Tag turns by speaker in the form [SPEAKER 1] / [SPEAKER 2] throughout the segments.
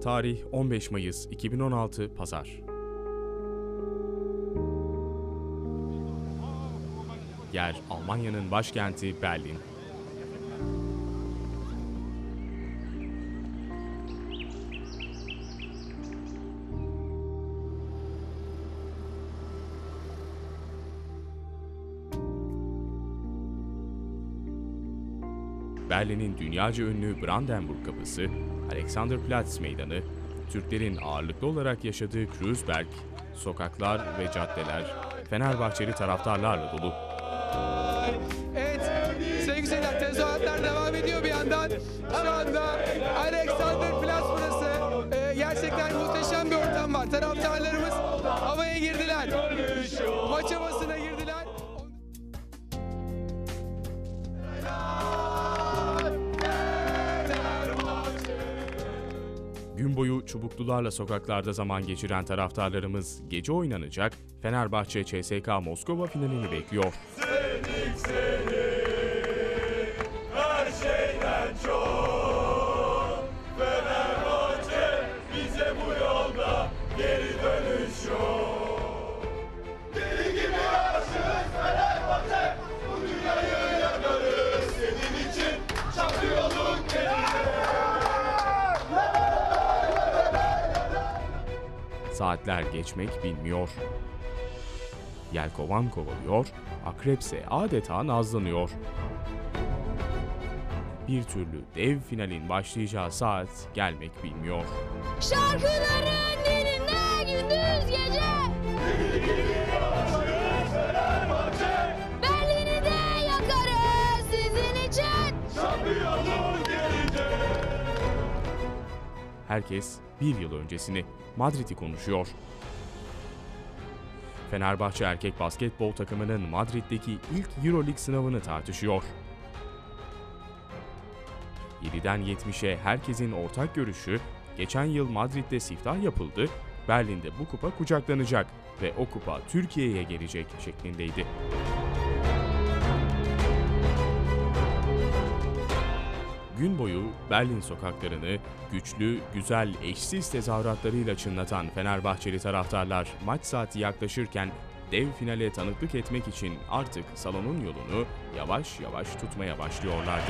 [SPEAKER 1] Tarih 15 Mayıs 2016 Pazar. Yer Almanya'nın başkenti Berlin. Berlin'in dünyaca ünlü Brandenburg Kapısı, Alexanderplatz Meydanı, Türklerin ağırlıklı olarak yaşadığı Kreuzberg, sokaklar ve caddeler Fenerbahçeli taraftarlarla dolu.
[SPEAKER 2] Evet, sevgili seyirciler, tezahüratlar devam ediyor bir yandan. Şu anda Alexanderplatz burası. Gerçekten muhteşem bir ortam var. Taraftarlarımız havaya girdiler. Maç havasına girdiler.
[SPEAKER 1] Gün boyu çubuklularla sokaklarda zaman geçiren taraftarlarımız gece oynanacak Fenerbahçe CSKA Moskova finalini bekliyor.
[SPEAKER 3] Her şeyden çok Fenerbahçe bize bu yolda geri dönüş yok. Deli gibi aşığız Fenerbahçe, bu dünyayı yakarız senin için şampiyonluk geride.
[SPEAKER 1] Saatler geçmek bilmiyor. Yelkovan kovalıyor, akrepse adeta nazlanıyor. Bir türlü dev finalin başlayacağı saat gelmek bilmiyor.
[SPEAKER 4] Şarkıların dilinde gündüz gece Berlin'i de yakarız sizin için.
[SPEAKER 3] Şampiyonluk geride.
[SPEAKER 1] Herkes bir yıl öncesini, Madrid'i konuşuyor. Fenerbahçe erkek basketbol takımının Madrid'deki ilk Euroleague sınavını tartışıyor. 7'den 70'e herkesin ortak görüşü, geçen yıl Madrid'de siftah yapıldı, Berlin'de bu kupa kucaklanacak ve o kupa Türkiye'ye gelecek şeklindeydi. Gün boyu Berlin sokaklarını güçlü, güzel, eşsiz tezahüratlarıyla çınlatan Fenerbahçeli taraftarlar maç saati yaklaşırken dev finale tanıklık etmek için artık salonun yolunu yavaş yavaş tutmaya başlıyorlardı.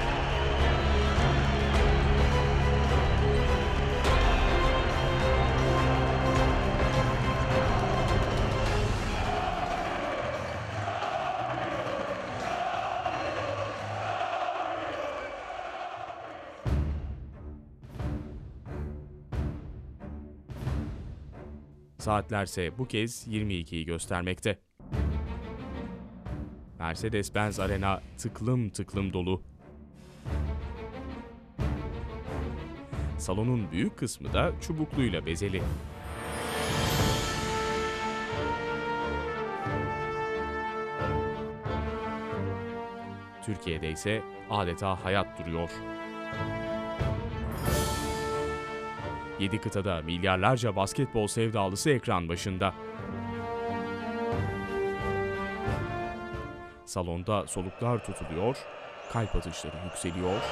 [SPEAKER 1] Saatlerse bu kez 22'yi göstermekte. Mercedes-Benz Arena tıklım tıklım dolu. Salonun büyük kısmı da çubukluyla bezeli. Türkiye'de ise adeta hayat duruyor. 7 kıtada milyarlarca basketbol sevdalısı ekran başında. Salonda soluklar tutuluyor, kalp atışları yükseliyor.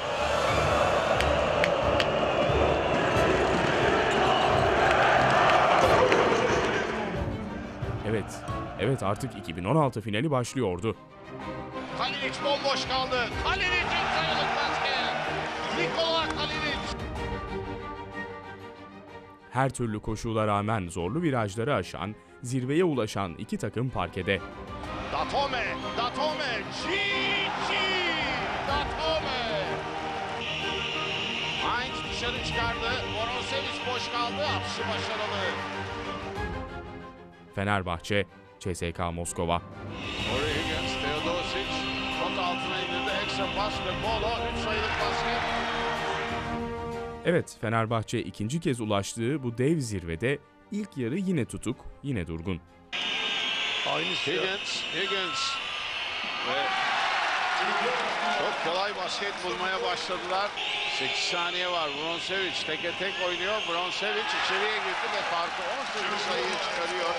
[SPEAKER 1] Evet artık 2016 finali başlıyordu.
[SPEAKER 5] Kalinic bomboş kaldı. Kalinic'in sayılık basket. Nikola Kalinic.
[SPEAKER 1] Her türlü koşula rağmen zorlu virajları aşan, zirveye ulaşan iki takım parkede.
[SPEAKER 5] Datome, Datome. Heinz dışarı çıkardı. Boronsevic boş kaldı. Atışı başarılı.
[SPEAKER 1] Fenerbahçe, CSKA Moskova.
[SPEAKER 5] Corey Higgins, Teodosic. Pot altına indirdi. Ekstra pas ve Bolo. 3 sayılık basket.
[SPEAKER 1] Evet, Fenerbahçe ikinci kez ulaştığı bu dev zirvede ilk yarı yine tutuk, yine durgun.
[SPEAKER 5] Higgins. Ve çok kolay basket bulmaya başladılar. 8 saniye var. Bronsevic teke tek oynuyor. Bronsevic içeriye girdi ve farkı 18 sayıya çıkarıyor.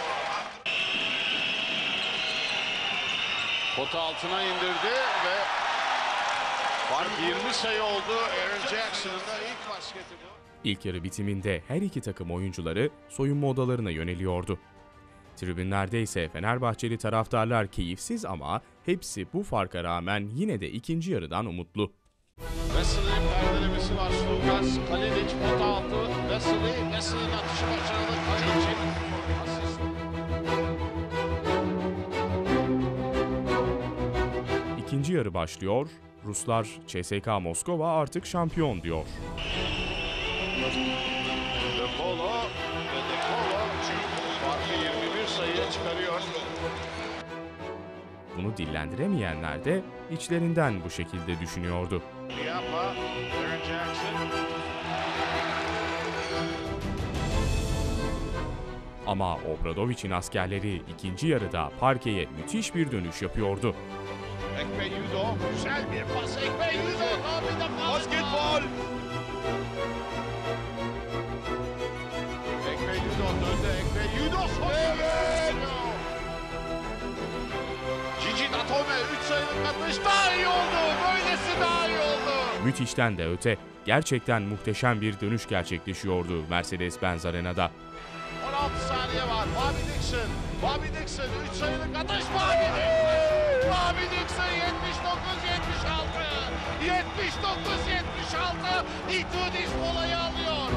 [SPEAKER 5] Potu altına indirdi ve fark 20 sayı oldu. Aaron Jackson'ın da ilk basketi bu.
[SPEAKER 1] İlk yarı bitiminde her iki takım oyuncuları soyunma odalarına yöneliyordu. Tribünlerde ise Fenerbahçeli taraftarlar keyifsiz ama hepsi bu farka rağmen yine de ikinci yarıdan umutlu.
[SPEAKER 5] Wesley'in perdelemesi var. Slugas, Kalinic pota altı. Wesley'in atışı başarılı. Kalinic. Asist.
[SPEAKER 1] İkinci yarı başlıyor. Ruslar CSKA Moskova artık şampiyon diyor.
[SPEAKER 5] De Colo farkı 21 sayıya çıkarıyor.
[SPEAKER 1] Bunu dillendiremeyenler de içlerinden bu şekilde düşünüyordu.
[SPEAKER 5] Diapa, Aaron Jackson.
[SPEAKER 1] Ama Obradovic'in askerleri ikinci yarıda parkeye müthiş bir dönüş yapıyordu.
[SPEAKER 5] Ekpe Yudo. Güzel bir pas. Ekpe Yudo. Abi de
[SPEAKER 3] Basketbol.
[SPEAKER 5] Ekpe Yudo döndü. Ekpe Yudo.
[SPEAKER 3] Evet.
[SPEAKER 5] Cici Datome 3 sayılık atış daha iyi oldu. Böylesi daha iyi oldu.
[SPEAKER 1] Müthişten de öte, gerçekten muhteşem bir dönüş gerçekleşiyordu Mercedes-Benz Arena'da.
[SPEAKER 5] 16 saniye var. Bobby Dixon 3 sayılık atış. Bobby Dixon 79-76. Itudis molayı alıyor.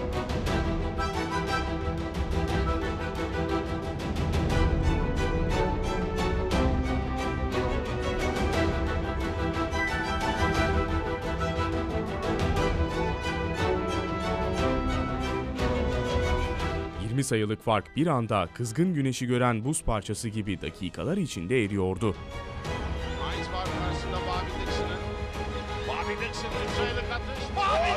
[SPEAKER 1] Sayılık fark bir anda kızgın güneşi gören buz parçası gibi dakikalar içinde eriyordu.
[SPEAKER 5] Heinz var karşısında Bobby Dixon'ın. Bobby Dixon 3 sayılık atış. Bobby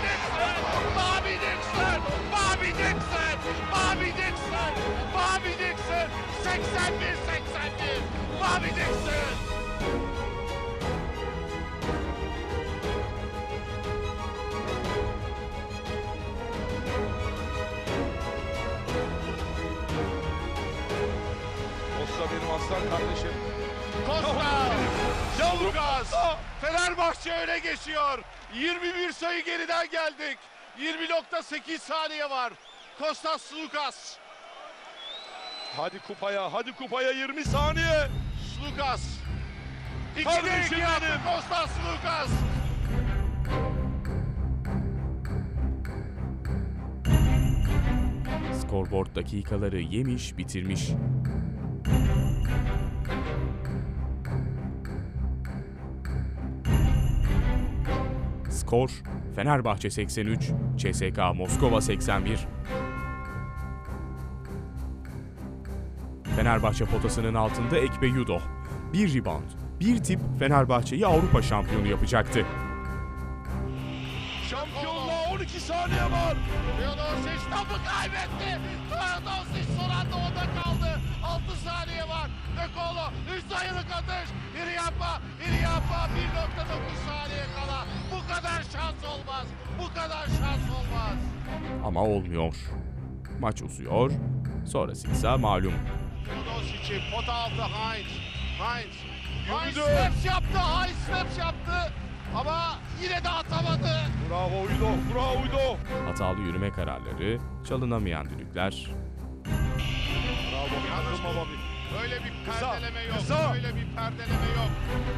[SPEAKER 5] Dixon 81-81. Bobby Dixon.
[SPEAKER 3] Benim aslan kardeşim.
[SPEAKER 5] Costa.
[SPEAKER 3] Yavrum.
[SPEAKER 5] Lucas. Fenerbahçe öne geçiyor. 21 sayı geriden geldik. 20.8 saniye var. Kostas Lucas.
[SPEAKER 3] Hadi kupaya 20 saniye.
[SPEAKER 5] Lucas.
[SPEAKER 3] Kardeşim
[SPEAKER 5] 2'de 2 yaptı
[SPEAKER 3] benim.
[SPEAKER 5] Kostas Lucas.
[SPEAKER 1] Scoreboard dakikaları yemiş bitirmiş. Skor Fenerbahçe 83, CSKA Moskova 81. Fenerbahçe potasının altında Ekpe Yudo. Bir rebound, bir tip Fenerbahçe'yi Avrupa şampiyonu yapacaktı.
[SPEAKER 3] Şampiyonluğa 12 saniye var.
[SPEAKER 5] Teodosic topu kaybetti. Teodosic son anda orada kaldı. 6 saniye var. De Colo 3 sayılık atış. İriyapa 1.9 saniye kala. Bu kadar şans olmaz. Bu kadar şans olmaz.
[SPEAKER 1] Ama olmuyor. Maç uzuyor, sonrası ise malum.
[SPEAKER 5] Teodosic'i pota altı Heinz. Heinz
[SPEAKER 3] Yürüdü.
[SPEAKER 5] snaps yaptı. Ama yine de atamadı.
[SPEAKER 3] Bravo Uydo.
[SPEAKER 1] Hatalı yürüme kararları, çalınamayan düdükler.
[SPEAKER 3] Bravo takılma Bobby.
[SPEAKER 5] Böyle bir
[SPEAKER 3] Kısa,
[SPEAKER 5] perdeleme yok.
[SPEAKER 3] kısa.
[SPEAKER 5] Böyle bir perdeleme yok.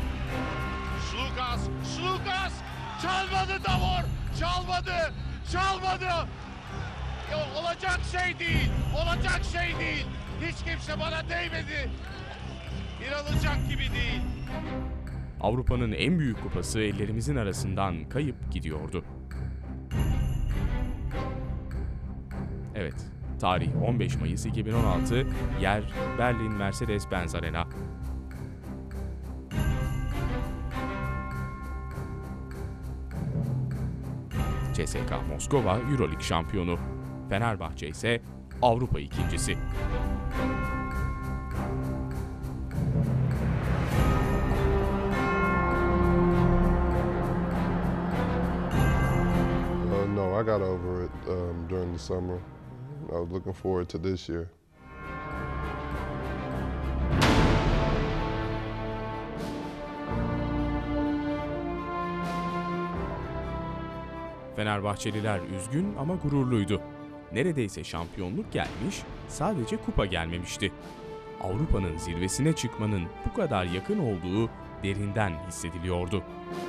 [SPEAKER 5] Slugas çalmadı Davor. Çalmadı. Ya, olacak şey değil. Hiç kimse bana değmedi. İnanılacak gibi değil.
[SPEAKER 1] Avrupa'nın en büyük kupası ellerimizin arasından kayıp gidiyordu. Evet, tarih 15 Mayıs 2016, yer Berlin Mercedes-Benz Arena. CSKA Moskova Euroleague şampiyonu, Fenerbahçe ise Avrupa ikincisi.
[SPEAKER 6] No, I got over it during the summer. I was looking forward to this year.
[SPEAKER 1] Fenerbahçeliler üzgün ama gururluydu. Neredeyse şampiyonluk gelmiş, sadece kupa gelmemişti. Avrupa'nın zirvesine çıkmanın bu kadar yakın olduğu derinden hissediliyordu.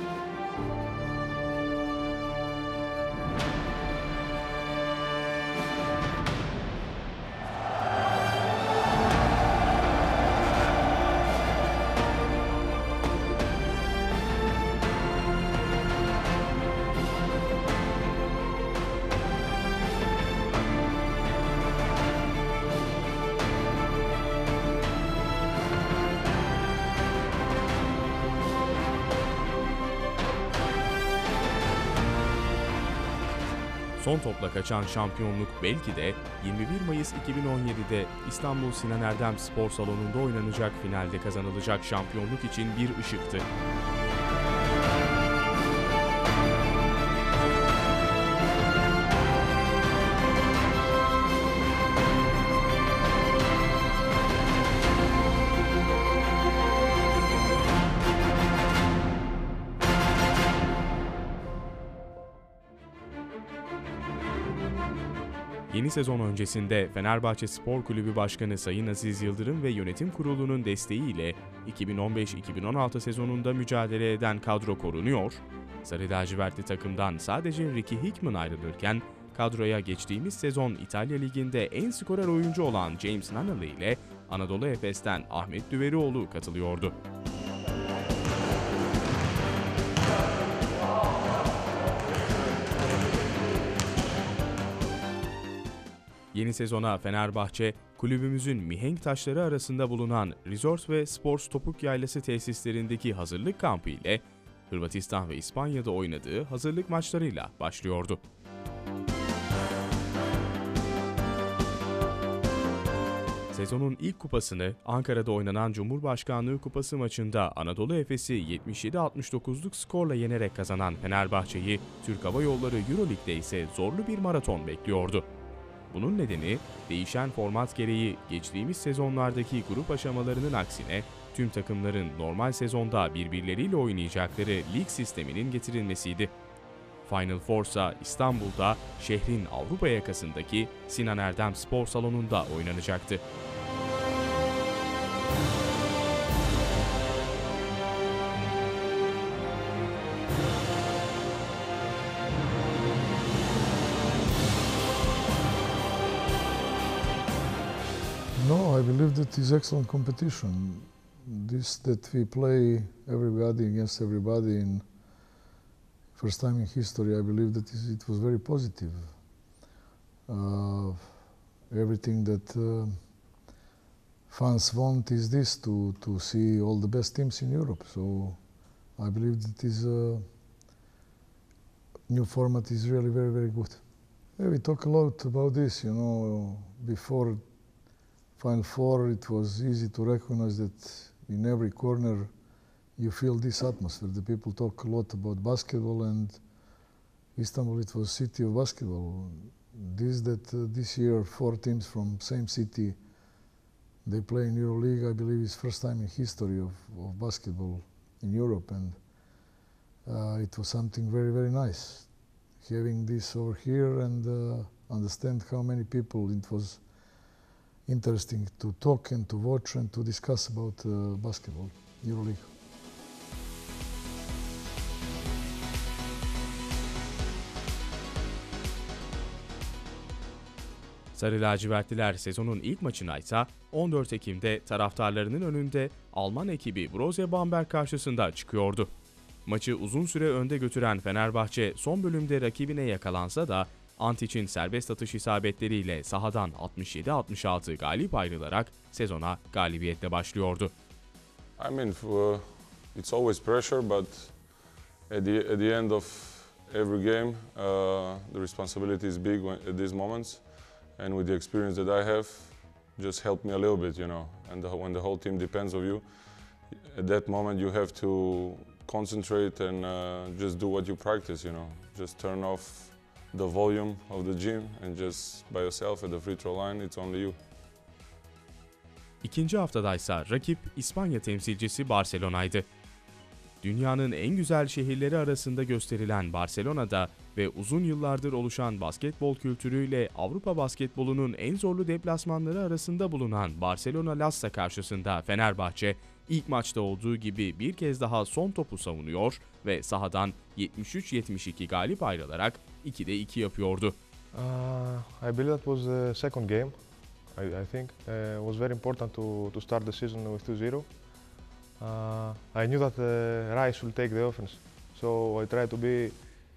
[SPEAKER 1] Son topla kaçan şampiyonluk belki de 21 Mayıs 2017'de İstanbul Sinan Erdem Spor Salonu'nda oynanacak finalde kazanılacak şampiyonluk için bir ışıktı. Yeni sezon öncesinde Fenerbahçe Spor Kulübü Başkanı Sayın Aziz Yıldırım ve yönetim kurulunun desteğiyle 2015-2016 sezonunda mücadele eden kadro korunuyor, Sarı lacivertli takımdan sadece Ricky Hickman ayrılırken kadroya geçtiğimiz sezon İtalya Ligi'nde en skorer oyuncu olan James Nunnally ile Anadolu Efes'ten Ahmet Düverioğlu katılıyordu. Yeni sezona Fenerbahçe, kulübümüzün mihenk taşları arasında bulunan Resort ve Sports Topuk Yaylası tesislerindeki hazırlık kampı ile Hırvatistan ve İspanya'da oynadığı hazırlık maçlarıyla başlıyordu. Sezonun ilk kupasını Ankara'da oynanan Cumhurbaşkanlığı Kupası maçında Anadolu Efes'i 77-69'luk skorla yenerek kazanan Fenerbahçe'yi Türk Hava Yolları Euroleague'de ise zorlu bir maraton bekliyordu. Bunun nedeni değişen format gereği geçtiğimiz sezonlardaki grup aşamalarının aksine tüm takımların normal sezonda birbirleriyle oynayacakları lig sisteminin getirilmesiydi. Final Four ise İstanbul'da şehrin Avrupa yakasındaki Sinan Erdem Spor Salonu'nda oynanacaktı.
[SPEAKER 7] No, I believe that it's excellent competition. This that we play everybody against everybody in first time in history, I believe that it was very positive. Everything that fans want is this, to see all the best teams in Europe. So I believe that this new format is really very, very good. Yeah, we talk a lot about this, you know, before Final Four, it was easy to recognize that in every corner you feel this atmosphere. The people talk a lot about basketball, and Istanbul, it was city of basketball. This year 4 teams from same city, they play in EuroLeague. I believe it's first time in history of basketball in Europe, and it was something very, very nice. Having this over here and understand how many people, it was interesting to talk and to watch and to discuss about basketball, EuroLeague.
[SPEAKER 1] Sarı lacivertliler sezonun ilk maçına ise 14 Ekim'de taraftarlarının önünde Alman ekibi Borussia Bamberg karşısında çıkıyordu. Maçı uzun süre önde götüren Fenerbahçe son bölümde rakibine yakalansa da Antic'in serbest atış isabetleriyle sahadan 67-66 galip ayrılarak sezona galibiyetle başlıyordu.
[SPEAKER 8] I mean, it's always pressure, but at the end of every game, the responsibility is big at these moments, and with the experience that I have, just help me a little bit, you know. And when the whole team depends on you, at that moment you have to concentrate and just do what you practice, you know. Just turn off the volume of the gym and just by yourself at the free throw line, it's only you.
[SPEAKER 1] İkinci haftadaysa rakip İspanya temsilcisi Barcelona'ydı. Dünyanın en güzel şehirleri arasında gösterilen Barcelona'da ve uzun yıllardır oluşan basketbol kültürüyle Avrupa basketbolunun en zorlu deplasmanları arasında bulunan Barcelona Lassa karşısında Fenerbahçe ilk maçta olduğu gibi bir kez daha son topu savunuyor ve sahadan 73-72 galip ayrılarak 2'de 2 yapıyordu.
[SPEAKER 9] I believe that was the second game. I think it was very important to start the season with 2-0. I knew that Rice will take the offense, so I tried to be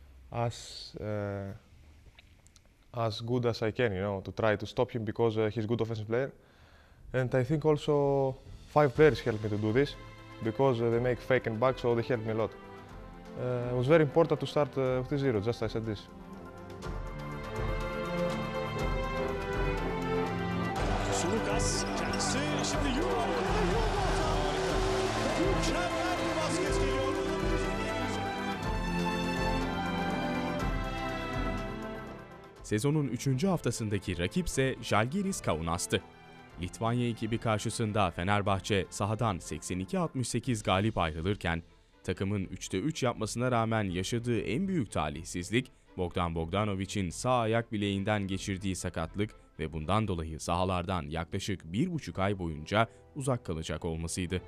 [SPEAKER 9] as good as I can, to try to stop him because he's a good offensive player. And I think also 5 players helped me to do this because they make fake and back, so they helped me a lot. It was very important to start with 2-0, just I said this.
[SPEAKER 10] Sulukas kendisi şimdi mükemmel bir basket geliyor.
[SPEAKER 1] Sezonun 3. haftasındaki rakipse Žalgiris Kaunas'tı. Litvanya ekibi karşısında Fenerbahçe sahadan 82-68 galip ayrılırken takımın 3'te 3 yapmasına rağmen yaşadığı en büyük talihsizlik Bogdan Bogdanovic'in sağ ayak bileğinden geçirdiği sakatlık ve bundan dolayı sahalardan yaklaşık 1,5 ay boyunca uzak kalacak olmasıydı.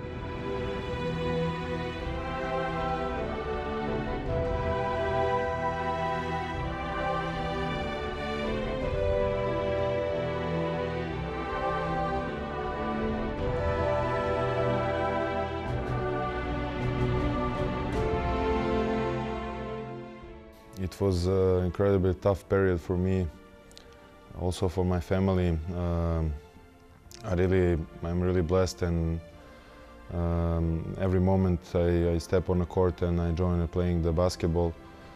[SPEAKER 6] It was an incredibly tough period for me, also for my family. I'm really blessed, and every moment I step on the court and I join playing the basketball.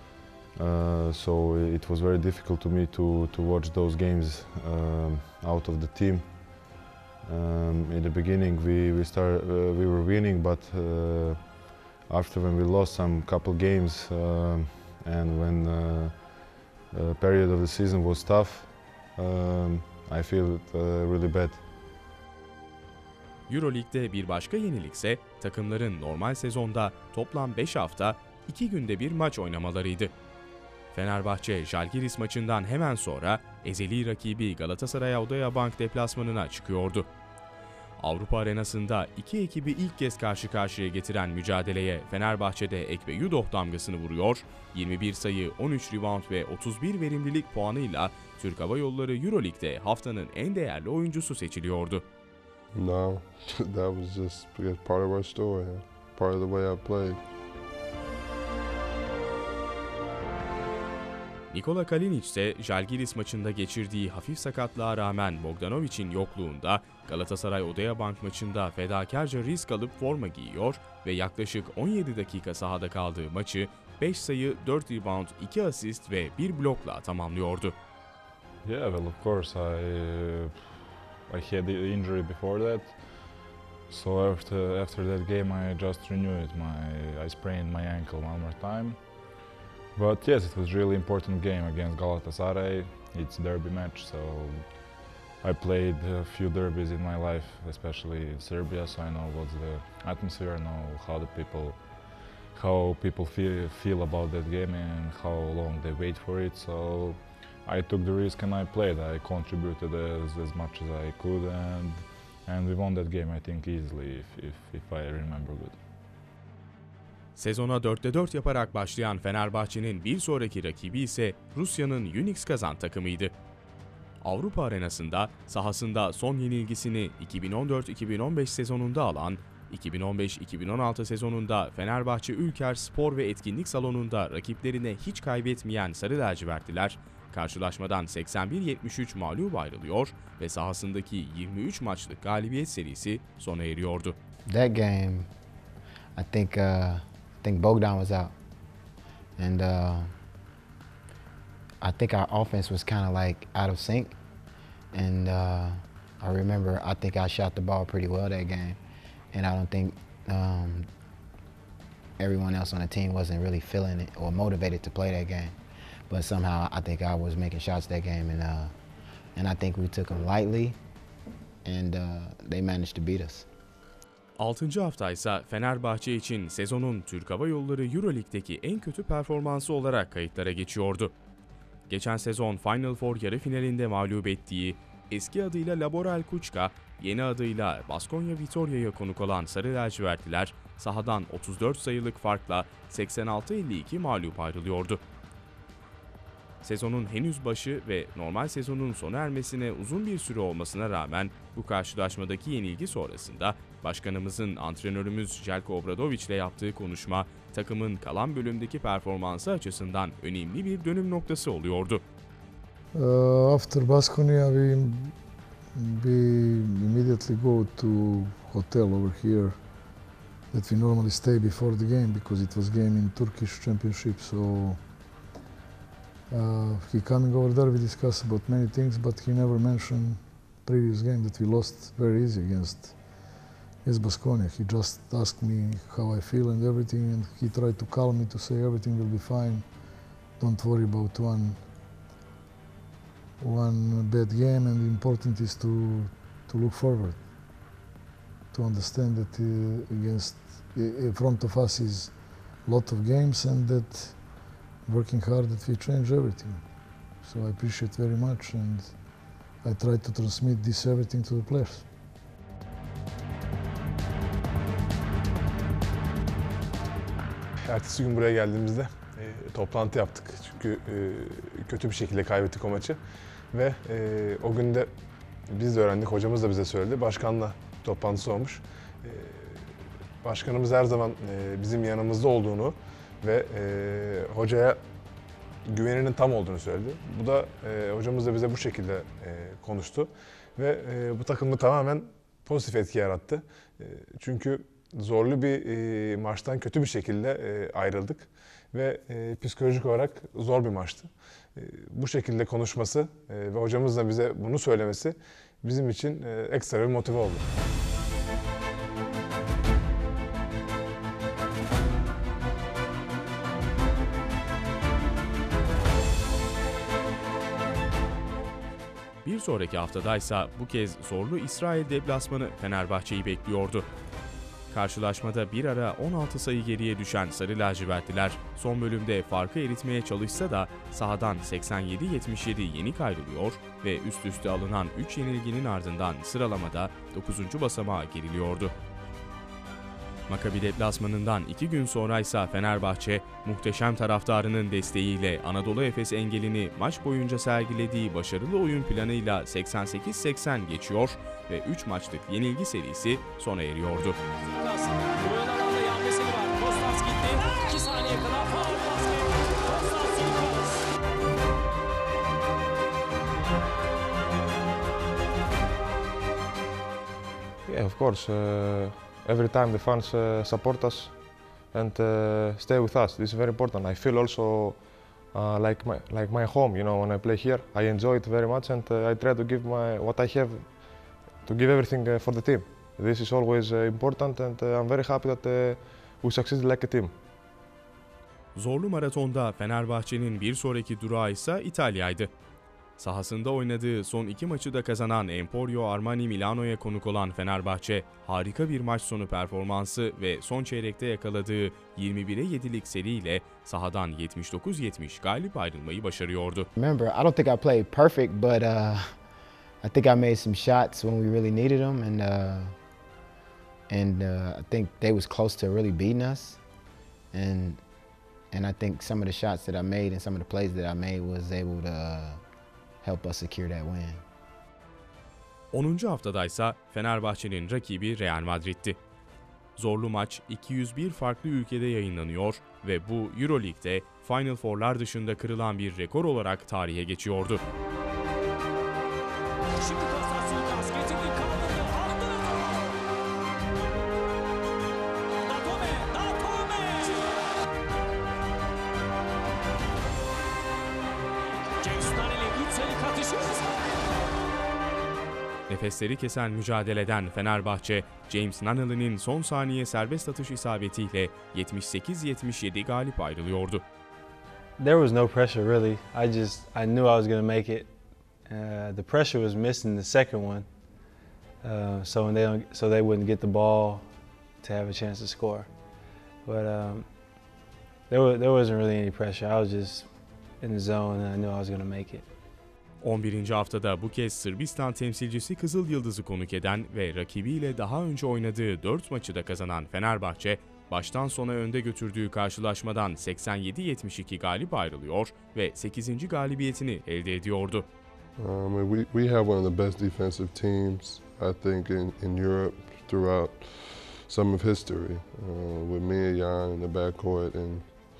[SPEAKER 6] So it was very difficult to me to watch those games out of the team. In the beginning we were winning, but after when we lost some couple games and when period of the season was tough, I feel really bad.
[SPEAKER 1] Euroleague'de bir başka yenilikse takımların normal sezonda toplam 5 hafta 2 günde bir maç oynamalarıydı. Fenerbahçe Žalgiris maçından hemen sonra ezeli rakibi Galatasaray Odeabank deplasmanına çıkıyordu. Avrupa arenasında iki ekibi ilk kez karşı karşıya getiren mücadeleye Fenerbahçe'de Ekbe Yudoh damgasını vuruyor, 21 sayı, 13 rebound ve 31 verimlilik puanıyla Türk Hava Yolları Euroleague'de haftanın en değerli oyuncusu seçiliyordu.
[SPEAKER 6] No, that was just part of our story, part of the way I played.
[SPEAKER 1] Nikola Kalinic ise Žalgiris maçında geçirdiği hafif sakatlığa rağmen Bogdanovic'in yokluğunda Galatasaray Odeabank maçında fedakarca risk alıp forma giyiyor ve yaklaşık 17 dakika sahada kaldığı maçı 5 sayı, 4 rebound, 2 asist ve 1 blokla tamamlıyordu.
[SPEAKER 11] Yeah, well, of course, I had the injury before that, so after that game I just renewed I sprained my ankle one more time. But yes, it was really important game against Galatasaray. It's a derby match, so I played a few derbies in my life, especially in Serbia, so I know what's the atmosphere, I know how people feel about that game and how long they wait for it. So I took the risk and I played. I contributed as much as I could, and we won that game, I think, easily, if I remember good.
[SPEAKER 1] Sezona 4'te 4 yaparak başlayan Fenerbahçe'nin bir sonraki rakibi ise Rusya'nın Unix Kazan takımıydı. Avrupa arenasında sahasında son yenilgisini 2014-2015 sezonunda alan, 2015-2016 sezonunda Fenerbahçe Ülker Spor ve Etkinlik Salonu'nda rakiplerine hiç kaybetmeyen Sarı Lacivertliler, karşılaşmadan 81-73 mağlup ayrılıyor ve sahasındaki 23 maçlık galibiyet serisi sona eriyordu.
[SPEAKER 12] That game, I think Bogdan was out, and I think our offense was kind of like out of sync. And I remember, I think I shot the ball pretty well that game, and I don't think everyone else on the team wasn't really feeling it or motivated to play that game. But somehow I think I was making shots that game, and I think we took them lightly, and they managed to beat us.
[SPEAKER 1] 6. hafta ise Fenerbahçe için sezonun Türk Hava Yolları EuroLeague'deki en kötü performansı olarak kayıtlara geçiyordu. Geçen sezon Final Four yarı finalinde mağlup ettiği, eski adıyla Laboral Kuçka, yeni adıyla Baskonya Vitoria'ya konuk olan Sarı Lacivertliler sahadan 34 sayılık farkla 86-52 mağlup ayrılıyordu. Sezonun henüz başı ve normal sezonun sona ermesine uzun bir süre olmasına rağmen bu karşılaşmadaki yenilgi sonrasında başkanımızın antrenörümüz Željko Obradović ile yaptığı konuşma takımın kalan bölümdeki performansı açısından önemli bir dönüm noktası oluyordu.
[SPEAKER 7] After Baskonia, we immediately go to hotel over here that we normally stay before the game because it was game in Turkish Championship. So he coming over there, we discuss about many things, but he never mentioned previous game that we lost very easy against Baskonia. He just asked me how I feel and everything, and he tried to calm me to say everything will be fine. Don't worry about one bad game, and the important is to look forward, to understand that against in front of us is a lot of games, and that working hard that we change everything. So I appreciate very much, and I try to transmit this everything to the players.
[SPEAKER 13] Ertesi gün buraya geldiğimizde toplantı yaptık çünkü kötü bir şekilde kaybettik o maçı ve o gün de biz de öğrendik, hocamız da bize söyledi, başkanla toplantısı olmuş. Başkanımız her zaman bizim yanımızda olduğunu ve hocaya güveninin tam olduğunu söyledi. Bu da hocamız da bize bu şekilde konuştu ve bu takımı tamamen pozitif etki yarattı. Çünkü zorlu bir maçtan kötü bir şekilde ayrıldık ve psikolojik olarak zor bir maçtı. Bu şekilde konuşması ve hocamızla bize bunu söylemesi bizim için ekstra bir motive oldu.
[SPEAKER 1] Bir sonraki haftadaysa bu kez zorlu İsrail deplasmanı Fenerbahçe'yi bekliyordu. Karşılaşmada bir ara 16 sayı geriye düşen Sarı Lacivertliler son bölümde farkı eritmeye çalışsa da sahadan 87-77 yenik ayrılıyor ve üst üste alınan 3 yenilginin ardından sıralamada 9. basamağa geriliyordu. Maccabi deplasmanından 2 gün sonraysa Fenerbahçe, muhteşem taraftarının desteğiyle Anadolu Efes engelini maç boyunca sergilediği başarılı oyun planıyla 88-80 geçiyor ve 3 maçlık yenilgi serisi sona eriyordu.
[SPEAKER 9] Yeah, of course. Every time the fans support us and stay with us. This is very important. I feel also like my home. You know, when I play here, I enjoy it very much, and I try to give what I have, to give everything for the team. This is always important, and I'm very happy that we succeeded like a team.
[SPEAKER 1] Zorlu maratonda Fenerbahçe'nin bir sonraki durağı ise İtalya'ydı. Sahasında oynadığı son 2 maçı da kazanan Emporio Armani Milano'ya konuk olan Fenerbahçe, harika bir maç sonu performansı ve son çeyrekte yakaladığı 21'e 7'lik seriyle sahadan 79-70 galip ayrılmayı başarıyordu.
[SPEAKER 12] Remember, I don't think I played perfect, but I think I made some shots when we really needed them, and I think they was close to really beating us, and I think some of the shots that I made and some of the plays that I made was able to help us secure that win.
[SPEAKER 1] 10. haftadaysa Fenerbahçe'nin rakibi Real Madrid'ti. Zorlu maç 201 farklı ülkede yayınlanıyor ve bu EuroLeague'de Final Four'lar dışında kırılan bir rekor olarak tarihe geçiyordu. Nefesleri kesen mücadeleden Fenerbahçe, James Nunnally'nin son saniye serbest atış isabetiyle 78-77 galip ayrılıyordu.
[SPEAKER 14] There was no pressure really. I knew I was going to make it. The pressure was missing the second one, so they wouldn't get the ball to have a chance to score. But there wasn't really any pressure. I was just in the zone and I knew I was going to make it.
[SPEAKER 1] 11. haftada bu kez Sırbistan temsilcisi Kızıl Yıldız'ı konuk eden ve rakibiyle daha önce oynadığı 4 maçı da kazanan Fenerbahçe, baştan sona önde götürdüğü karşılaşmadan 87-72 galip ayrılıyor ve 8. galibiyetini elde ediyordu.
[SPEAKER 15] We have one of the best defensive teams, I think, in Europe throughout some of history. With me and Jan in the backcourt and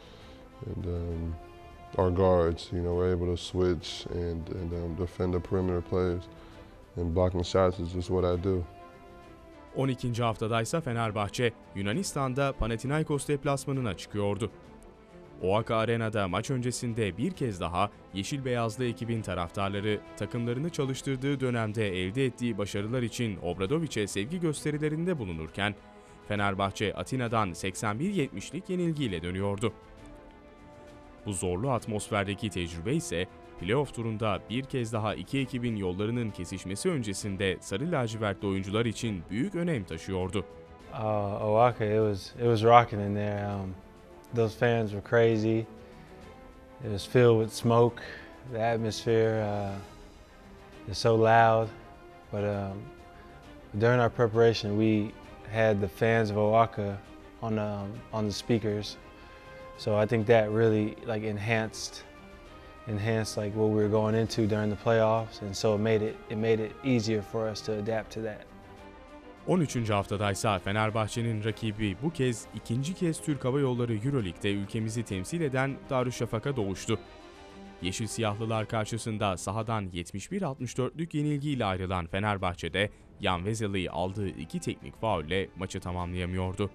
[SPEAKER 15] our guards, you know, we're able to switch and defend the perimeter players. And blocking shots is just what I do.
[SPEAKER 1] 12. haftadaysa Fenerbahçe, Yunanistan'da Panathinaikos deplasmanına çıkıyordu. OAKA Arena'da maç öncesinde bir kez daha Yeşil Beyazlı ekibin taraftarları takımlarını çalıştırdığı dönemde elde ettiği başarılar için Obradovic'e sevgi gösterilerinde bulunurken, Fenerbahçe Atina'dan 81-70'lik yenilgiyle dönüyordu. Bu zorlu atmosferdeki tecrübe ise playoff turunda bir kez daha iki ekibin yollarının kesişmesi öncesinde sarı lacivertli oyuncular için büyük önem taşıyordu.
[SPEAKER 14] OAKA, it was rocking in there. Those fans were crazy. It was filled with smoke. The atmosphere is so loud. But during our preparation, we had the fans of OAKA on the speakers. So I think that really enhanced like what we were going into during the playoffs, and so it made it easier for us to adapt to that.
[SPEAKER 1] 13. haftadaysa Fenerbahçe'nin rakibi bu kez ikinci kez Türk Hava Yolları Euroleague'de ülkemizi temsil eden Darüşşafaka Doğuş'tu. Yeşil Siyahlılar karşısında sahadan 71-64'lük yenilgiyle ayrılan Fenerbahçe'de Jan Vesely aldığı 2 teknik faulle maçı tamamlayamıyordu.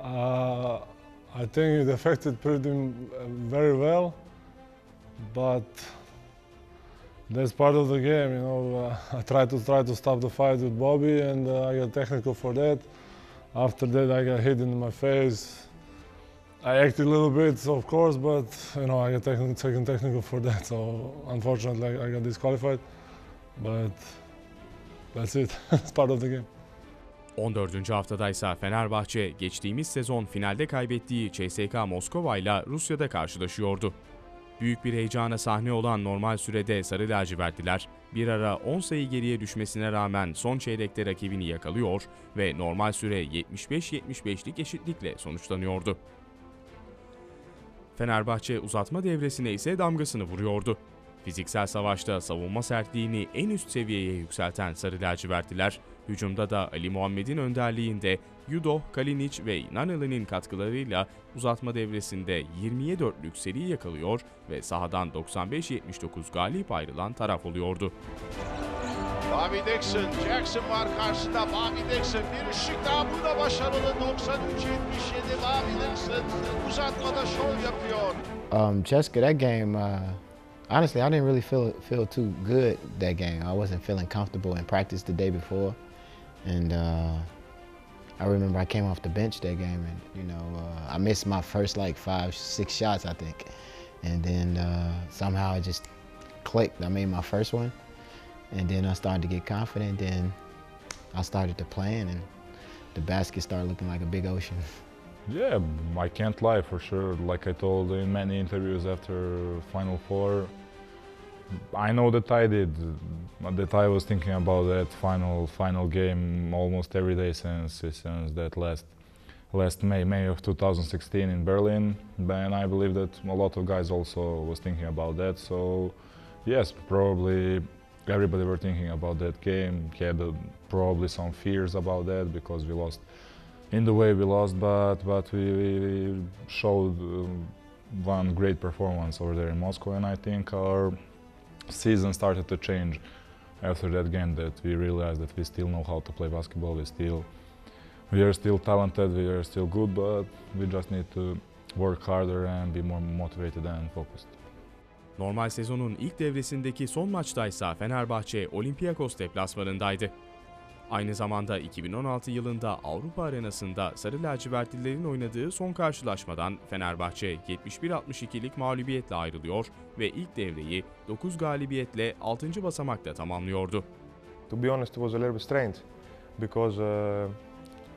[SPEAKER 16] I think it affected very well, but that's part of the game, you know. I tried to stop the fight with Bobby, and I got technical for that. After that, I got hit in my face. I acted a little bit, of course, but you know, I got taken technical for that. So unfortunately, I got disqualified. But that's it. It's part of the game.
[SPEAKER 1] 14. haftadaysa Fenerbahçe geçtiğimiz sezon finalde kaybettiği CSKA Moskova ile Rusya'da karşılaşıyordu. Büyük bir heyecana sahne olan normal sürede sarı lacivertliler bir ara 10 sayı geriye düşmesine rağmen son çeyrekte rakibini yakalıyor ve normal süre 75-75'lik eşitlikle sonuçlanıyordu. Fenerbahçe uzatma devresine ise damgasını vuruyordu. Fiziksel savaşta savunma sertliğini en üst seviyeye yükselten sarı lacivertliler, hücumda da Ali Muhammed'in önderliğinde Yudo, Kalinic ve Naneli'nin katkılarıyla uzatma devresinde 20'ye 4'lük seri yakalıyor ve sahadan 95-79 galip ayrılan taraf oluyordu.
[SPEAKER 5] Bobby Dixon, Jackson var karşısında. Bobby Dixon bir ışık daha burada başarılı. 93-77 Bobby Dixon uzatmada şov yapıyor.
[SPEAKER 12] Jessica, that game, honestly, I didn't really feel too good that game. I wasn't feeling comfortable in practice the day before, and I remember I came off the bench that game, and you know, I missed my first like 5-6 shots, I think, and then somehow it just clicked. I made my first one, and then I started to get confident. Then I started to plan, and the basket started looking like a big ocean.
[SPEAKER 11] Yeah, I can't lie for sure. Like I told in many interviews after Final Four, I know that I did, that I was thinking about that final game almost every day since that last May of 2016 in Berlin. And I believe that a lot of guys also was thinking about that. So yes, probably everybody were thinking about that game. Had probably some fears about that because we lost in the way we lost, but we showed one great performance over there in Moscow, and I think our season started to change after that game, that we realized that we still know how to play basketball, we are still talented, we are still good, but we just need to work harder and be more motivated and focused.
[SPEAKER 1] Normal sezonun ilk devresindeki son maçtaysa Fenerbahçe Olympiakos deplasmanındaydı. Aynı zamanda 2016 yılında Avrupa Arenası'nda sarı lacivertlilerin oynadığı son karşılaşmadan Fenerbahçe 71-62'lik mağlubiyetle ayrılıyor ve ilk devreyi 9 galibiyetle 6. basamakta tamamlıyordu.
[SPEAKER 9] To be honest, it was a little bit strange because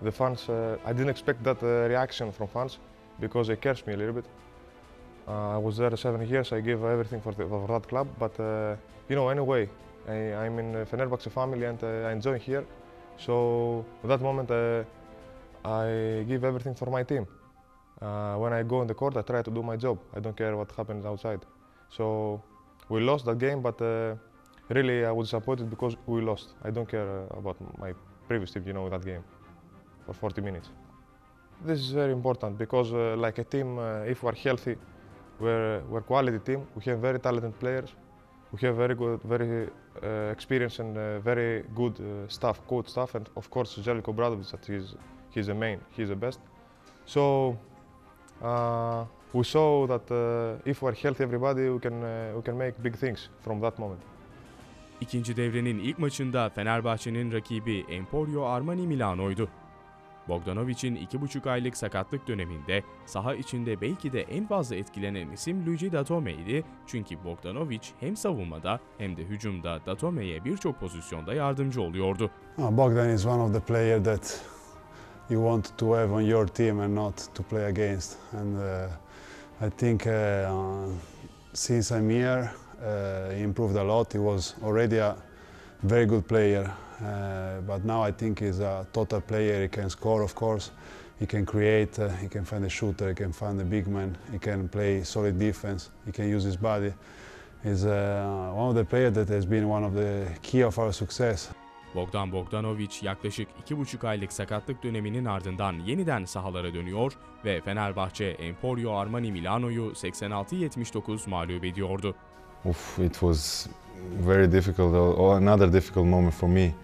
[SPEAKER 9] the fans, I didn't expect that reaction from fans because it cares me a little bit. I was there 7 years, I gave everything for that club, but you know, anyway, I'm in Fenerbahce family and I enjoy here. So at that moment, I give everything for my team. When I go on the court, I try to do my job. I don't care what happens outside. So we lost that game, but really I was disappointed because we lost. I don't care about my previous team, you know, that game for 40 minutes. This is very important because like a team, if we're healthy, we're a quality team. We have very talented players. We have very good, very experienced and very good staff, coach staff, and of course Željko Obradović, that he's the main, he's the best. So we saw that if we're healthy, everybody, we can make big things from that moment.
[SPEAKER 1] İkinci devrenin ilk maçında Fenerbahçe'nin rakibi Emporio Armani Milano'ydu. Bogdanovic'in 2,5 aylık sakatlık döneminde saha içinde belki de en fazla etkilenen isim Luigi Datome'ydi. Çünkü Bogdanovic hem savunmada hem de hücumda Datome'ye birçok pozisyonda yardımcı oluyordu.
[SPEAKER 17] Bogdan is one of the players that you want to have on your team and not to play against. And I think since I'm here, he improved a lot. He was already a very good player. But now I think he's a total player. He can score, of course. He can create, he can find a shooter, he can find a big man, he can play solid defense, he can use his body. He's one of the players that has been one of the key of our success.
[SPEAKER 1] Bogdan Bogdanovic yaklaşık 2,5 aylık sakatlık döneminin ardından yeniden sahalara dönüyor ve Fenerbahçe Emporio Armani Milano'yu 86-79 mağlup ediyordu.
[SPEAKER 6] It was very difficult, another difficult moment for me.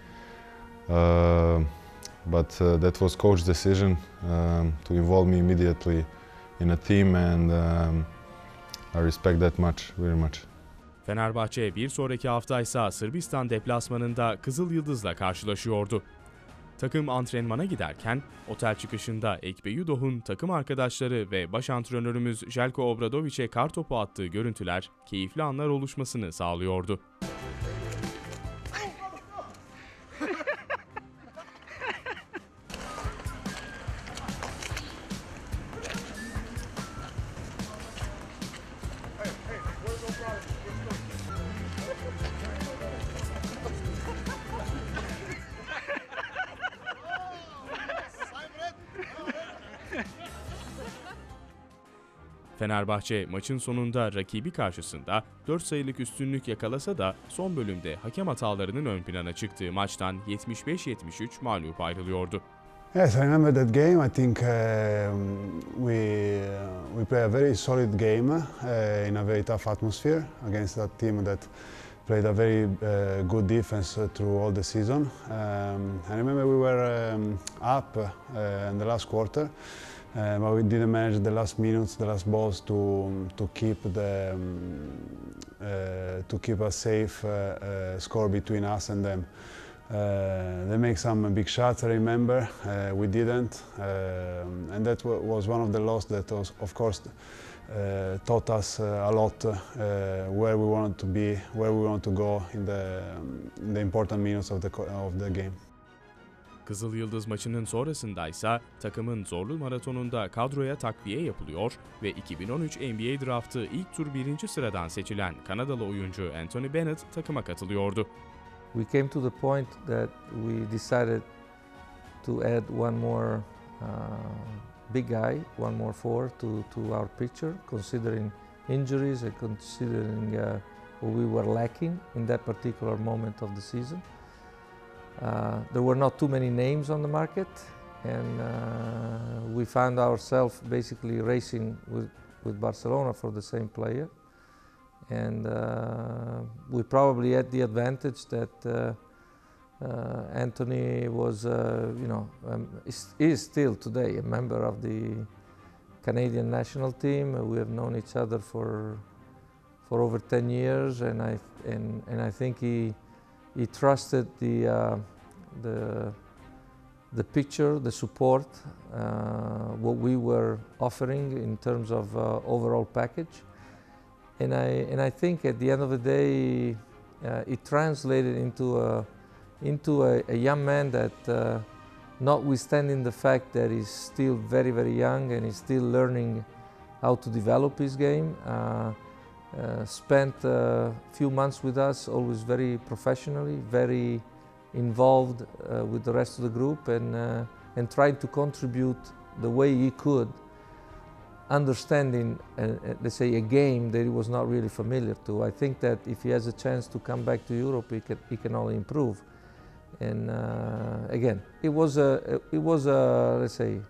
[SPEAKER 6] But that was coach's decision to involve me immediately in a team, and I respect that much, very much.
[SPEAKER 1] Fenerbahçe bir sonraki haftaysa Sırbistan deplasmanında Kızıl Yıldız'la karşılaşıyordu. Takım antrenmana giderken otel çıkışında Ekpe Yudoh'un takım arkadaşları ve baş antrenörümüz Željko Obradović'e kartopu attığı görüntüler keyifli anlar oluşmasını sağlıyordu. Fenerbahçe maçın sonunda rakibi karşısında 4 sayılık üstünlük yakalasa da son bölümde hakem hatalarının ön plana çıktığı maçtan 75-73 mağlup ayrılıyordu.
[SPEAKER 17] Yes, I remember that game. I think we played a very solid game in a very tough atmosphere against that team that played a very good defense through all the season. I remember we were up in the last quarter. But we didn't manage the last minutes, the last balls to keep a safe score between us and them. They make some big shots, I remember. We didn't, and that was one of the losses that was, of course, taught us a lot where we wanted to be, where we want to go in the important minutes of the game.
[SPEAKER 1] Kızıl Yıldız maçının sonrasındaysa takımın zorlu maratonunda kadroya takviye yapılıyor ve 2013 NBA draftı ilk tur 1. sıradan seçilen Kanadalı oyuncu Anthony Bennett takıma katılıyordu.
[SPEAKER 18] We came to the point that we decided to add one more big guy, one more forward to our picture, considering injuries and considering what we were lacking in that particular moment of the season. There were not too many names on the market, and we found ourselves basically racing with Barcelona for the same player. And we probably had the advantage that Anthony was, is still today a member of the Canadian national team. We have known each other for over 10 years, and I think he trusted the picture, the support, what we were offering in terms of overall package, and I think at the end of the day, it translated into a young man that notwithstanding the fact that he's still very, very young and he's still learning how to develop his game. Spent a few months with us, always very professionally, very involved with the rest of the group, and tried to contribute the way he could, understanding, let's say, a game that he was not really familiar to. I think that if he has a chance to come back to Europe, he can only improve. And again, it was a let's say,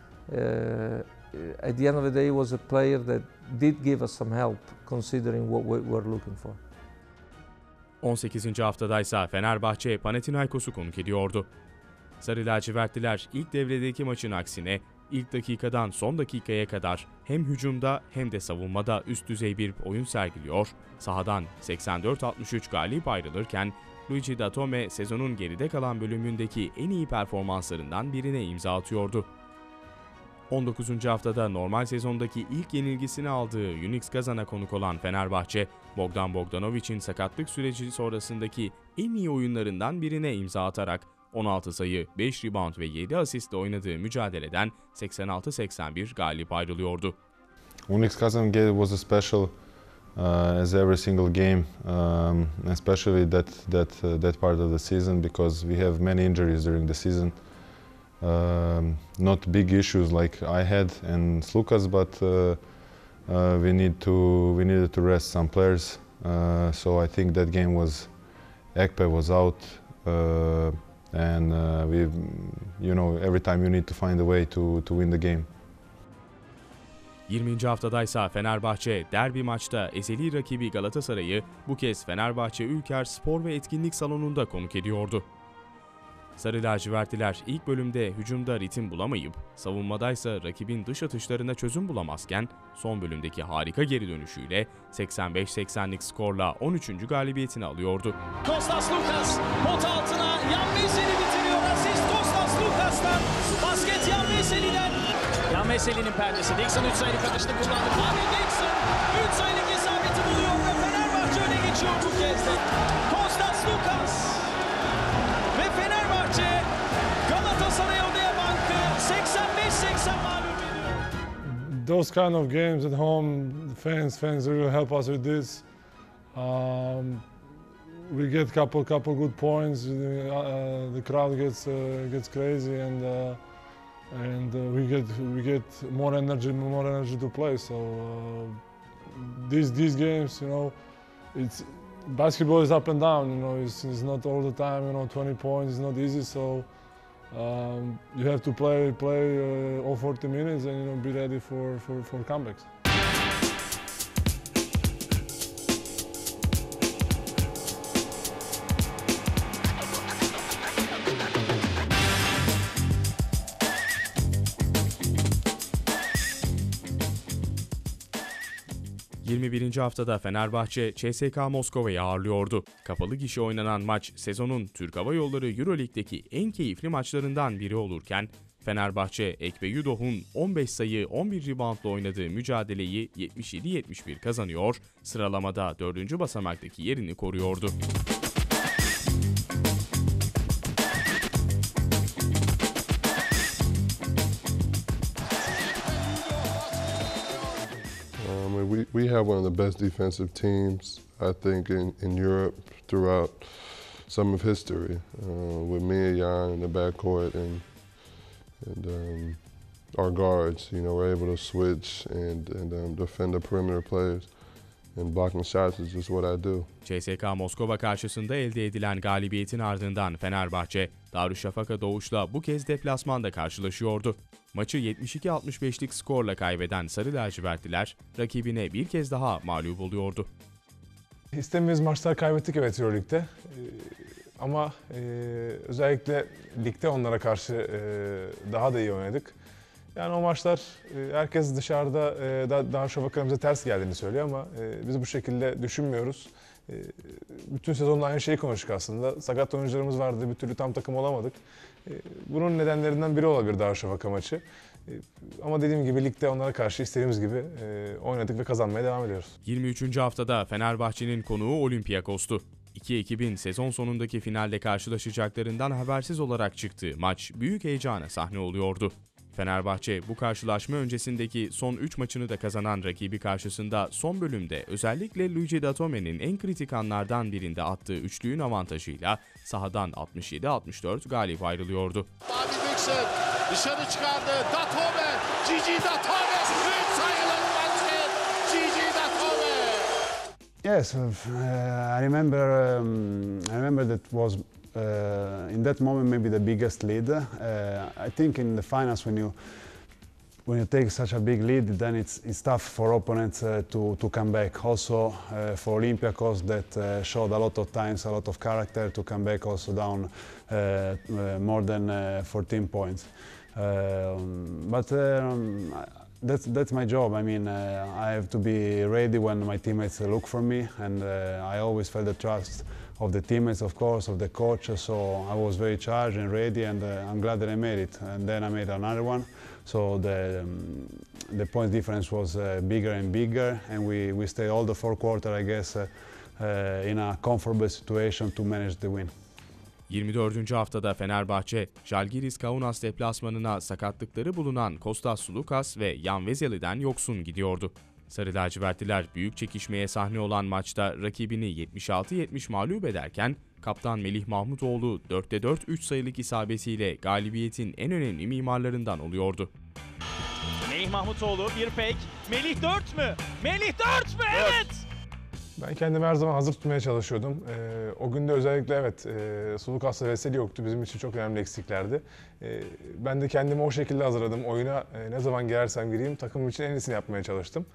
[SPEAKER 18] at the end of the day, he was a player that did give us some help, considering what we were looking for.
[SPEAKER 1] 18. haftadaysa Fenerbahçe Panathinaikos'u konuk ediyordu. Sarı lacivertliler ilk devredeki maçın aksine ilk dakikadan son dakikaya kadar hem hücumda hem de savunmada üst düzey bir oyun sergiliyor, sahadan 84-63 galip ayrılırken Luigi Datome sezonun geride kalan bölümündeki en iyi performanslarından birine imza atıyordu. 19. haftada normal sezondaki ilk yenilgisini aldığı Unix Kazan'a konuk olan Fenerbahçe, Bogdan Bogdanovic'in sakatlık süreci sonrasındaki en iyi oyunlarından birine imza atarak 16 sayı, 5 rebound ve 7 asistle oynadığı mücadeleden 86-81 galip ayrılıyordu.
[SPEAKER 6] Unix Kazan was a special as every single game, especially that part of the season, because we have many injuries during the season. Not big issues like I had and Slukas, but we needed to rest some players. So I think that game was Ekpe was out, and every time you need to find a way to win the game.
[SPEAKER 1] 20. haftadaysa Fenerbahçe derbi maçta ezeli rakibi Galatasaray'ı bu kez Fenerbahçe Ülker Spor ve Etkinlik Salonu'nda konuk ediyordu. Sarı lacivertliler ilk bölümde hücumda ritim bulamayıp savunmadaysa rakibin dış atışlarına çözüm bulamazken son bölümdeki harika geri dönüşüyle 85-80'lik skorla 13. galibiyetini alıyordu.
[SPEAKER 10] Kostas Lukas pot altına Jan Veseli bitiriyor. Asist Kostas Lukas'tan. Basket Jan Veseli'den. Jan Veseli'nin perdesi. Dixon 3 sayılık atışını kullandı. Abi Dixon 3 sayılık isabeti buluyor ve Fenerbahçe öne geçiyor bu kez de. Kostas Lukas. Ve Fenerbahçe Galatasaray Odaya Bank'ı 85-80 mağlup ediyor.
[SPEAKER 16] Those kind of games at home, fans really help us with this. We get couple good points. The crowd gets crazy, and we get more energy to play. So these games, basketball is up and down. It's not all the time. 20 points is not easy. So you have to play all 40 minutes and be ready for comebacks.
[SPEAKER 1] ...21. haftada Fenerbahçe CSKA Moskova'yı ağırlıyordu. Kapalı gişe oynanan maç sezonun Türk Hava Yolları Euroleague'deki en keyifli maçlarından biri olurken Fenerbahçe Ekpe Yudoh'un 15 sayı 11 reboundla oynadığı mücadeleyi 77-71 kazanıyor, sıralamada 4. basamaktaki yerini koruyordu.
[SPEAKER 15] We have one of the best defensive teams, I think, in Europe throughout some of history. With me and Jan in the backcourt and our guards, we're able to switch and defend the perimeter players. And blocking shots is just what I do.
[SPEAKER 1] CSKA Moskova karşısında elde edilen galibiyetin ardından Fenerbahçe, Darüşşafaka Doğuş'la bu kez deplasmanda karşılaşıyordu. Maçı 72-65'lik skorla kaybeden Sarı lacivertliler rakibine bir kez daha mağlup oluyordu.
[SPEAKER 13] İstemediğimiz maçlar kaybettik evet Euroleague'de. Ama özellikle ligde onlara karşı daha da iyi oynadık. Yani o maçlar herkes dışarıda Darüşşafaka'nın bize ters geldiğini söylüyor ama biz bu şekilde düşünmüyoruz. Bütün sezonda aynı şeyi konuştuk aslında. Sakat oyuncularımız vardı, bir türlü tam takım olamadık. Bunun nedenlerinden biri olabilir Darüşşafaka maçı. Ama dediğim gibi ligde onlara karşı istediğimiz gibi oynadık ve kazanmaya devam ediyoruz.
[SPEAKER 1] 23. haftada Fenerbahçe'nin konuğu Olympiakos'tu. İki ekibin sezon sonundaki finalde karşılaşacaklarından habersiz olarak çıktığı maç büyük heyecana sahne oluyordu. Fenerbahçe bu karşılaşma öncesindeki son 3 maçını da kazanan rakibi karşısında son bölümde özellikle Luigi Datome'nin en kritik anlardan birinde attığı üçlüğün avantajıyla sahadan 67-64 galip ayrılıyordu.
[SPEAKER 5] Bobby Dixon dışarı çıkardı. Datome, Gigi Datome, 3 sayılı basket. Gigi Datome.
[SPEAKER 17] Yes, I remember that was in that moment maybe the biggest lead. I think in the finals when you take such a big lead, then it's tough for opponents to come back. Also for Olympiacos that showed a lot of times, a lot of character to come back also down more than 14 points. But that's my job. I mean, I have to be ready when my teammates look for me, and I always felt the trust of the teammates, of course, of the coach. So I was very charged and ready, and I'm glad that I made it. And then I made another one. So the point difference was bigger and bigger, and we stayed all the fourth quarter, I guess, in a comfortable situation to manage the win.
[SPEAKER 1] 24. haftada Fenerbahçe, Žalgiris Kaunas deplasmanına sakatlıkları bulunan Kostas Sulukas ve Jan Veseli'den yoksun gidiyordu. Sarı lacivertliler büyük çekişmeye sahne olan maçta rakibini 76-70 mağlup ederken kaptan Melih Mahmutoğlu 4'te 4 3 sayılık isabetiyle galibiyetin en önemli mimarlarından oluyordu.
[SPEAKER 10] Melih Mahmutoğlu bir pek. Melih 4 mü? Melih 4 mü? Evet!
[SPEAKER 13] Ben kendimi her zaman hazır tutmaya çalışıyordum. O günde özellikle evet, Sulukas ve Veseli yoktu. Bizim için çok önemli eksiklerdi. Ben de kendimi o şekilde hazırladım. Oyuna ne zaman girersem gireyim takımım için en iyisini yapmaya çalıştım.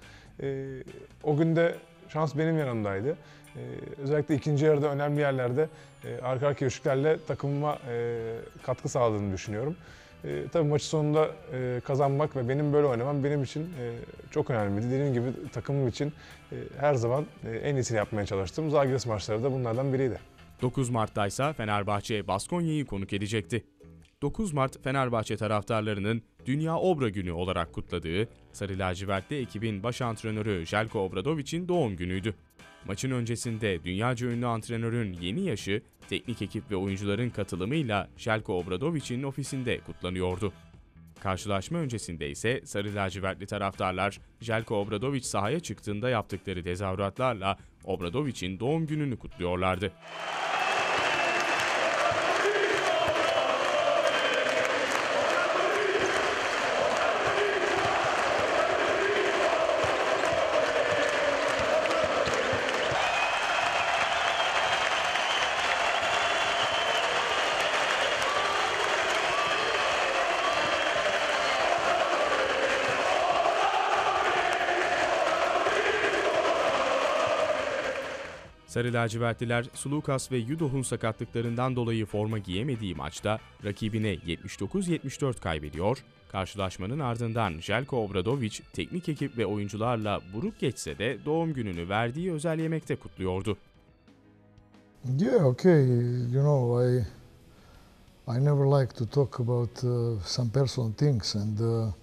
[SPEAKER 13] O günde şans benim yanımdaydı. Özellikle ikinci yarıda önemli yerlerde arka arkaya üçlüklerle takımıma katkı sağladığını düşünüyorum. Tabii maçı sonunda kazanmak ve benim böyle oynamam benim için çok önemliydi. Dediğim gibi takımım için her zaman en iyisini yapmaya çalıştım. Žalgiris maçları da bunlardan biriydi.
[SPEAKER 1] 9 Mart'ta ise Fenerbahçe Baskonya'yı konuk edecekti. 9 Mart Fenerbahçe taraftarlarının Dünya Obra Günü olarak kutladığı, Sarı lacivertli ekibin baş antrenörü Željko Obradovic'in doğum günüydü. Maçın öncesinde dünyaca ünlü antrenörün yeni yaşı, teknik ekip ve oyuncuların katılımıyla Željko Obradovic'in ofisinde kutlanıyordu. Karşılaşma öncesinde ise Sarı lacivertli taraftarlar Željko Obradović sahaya çıktığında yaptıkları tezahüratlarla Obradovic'in doğum gününü kutluyorlardı. Sarı lacivertliler Sulukas ve Yudoh'un sakatlıklarından dolayı forma giyemediği maçta rakibine 79-74 kaybediyor. Karşılaşmanın ardından Željko Obradović teknik ekip ve oyuncularla buruk geçse de doğum gününü verdiği özel yemekte kutluyordu.
[SPEAKER 7] Yeah, okay. You know, I never like to talk about some personal things, and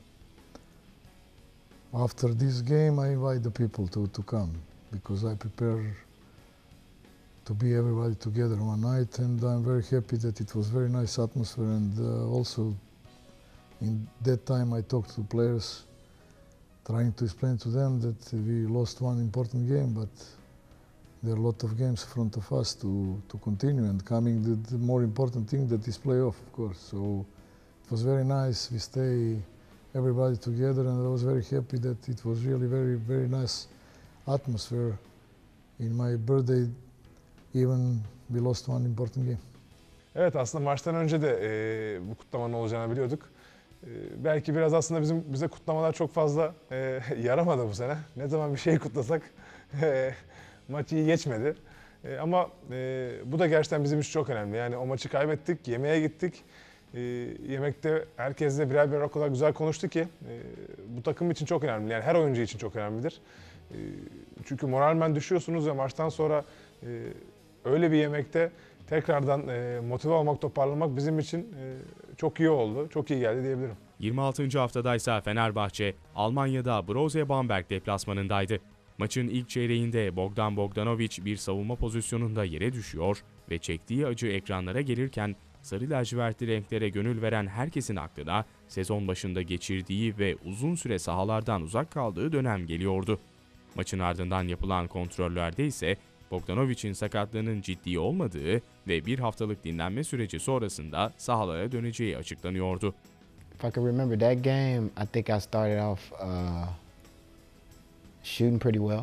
[SPEAKER 7] after this game, I invite the people to come because I prepare to be everybody together one night, and I'm very happy that it was very nice atmosphere, and also in that time I talked to players trying to explain to them that we lost one important game, but there are a lot of games in front of us to continue, and coming the more important thing that is playoff, of course. So it was very nice. We stay everybody together, and I was very happy that it was really very nice atmosphere in my birthday. Even we lost one important game.
[SPEAKER 13] Evet, aslında maçtan önce de bu kutlamanın olacağını biliyorduk. Belki biraz aslında bize kutlamalar çok fazla yaramadı bu sene. Ne zaman bir şey kutlasak maç iyi geçmedi. Ama bu da gerçekten bizim için çok önemli. Yani o maçı kaybettik, yemeğe gittik. Yemekte herkesle birer o kadar güzel konuştu ki bu takım için çok önemli. Yani her oyuncu için çok önemlidir. Çünkü moralmen düşüyorsunuz ve maçtan sonra öyle bir yemekte tekrardan motive olmak, toparlamak bizim için çok iyi oldu. Çok iyi geldi diyebilirim.
[SPEAKER 1] 26. haftadaysa Fenerbahçe Almanya'da Borussia Bamberg deplasmanındaydı. Maçın ilk çeyreğinde Bogdan Bogdanović bir savunma pozisyonunda yere düşüyor ve çektiği acı ekranlara gelirken sarı lacivertli renklere gönül veren herkesin aklına sezon başında geçirdiği ve uzun süre sahalardan uzak kaldığı dönem geliyordu. Maçın ardından yapılan kontrollerde ise Bogdanovic'in sakatlığının ciddi olmadığı ve bir haftalık dinlenme süreci sonrasında sahalara döneceği açıklanıyordu.
[SPEAKER 12] If I can remember that game, I think I started off shooting pretty well,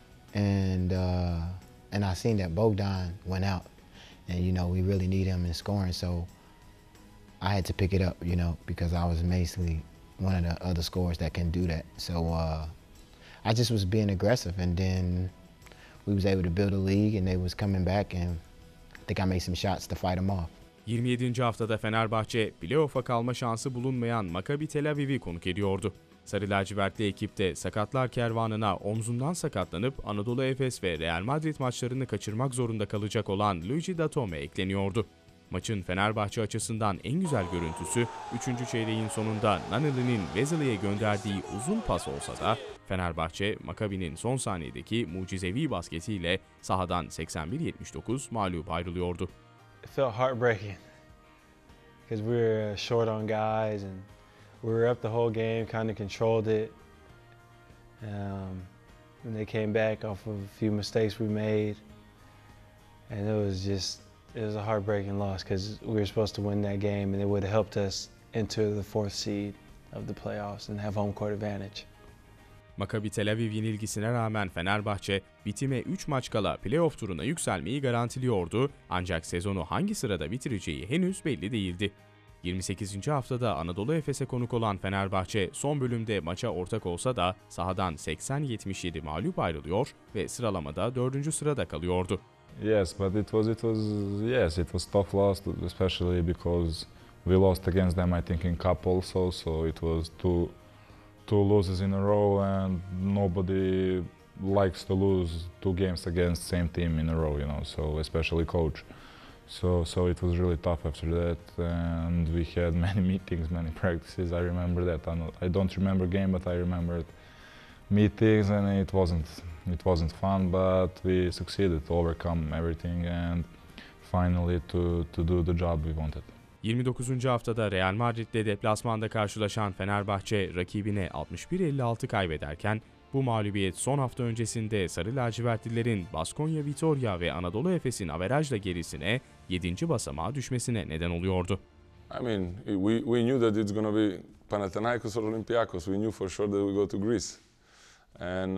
[SPEAKER 12] and I seen that Bogdan went out, and you know we really need him in scoring, so I had to pick it up, you know, because I was basically one of the other scorers that can do that. So I just was being aggressive, and then we was able to build a league, and they was coming back, and I think I made some shots to fight them off.
[SPEAKER 1] 27. haftada Fenerbahçe, playoff'a kalma şansı bulunmayan Maccabi Tel Aviv'i konuk ediyordu. Sarı lacivertli ekipte sakatlar kervanına omzundan sakatlanıp Anadolu Efes ve Real Madrid maçlarını kaçırmak zorunda kalacak olan Luigi Datome ekleniyordu. Maçın Fenerbahçe açısından en güzel görüntüsü 3. çeyreğin sonunda Naneli'nin Vezeli'ye gönderdiği uzun pas olsa da Fenerbahçe, Maccabi'nin son saniyedeki mucizevi basketiyle sahadan 81-79 mağlup ayrılıyordu.
[SPEAKER 14] It felt heartbreaking because we were short on guys and we were up the whole game, kind of controlled it. And they came back off of a few mistakes we made, and it was a heartbreaking loss because we were supposed to win that game and it would have helped us enter the 4th seed of the playoffs and have home court advantage.
[SPEAKER 1] Maccabi Tel Aviv yenilgisine rağmen Fenerbahçe, bitime 3 maç kala playoff turuna yükselmeyi garantiliyordu ancak sezonu hangi sırada bitireceği henüz belli değildi. 28. haftada Anadolu Efes'e konuk olan Fenerbahçe son bölümde maça ortak olsa da sahadan 80-77 mağlup ayrılıyor ve sıralamada 4. sırada kalıyordu.
[SPEAKER 11] Yes, but it was tough loss, especially because we lost against them, I think, in cup also, so it was two losses in a row, and nobody likes to lose 2 games against same team in a row, you know, so especially coach. So it was really tough after that, and we had many meetings, many practices. I remember that. I don't remember game, but I remembered meetings, and it wasn't fun, but we succeeded to overcome everything and finally to do the job we wanted.
[SPEAKER 1] 29. haftada Real Madrid'le deplasmanda karşılaşan Fenerbahçe rakibine 61-56 kaybederken bu mağlubiyet son hafta öncesinde Sarı lacivertlilerin Baskonya Vitoria ve Anadolu Efes'in averajla gerisine 7. basamağa düşmesine neden oluyordu.
[SPEAKER 8] I mean, we knew that it's going to be Panathinaikos or Olympiacos. We knew for sure that we go to Greece. And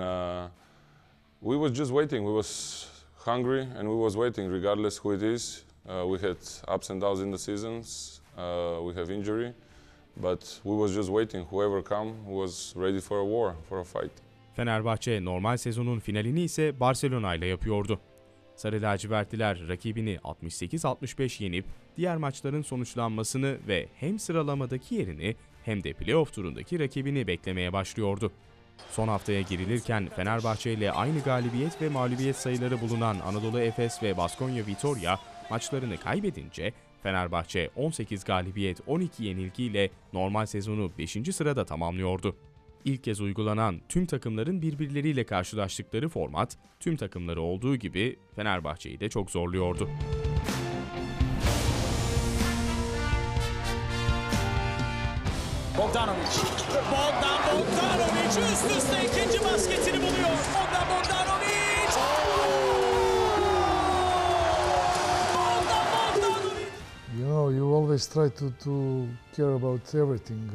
[SPEAKER 8] we was just waiting. We was hungry and we was waiting regardless who it is. We had ups and downs in the seasons. We have injury. But we was just waiting. Whoever come was ready for a war, for a fight.
[SPEAKER 1] Fenerbahçe normal sezonun finalini ise Barcelona ile yapıyordu. Sarı lacivertliler rakibini 68-65 yenip diğer maçların sonuçlanmasını ve hem sıralamadaki yerini hem de playoff turundaki rakibini beklemeye başlıyordu. Son haftaya girilirken Fenerbahçe ile aynı galibiyet ve mağlubiyet sayıları bulunan Anadolu Efes ve Baskonya Vitoria maçlarını kaybedince Fenerbahçe 18 galibiyet 12 yenilgiyle normal sezonu 5. sırada tamamlıyordu. İlk kez uygulanan tüm takımların birbirleriyle karşılaştıkları format tüm takımları olduğu gibi Fenerbahçe'yi de çok zorluyordu.
[SPEAKER 10] Bogdanović üst üste ikinci basketini buluyor. Bogdanović!
[SPEAKER 7] You know, you always try to care about everything.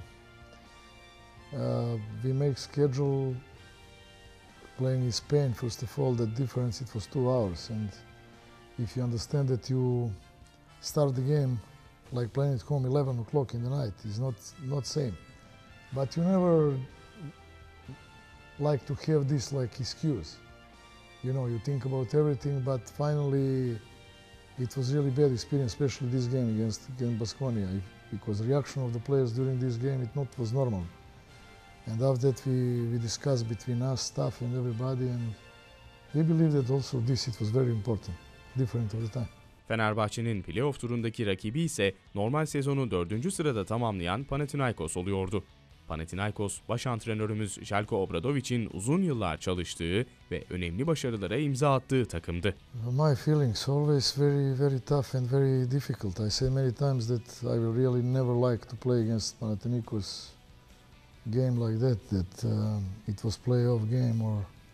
[SPEAKER 7] We make schedule playing in Spain. First of all, the difference, it was 2 hours, and if you understand that you start the game like playing at home 11 o'clock in the night, is not same. But you never like to have this like excuse. You know, you think about everything, but finally it was really bad experience, especially this game against Baskonia, because reaction of the players during this game, it was normal. And after that we discussed between us, staff and everybody, and we believe that also it was very important, different of the time.
[SPEAKER 1] Fenerbahçe'nin playoff turundaki rakibi ise normal sezonu 4. sırada tamamlayan Panathinaikos oluyordu. Panathinaikos baş antrenörümüz Željko Obradovic'in uzun yıllar çalıştığı ve önemli başarılara imza attığı takımdı.
[SPEAKER 7] My feelings always very, very tough and very difficult. I say many times that I will really never like to play against Panathinaikos game like that. That it was playoff game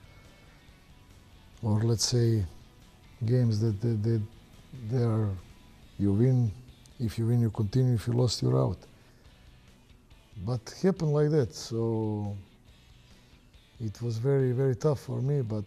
[SPEAKER 7] or let's say games that they are you win. If you win, you continue. If you lost, you're out. But it happened like that, so it was very, very tough for me. But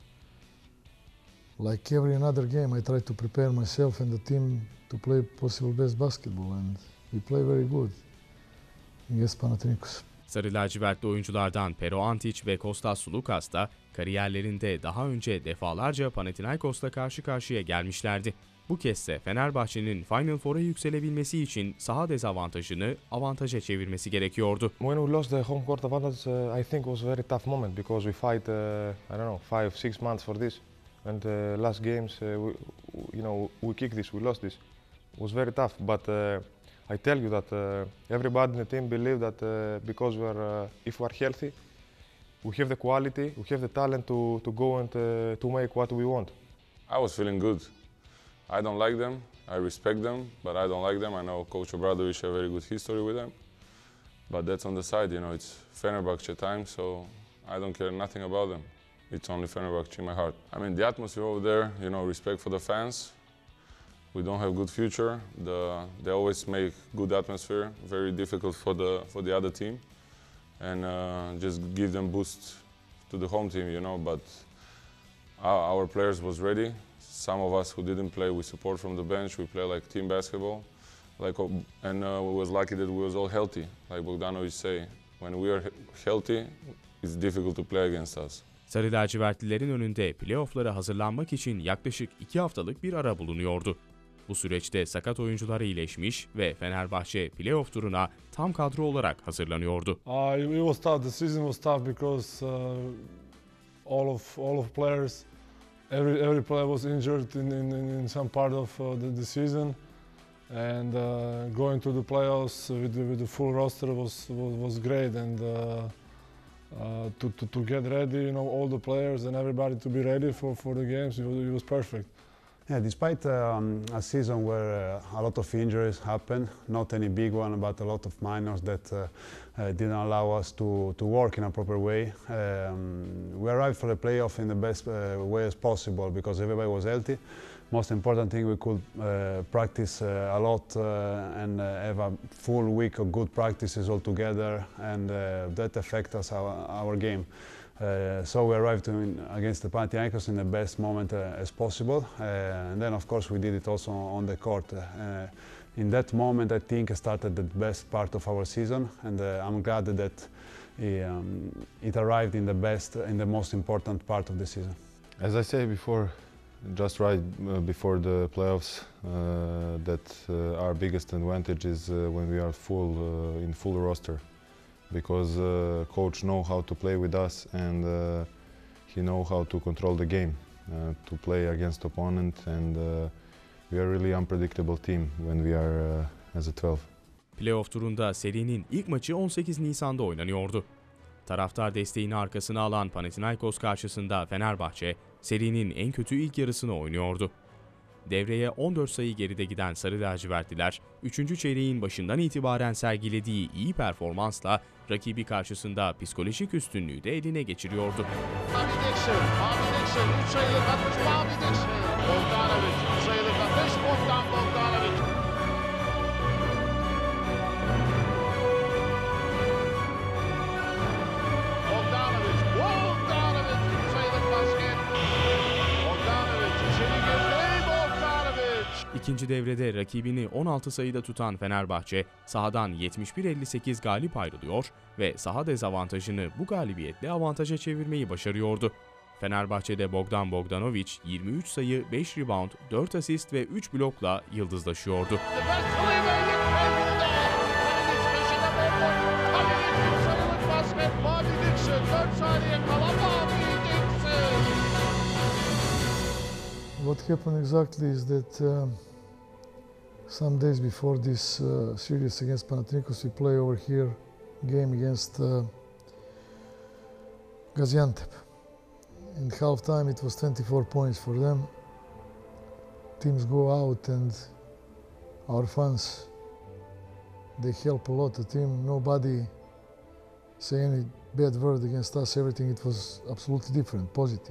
[SPEAKER 7] like every another game, I try to prepare myself and the team to play possible best basketball, and we play very good against Panathinaikos.
[SPEAKER 1] Sarı lacivertli oyunculardan Pero Antic ve Kostas Sloukas da kariyerlerinde daha önce defalarca Panathinaikos'la karşı karşıya gelmişlerdi. Bu kezde Fenerbahçe'nin Final Four'a yükselebilmesi için saha dezavantajını avantaja çevirmesi gerekiyordu.
[SPEAKER 9] When we lost the home court advantage, I think it was a very tough moment because we fight, I don't know, 5-6 months for this. And last games, we kicked this, we lost this. It was very tough, but I tell you that everybody in the team believe that because if we are healthy, we have the quality, we have the talent to go and to make what we want.
[SPEAKER 8] I was feeling good. I don't like them, I respect them, but I don't like them. I know Coach Obradovic has a very good history with them. But that's on the side, it's Fenerbahce time, so I don't care nothing about them. It's only Fenerbahce in my heart. I mean, the atmosphere over there, respect for the fans. We don't have good future. They always make good atmosphere, very difficult for the other team. And just give them boost to the home team, but our players was ready. Some of us who didn't play, we support from the bench. We play like team basketball, and we was lucky that we was all healthy. Like Bogdanovic say, when we are healthy, it's difficult to play against us.
[SPEAKER 1] Sarı lacivertlilerin önünde playoff'lara hazırlanmak için yaklaşık 2 haftalık bir ara bulunuyordu. Bu süreçte sakat oyuncular iyileşmiş ve Fenerbahçe playoff turuna tam kadro olarak hazırlanıyordu.
[SPEAKER 16] It was tough. The season was tough because all of players. Every player was injured in some part of the season, and going to the playoffs with the full roster was great. And to get ready, all the players and everybody to be ready for the games, it was perfect.
[SPEAKER 17] Yeah, despite a season where a lot of injuries happened, not any big one, but a lot of minors that didn't allow us to work in a proper way. We arrived for the playoff in the best way as possible because everybody was healthy. Most important thing, we could practice a lot and have a full week of good practices all together, and that affects our game. So we arrived against the Panathinaikos in the best moment as possible, and then of course we did it also on the court. In that moment, I think started the best part of our season, and I'm glad that it arrived in the most important part of the season.
[SPEAKER 6] As I say before, just right before the playoffs, that our biggest advantage is when we are in full roster. Because coach know how to play with us, and he know how to control the game, to play against opponent, and we are really unpredictable team when we are as a 12.
[SPEAKER 1] Playoff turunda serinin ilk maçı 18 Nisan'da oynanıyordu. Taraftar desteğini arkasına alan Panathinaikos karşısında Fenerbahçe serinin en kötü ilk yarısını oynuyordu. Devreye 14 sayı geride giden Sarı lacivertliler 3. çeyreğin başından itibaren sergilediği iyi performansla rakibi karşısında psikolojik üstünlüğü de eline geçiriyordu.
[SPEAKER 5] Bobby Dixon 3 sayılık atmış Bobby Dixon. Bogdanovic 3 sayılık atış Bogdanovic.
[SPEAKER 1] İkinci devrede rakibini 16 sayıda tutan Fenerbahçe sahadan 71-58 galip ayrılıyor ve saha dezavantajını bu galibiyetle avantaja çevirmeyi başarıyordu. Fenerbahçe'de Bogdanovic 23 sayı, 5 rebound, 4 asist ve 3 blokla yıldızlaşıyordu.
[SPEAKER 7] What happened exactly is that some days before this series against Panathinaikos, we play over here game against Gaziantep. In halftime it was 24 points for them. Teams go out and our fans, they help a lot the team. Nobody say any bad word against us. Everything it was absolutely different, positive.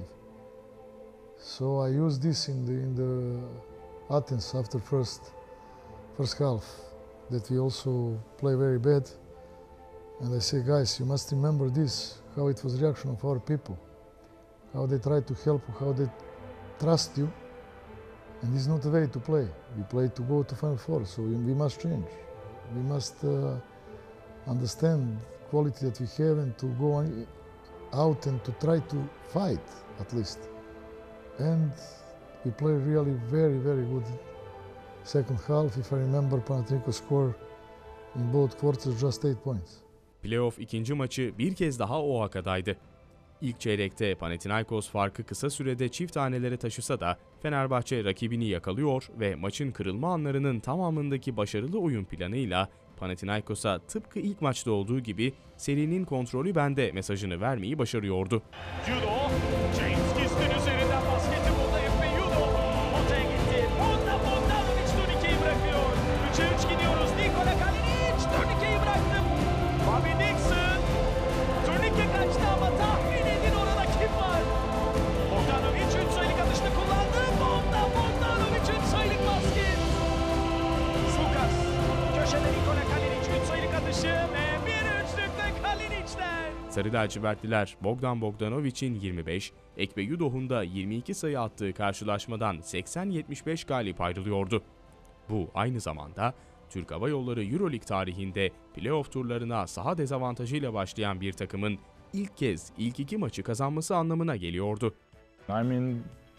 [SPEAKER 7] So I used this in the Athens after first half, that we also play very bad. And I say, guys, you must remember this, how it was reaction of our people, how they try to help you, how they trust you. And this is not the way to play. We play to go to Final Four, so we must change. We must understand quality that we have and to go out and to try to fight, at least. And we play really very, very good second half. If I remember, Panathinaikos scored in both quarters just 8 points.
[SPEAKER 1] Playoff ikinci maçı bir kez daha Oaxaca'daydı. İlk çeyrekte Panathinaikos farkı kısa sürede çift hanelere taşısa da Fenerbahçe rakibini yakalıyor ve maçın kırılma anlarının tamamındaki başarılı oyun planıyla Panathinaikos'a tıpkı ilk maçta olduğu gibi serinin kontrolü bende mesajını vermeyi başarıyordu.
[SPEAKER 10] Judo, James Gistin üzerinden basketbolda ve Judo potaya gitti. Bogdanovic turnikeyi bırakıyor. 3'e 3 gidiyoruz. Nikola Kalinic turnikeyi bıraktı. Bobby Dixon turnike kaçtı ama tahmin edin orada kim var? Bogdanovic 3 sayılık atışını kullandı. Bogdanovic 3 sayılık basket. Slukas köşede Nikola Kalinic 3 sayılık atışı ve bir üçlükte Kalinic'ten.
[SPEAKER 1] Sarı lacivertliler Bogdanovic'in 25, Ekpe Yudoh'un da 22 sayı attığı karşılaşmadan 80-75 galip ayrılıyordu. Bu aynı zamanda Türk Hava Yolları Euroleague tarihinde playoff turlarına saha dezavantajıyla başlayan bir takımın ilk kez ilk iki maçı kazanması anlamına geliyordu.
[SPEAKER 11] I mean,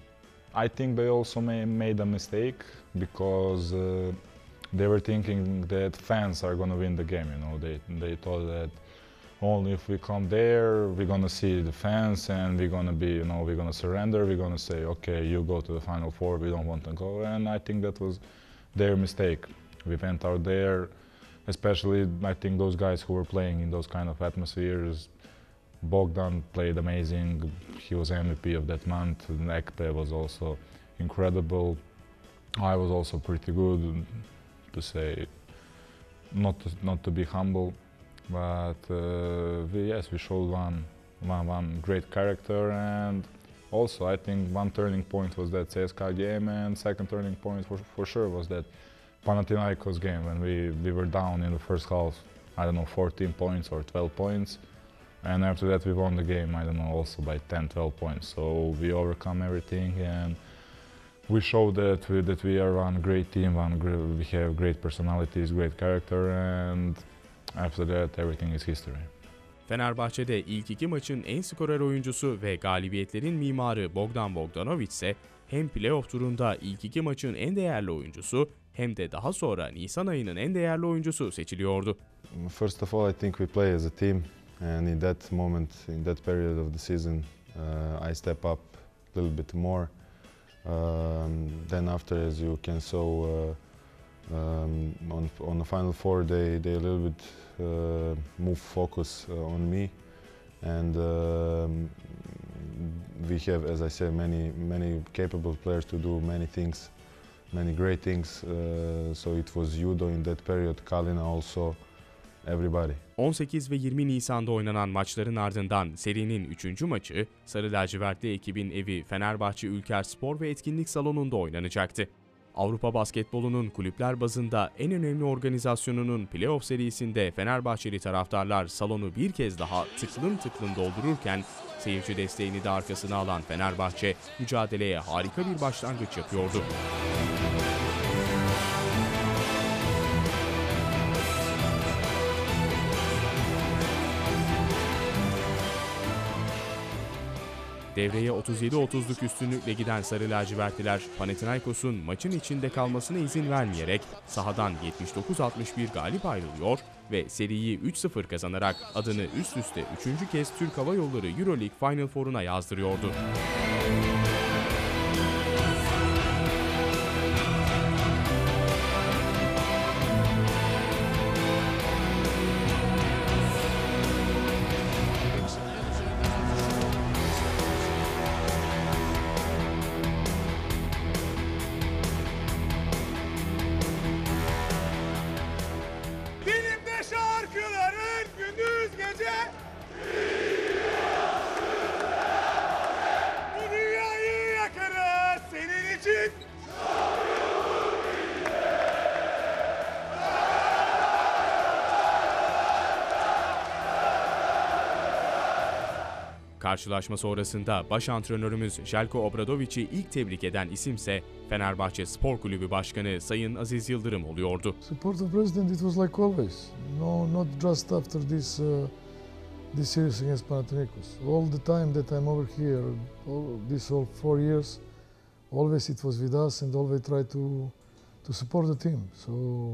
[SPEAKER 11] I think they also made a mistake because they were thinking that fans are going to win the game. You know, they thought that only if we come there, we're going to see the fans and we're going to be, you know, we're going to surrender. We're going to say, okay, you go to the Final Four. We don't want to go. And I think that was their mistake. We went out there, especially I think those guys who were playing in those kind of atmospheres. Bogdan played amazing. He was MVP of that month. Ekpe was also incredible. I was also pretty good, to say, not to be humble, but we showed one great character, and also I think one turning point was that CSKA game, and second turning point for sure was that Panathinaikos game when we were down in the first half, I don't know, 14 points or 12 points. And after that we won the game, I don't know, also by 10-12 points. So we overcome everything and we show that we are one great team, we have great personalities, great character, and after that everything is history.
[SPEAKER 1] Fenerbahçe'de ilk iki maçın en skorer oyuncusu ve galibiyetlerin mimarı Bogdan Bogdanovic ise hem playoff turunda ilk iki maçın en değerli oyuncusu hem de daha sonra Nisan ayının en değerli oyuncusu seçiliyordu.
[SPEAKER 6] First of all, I think we play as a team, and in that moment, in that period of the season, I step up a little bit more. Then after, as you can saw, on the Final Four, they a little bit move focus on me, and we have, as I said, many capable players to do many things, many great things. So it was Judo in that period, Kalina also, everybody.
[SPEAKER 1] 18 ve 20 Nisan'da oynanan maçların ardından serinin 3. maçı Sarı lacivertli ekibin evi Fenerbahçe Ülker Spor ve Etkinlik Salonu'nda oynanacaktı. Avrupa basketbolunun kulüpler bazında en önemli organizasyonunun playoff serisinde Fenerbahçeli taraftarlar salonu bir kez daha tıklım tıklım doldururken seyirci desteğini de arkasına alan Fenerbahçe mücadeleye harika bir başlangıç yapıyordu. Devreye 37-30'luk üstünlükle giden Sarı lacivertliler Panathinaikos'un maçın içinde kalmasına izin vermeyerek sahadan 79-61 galip ayrılıyor ve seriyi 3-0 kazanarak adını üst üste 3. kez Türk Hava Yolları Euroleague Final Four'una yazdırıyordu. Karşılaşma sonrasında baş antrenörümüz Željko Obradović'i ilk tebrik eden isimse Fenerbahçe Spor Kulübü Başkanı Sayın Aziz Yıldırım oluyordu.
[SPEAKER 7] Support of president, it was like always. No, not just after this series against Panathinaikos. All the time that I'm over here, these 4 years, always it was with us and always try to support the team. So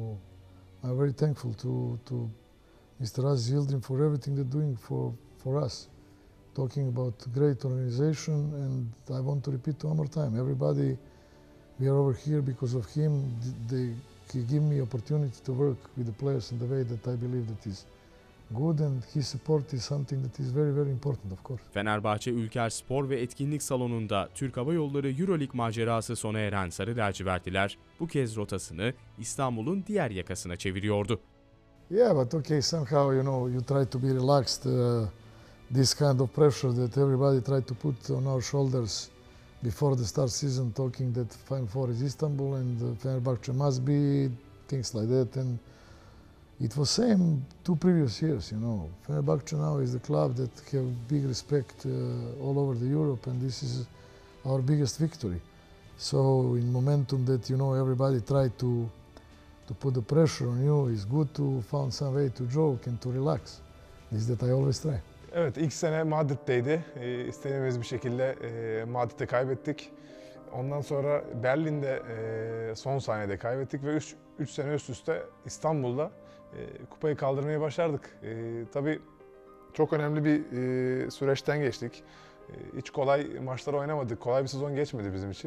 [SPEAKER 7] I'm very thankful to Mr. Aziz Yıldırım for everything they're doing for us. Talking about great organization, and I want to repeat one more time, everybody, we are over here because of him. He give me opportunity to work with the players in the way that I believe that is good, and his support is something that is very, very important, of course.
[SPEAKER 1] Fenerbahçe Ülker Spor ve Etkinlik Salonu'nda Türk Hava Yolları Euroleague macerası sona eren Sarı Lacivertliler bu kez rotasını İstanbul'un diğer yakasına çeviriyordu.
[SPEAKER 7] Yeah, but okay, somehow, you try to be relaxed. This kind of pressure that everybody tried to put on our shoulders before the start season, talking that Final Four is Istanbul and Fenerbahçe must be, things like that. And it was same 2 previous years, Fenerbahçe now is the club that have big respect all over the Europe, and this is our biggest victory. So in momentum that, everybody tried to put the pressure on you, it's good to find some way to joke and to relax. This is that I always try.
[SPEAKER 13] Evet, ilk sene Madrid'deydi. İstemediğimiz bir şekilde Madrid'de kaybettik. Ondan sonra Berlin'de son saniyede kaybettik ve 3 sene üst üste İstanbul'da kupayı kaldırmayı başardık. Tabii çok önemli bir süreçten geçtik. Hiç kolay maçlar oynamadık, kolay bir sezon geçmedi bizim için.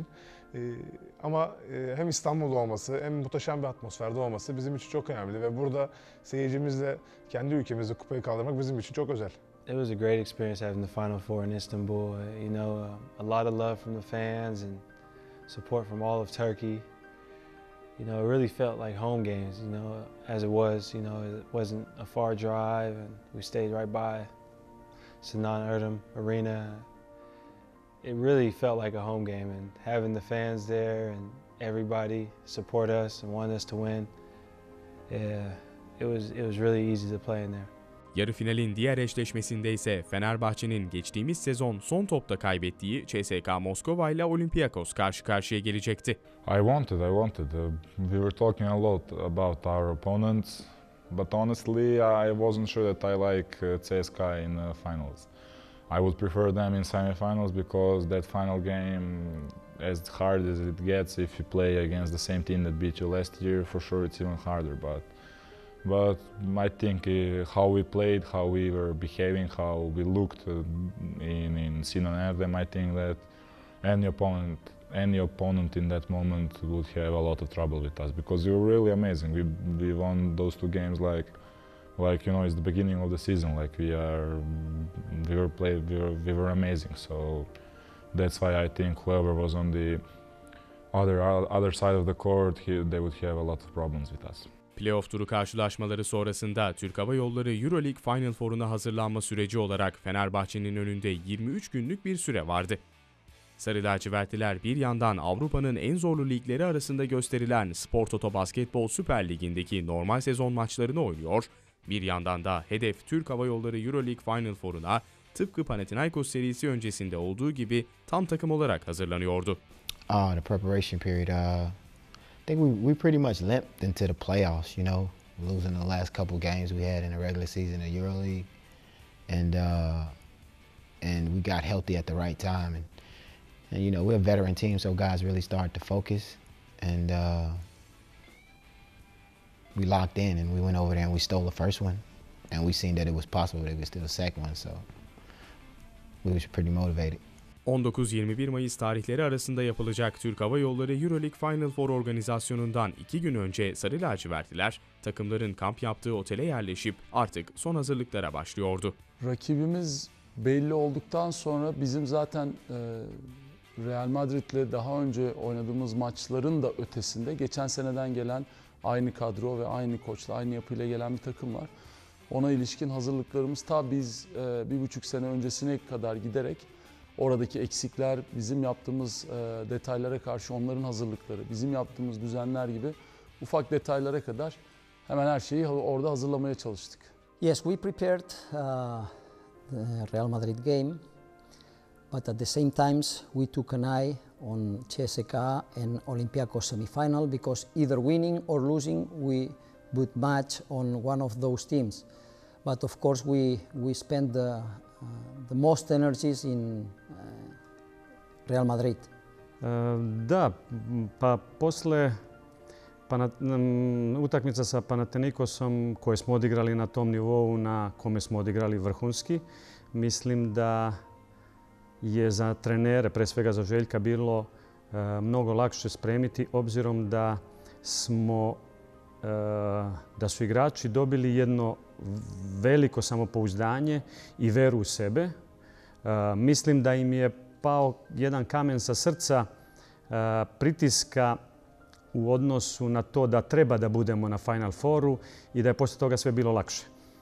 [SPEAKER 13] Ama hem İstanbul'da olması hem muhteşem bir atmosferde olması bizim için çok önemli ve burada seyircimizle kendi ülkemizde kupayı kaldırmak bizim için çok özel.
[SPEAKER 14] It was a great experience having the Final Four in Istanbul. A lot of love from the fans and support from all of Turkey. It really felt like home games, as it was. It wasn't a far drive, and we stayed right by Sinan Erdem Arena. It really felt like a home game, and having the fans there and everybody support us and want us to win, it was really easy to play in there.
[SPEAKER 1] Yarı finalin diğer eşleşmesinde ise Fenerbahçe'nin geçtiğimiz sezon son topta kaybettiği CSKA Moskova ile Olympiakos karşı karşıya gelecekti.
[SPEAKER 11] I wanted. We were talking a lot about our opponents, but honestly, I wasn't sure that I like CSKA in finals. I would prefer them in semifinals because that final game, as hard as it gets, if you play against the same team that beat you last year, for sure it's even harder. But I think how we played, how we were behaving, how we looked in Sinan Erdem, I think that any opponent in that moment would have a lot of trouble with us because we were really amazing. We won those 2 games like it's the beginning of the season. Like we were amazing. So that's why I think whoever was on the other side of the court, they would have a lot of problems with us.
[SPEAKER 1] Playoff turu karşılaşmaları sonrasında Türk Hava Yolları Euroleague Final Four'una hazırlanma süreci olarak Fenerbahçe'nin önünde 23 günlük bir süre vardı. Sarı lacivertliler bir yandan Avrupa'nın en zorlu ligleri arasında gösterilen Spor Toto Basketbol Süper Ligi'ndeki normal sezon maçlarını oynuyor, bir yandan da hedef Türk Hava Yolları Euroleague Final Four'una tıpkı Panathinaikos serisi öncesinde olduğu gibi tam takım olarak hazırlanıyordu.
[SPEAKER 12] The preparation period, I think we pretty much limped into the playoffs, losing the last couple games we had in the regular season of EuroLeague, and we got healthy at the right time, and we're a veteran team, so guys really started to focus, and we locked in, and we went over there and we stole the first one, and we seen that it was possible that we could steal the second one, so we was pretty motivated.
[SPEAKER 1] 19-21 Mayıs tarihleri arasında yapılacak Türk Hava Yolları Euroleague Final Four organizasyonundan 2 gün önce Sarı lacivertliler takımların kamp yaptığı otele yerleşip artık son hazırlıklara başlıyordu.
[SPEAKER 19] Rakibimiz belli olduktan sonra bizim zaten Real Madrid'le daha önce oynadığımız maçların da ötesinde geçen seneden gelen aynı kadro ve aynı koçla, aynı yapıyla gelen bir takım var. Ona ilişkin hazırlıklarımız biz 1,5 sene öncesine kadar giderek oradaki eksikler, bizim yaptığımız detaylara karşı onların hazırlıkları, bizim yaptığımız düzenler gibi ufak detaylara kadar hemen her şeyi orada hazırlamaya çalıştık.
[SPEAKER 20] Yes, we prepared the Real Madrid game but at the same time we took an eye on CSKA and Olympiacos semi-final, because either winning or losing we would match on one of those teams. But of course we spent the most energies in Real Madrid.
[SPEAKER 21] Da, pa posle utakmica sa Panathinaikosom koje smo odigrali na tom nivou na kome smo odigrali vrhunski, mislim da je za trenere, pre svega za Željka, bilo mnogo lakše spremiti, obzirom da su igrači dobili jedno veliko samopouzdanje i veru u sebe. Mislim da im je pao jedan kamen sa srca pritiska u odnosu na to da treba da budemo na Final Fouru i da je posle toga sve bilo lakše.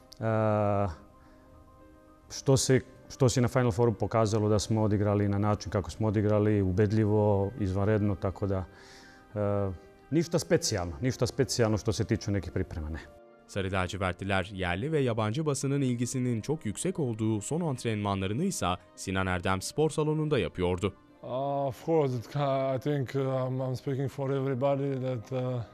[SPEAKER 21] Što se na Final Fouru pokazalo da smo odigrali na način kako smo odigrali, ubedljivo, izvanredno, tako da ništa specijalno što se tiče nekih priprema, ne.
[SPEAKER 1] Sarı lacivertliler yerli ve yabancı basının ilgisinin çok yüksek olduğu son antrenmanlarını ise Sinan Erdem spor salonunda yapıyordu.
[SPEAKER 16] Of course, I think I'm speaking for everybody that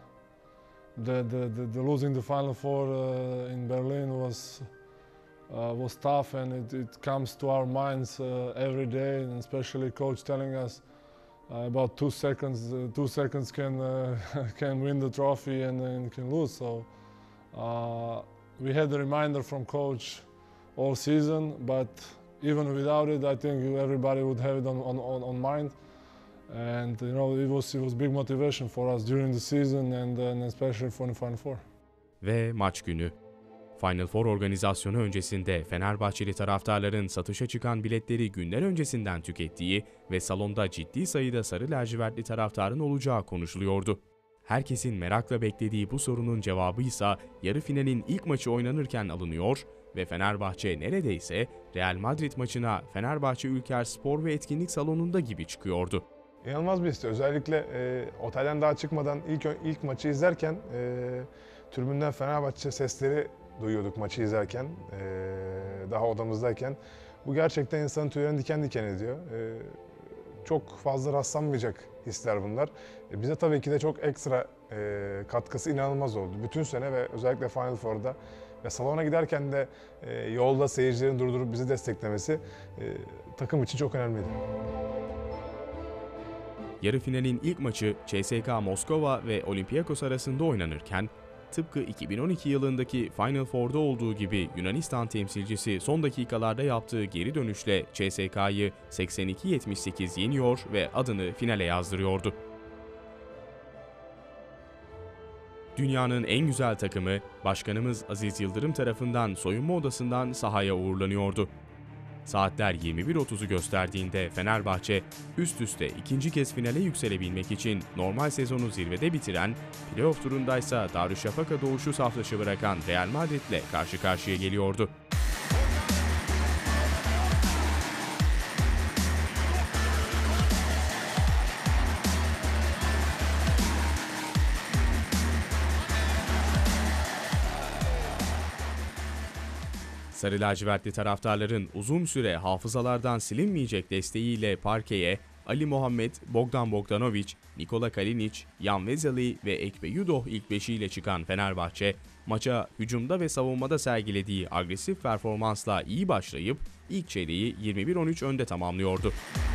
[SPEAKER 16] the losing the Final Four in Berlin was tough, and it comes to our minds every day, and especially coach telling us about 2 seconds. 2 seconds can win the trophy and can lose. So we had a reminder from coach all season, but even without it, I think everybody would have it on mind. And you know, it was big motivation for us during the season and especially for the Final Four.
[SPEAKER 1] Ve maç günü. Final Four organizasyonu öncesinde Fenerbahçeli taraftarların satışa çıkan biletleri günler öncesinden tükettiği ve salonda ciddi sayıda sarı lacivertli taraftarın olacağı konuşuluyordu. Herkesin merakla beklediği bu sorunun cevabı ise yarı finalin ilk maçı oynanırken alınıyor ve Fenerbahçe neredeyse Real Madrid maçına Fenerbahçe Ülker Spor ve Etkinlik Salonu'nda gibi çıkıyordu.
[SPEAKER 13] İnanılmaz bir histi. Özellikle otelden daha çıkmadan ilk maçı izlerken tribünden Fenerbahçe sesleri duyuyorduk maçı izlerken, daha odamızdayken. Bu gerçekten insanın tüylerini diken diken ediyor. Çok fazla rastlanmayacak hisler bunlar. Bize tabii ki de çok ekstra katkısı inanılmaz oldu. Bütün sene ve özellikle Final Four'da ve salona giderken de yolda seyircilerin durdurup bizi desteklemesi takım için çok önemliydi.
[SPEAKER 1] Yarı finalin ilk maçı CSKA Moskova ve Olympiakos arasında oynanırken, tıpkı 2012 yılındaki Final Four'da olduğu gibi Yunanistan temsilcisi son dakikalarda yaptığı geri dönüşle CSKA'yı 82-78 yeniyor ve adını finale yazdırıyordu. Dünyanın en güzel takımı, Başkanımız Aziz Yıldırım tarafından soyunma odasından sahaya uğurlanıyordu. Saatler 21.30'u gösterdiğinde Fenerbahçe üst üste ikinci kez finale yükselebilmek için normal sezonu zirvede bitiren, playoff turundaysa Darüşşafaka doğuşu saftaşı bırakan Real Madrid'le karşı karşıya geliyordu. Sarı lacivertli taraftarların uzun süre hafızalardan silinmeyecek desteğiyle parkeye Ali Muhammed, Bogdan Bogdanović, Nikola Kalinic, Jan Vesely ve Ekpe Udoh ilk beşiyle çıkan Fenerbahçe, maça hücumda ve savunmada sergilediği agresif performansla iyi başlayıp ilk çeyreği 21-13 önde tamamlıyordu.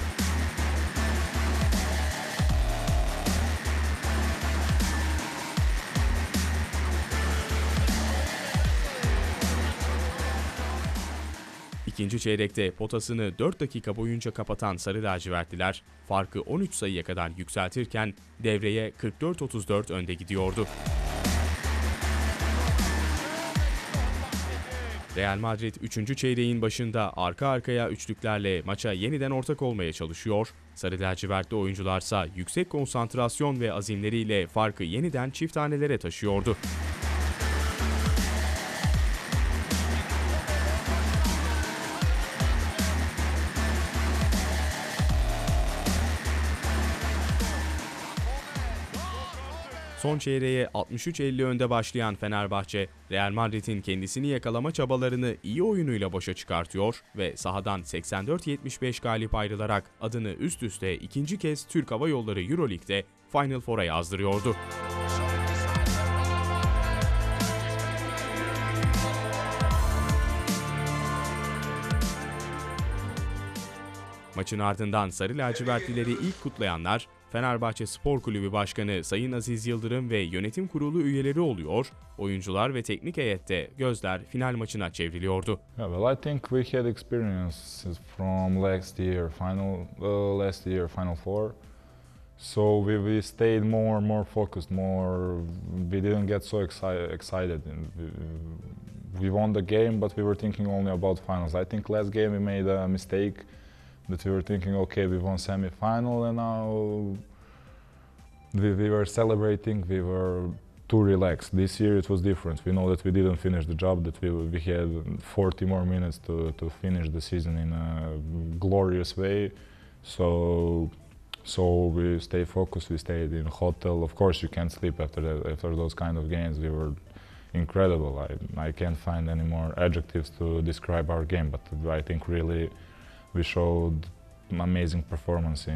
[SPEAKER 1] İkinci çeyrekte potasını 4 dakika boyunca kapatan Sarı lacivertliler farkı 13 sayıya kadar yükseltirken devreye 44-34 önde gidiyordu. Real Madrid 3. çeyreğin başında arka arkaya üçlüklerle maça yeniden ortak olmaya çalışıyor. Sarı lacivertli oyuncularsa yüksek konsantrasyon ve azimleriyle farkı yeniden çift tanelere taşıyordu. Son çeyreğe 63-50 önde başlayan Fenerbahçe, Real Madrid'in kendisini yakalama çabalarını iyi oyunuyla boşa çıkartıyor ve sahadan 84-75 galip ayrılarak adını üst üste ikinci kez Türk Hava Yolları Euroleague'de Final Four'a yazdırıyordu. Maçın ardından Sarı Lacivertlileri ilk kutlayanlar, Fenerbahçe Spor Kulübü Başkanı Sayın Aziz Yıldırım ve yönetim kurulu üyeleri oluyor, oyuncular ve teknik heyette gözler final maçına çevriliyordu.
[SPEAKER 11] Yeah, well, I think we had experiences from last year Final Four. So we stayed more focused, we didn't get so excited. We won the game, but we were thinking only about finals. I think last game we made a mistake. That we were thinking, okay, we won semi-final, and now we were celebrating. We were too relaxed. This year it was different. We know that we didn't finish the job. That we had 40 more minutes to finish the season in a glorious way. So we stay focused. We stayed in hotel. Of course, you can't sleep after those kind of games. We were incredible. I can't find any more adjectives to describe our game. But I think really, we showed amazing performance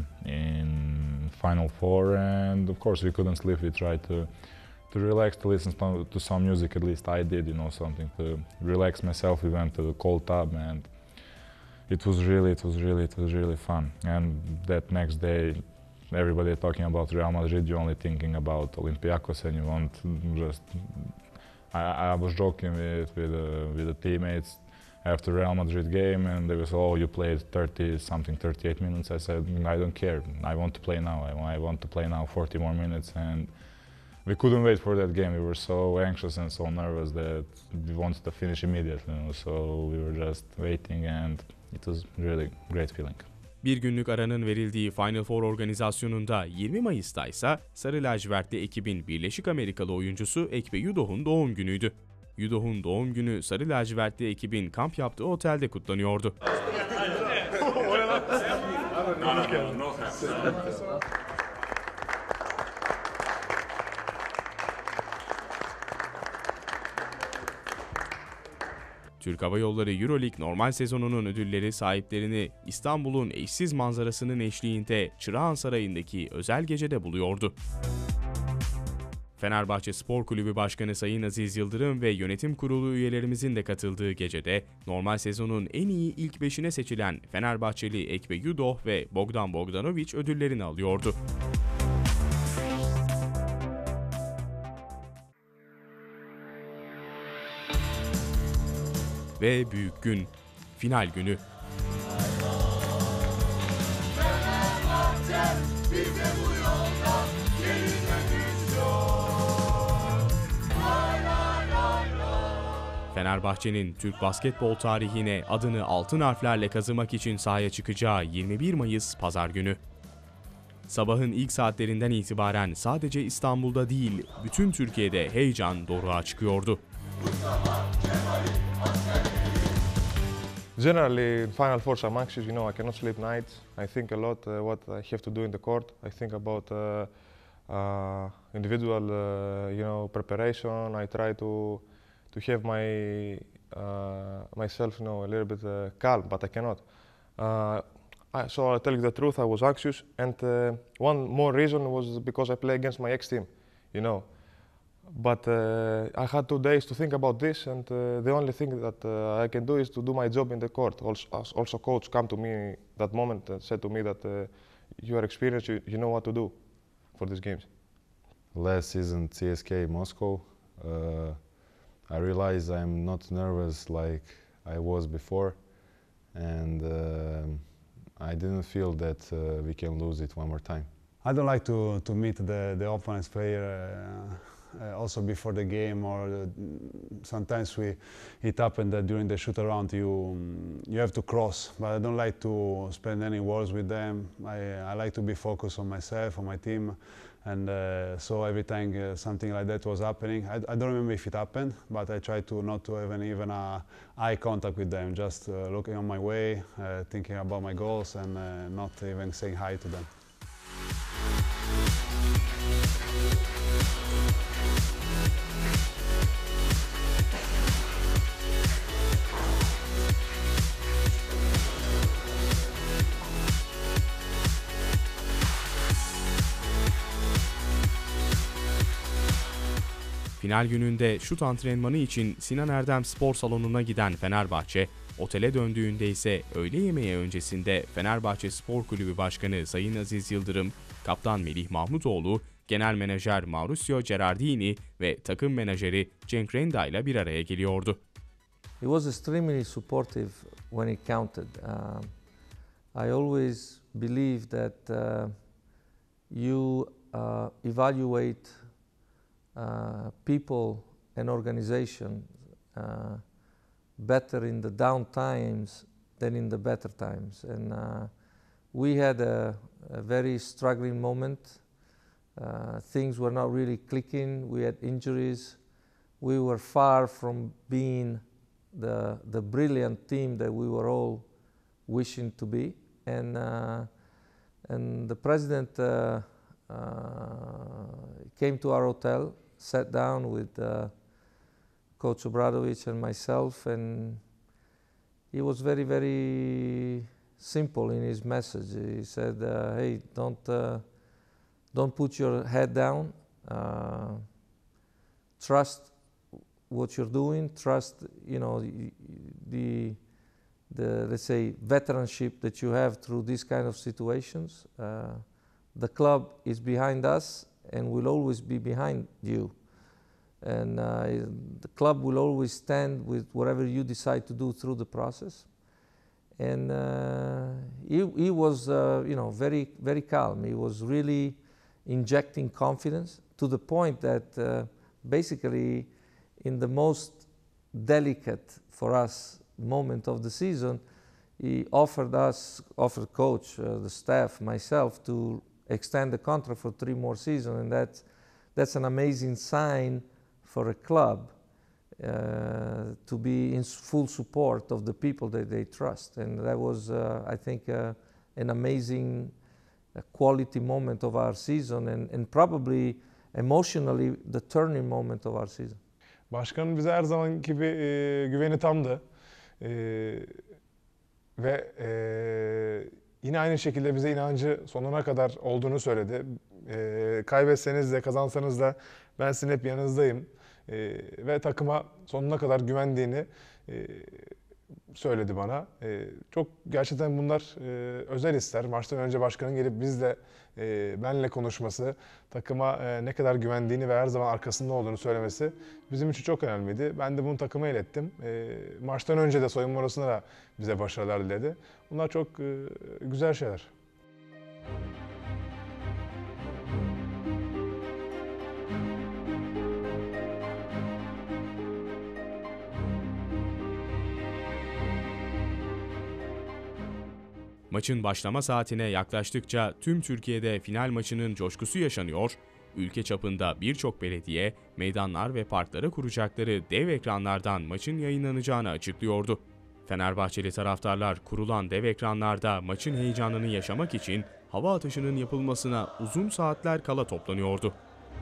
[SPEAKER 11] in Final Four, and of course we couldn't sleep. We tried to relax, to listen to some music. At least I did, something to relax myself. We went to the cold tub, and it was really fun. And that next day, everybody talking about Real Madrid. You're only thinking about Olympiacos, and you want just. I was joking with the teammates after Real Madrid game, and they was, oh, you played 38 minutes. I said, I don't care. I want to play now. I want to play now 40 more minutes, and we couldn't wait for that game. We were so anxious and so nervous that we wanted to finish immediately. So we were just waiting, and it was really great feeling.
[SPEAKER 1] Bir günlük aranın verildiği Final Four organizasyonunda 20 Mayıs'ta ise Sarı Lacivertli ekibin Birleşik Amerikalı oyuncusu Ekpe Udoh'un doğum günüydü. Udoh'un doğum günü Sarı Lacivertli ekibin kamp yaptığı otelde kutlanıyordu. Türk Hava Yolları Euroleague normal sezonunun ödülleri sahiplerini İstanbul'un eşsiz manzarasının eşliğinde Çırağan Sarayı'ndaki özel gecede buluyordu. Fenerbahçe Spor Kulübü Başkanı Sayın Aziz Yıldırım ve yönetim kurulu üyelerimizin de katıldığı gecede normal sezonun en iyi ilk 5'ine seçilen Fenerbahçeli Ekpe Udoh ve Bogdan Bogdanović ödüllerini alıyordu. Ve büyük gün, final günü. Fenerbahçe'nin Türk basketbol tarihine adını altın harflerle kazımak için sahaya çıkacağı 21 Mayıs Pazar günü. Sabahın ilk saatlerinden itibaren sadece İstanbul'da değil, bütün Türkiye'de heyecan doruğa çıkıyordu.
[SPEAKER 9] Generally, in Final Four, I'm anxious. I cannot sleep nights. I think a lot what I have to do in the court. I think about individual, preparation. I try to have myself, a little bit calm, but I cannot. So I'll tell you the truth. I was anxious, and one more reason was because I play against my ex-team, But I had 2 days to think about this, and the only thing that I can do is to do my job in the court. Also coach come to me that moment and said to me that you are experienced, you know what to do for these games.
[SPEAKER 6] Last season, CSKA Moscow, I realized I'm not nervous like I was before, and I didn't feel that we can lose it one more time.
[SPEAKER 17] I don't like to meet the opponent's player also before the game, or sometimes it happened that during the shoot around you have to cross, but I don't like to spend any words with them. I like to be focused on myself, on my team, and so every time something like that was happening, I don't remember if it happened, but I try to not to have even eye contact with them, just looking on my way, thinking about my goals, and not even saying hi to them.
[SPEAKER 1] Final gününde şut antrenmanı için Sinan Erdem Spor Salonu'na giden Fenerbahçe, otele döndüğünde ise öğle yemeği öncesinde Fenerbahçe Spor Kulübü Başkanı Sayın Aziz Yıldırım, Kaptan Melih Mahmutoğlu, Genel Menajer Mauricio Gerardini ve takım menajeri Cenk Renda ile bir araya geliyordu.
[SPEAKER 18] He was extremely supportive when it counted. I always believe that you evaluate people and organization better in the down times than in the better times. And we had a very struggling moment. Things were not really clicking. We had injuries. We were far from being the brilliant team that we were all wishing to be. And the president came to our hotel, sat down with Coach Obradovic and myself, and he was very, very simple in his message. He said, "Hey, don't put your head down. Trust what you're doing. Trust, the let's say veteranship that you have through these kind of situations. The club is behind us and will always be behind you. And the club will always stand with whatever you decide to do through the process." And he was, very, very calm. He was really injecting confidence to the point that basically in the most delicate for us moment of the season, he offered coach, the staff, myself, to extend the contract for 3 more seasons, and that's an amazing sign for a club to be in full support of the people that they trust. And that was, I think, an amazing quality moment of our season, and probably emotionally the turning moment of our season.
[SPEAKER 13] Başkanın bize her zaman gibi güveni tamdı. Ve yine aynı şekilde bize inancı sonuna kadar olduğunu söyledi. Kaybetseniz de kazansanız da ben sizin hep yanınızdayım. Ve takıma sonuna kadar güvendiğini söyledi bana. Çok gerçekten bunlar özel hisler. Maçtan önce başkanın gelip bizle, benle konuşması, takıma ne kadar güvendiğini ve her zaman arkasında olduğunu söylemesi bizim için çok önemliydi. Ben de bunu takıma ilettim. Maçtan önce de soyunma odasında da bize başarılar diledi. Bunlar çok güzel şeyler.
[SPEAKER 1] Maçın başlama saatine yaklaştıkça tüm Türkiye'de final maçının coşkusu yaşanıyor, ülke çapında birçok belediye, meydanlar ve parklara kuracakları dev ekranlardan maçın yayınlanacağını açıklıyordu. Fenerbahçeli taraftarlar kurulan dev ekranlarda maçın heyecanını yaşamak için hava atışının yapılmasına uzun saatler kala toplanıyordu.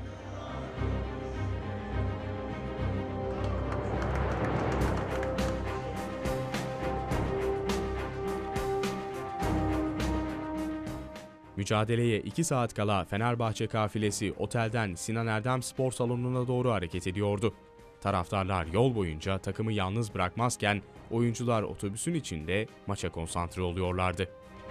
[SPEAKER 1] Mücadeleye 2 saat kala Fenerbahçe kafilesi otelden Sinan Erdem Spor Salonu'na doğru hareket ediyordu. Taraftarlar yol boyunca takımı yalnız bırakmazken oyuncular otobüsün içinde maça konsantre oluyorlardı.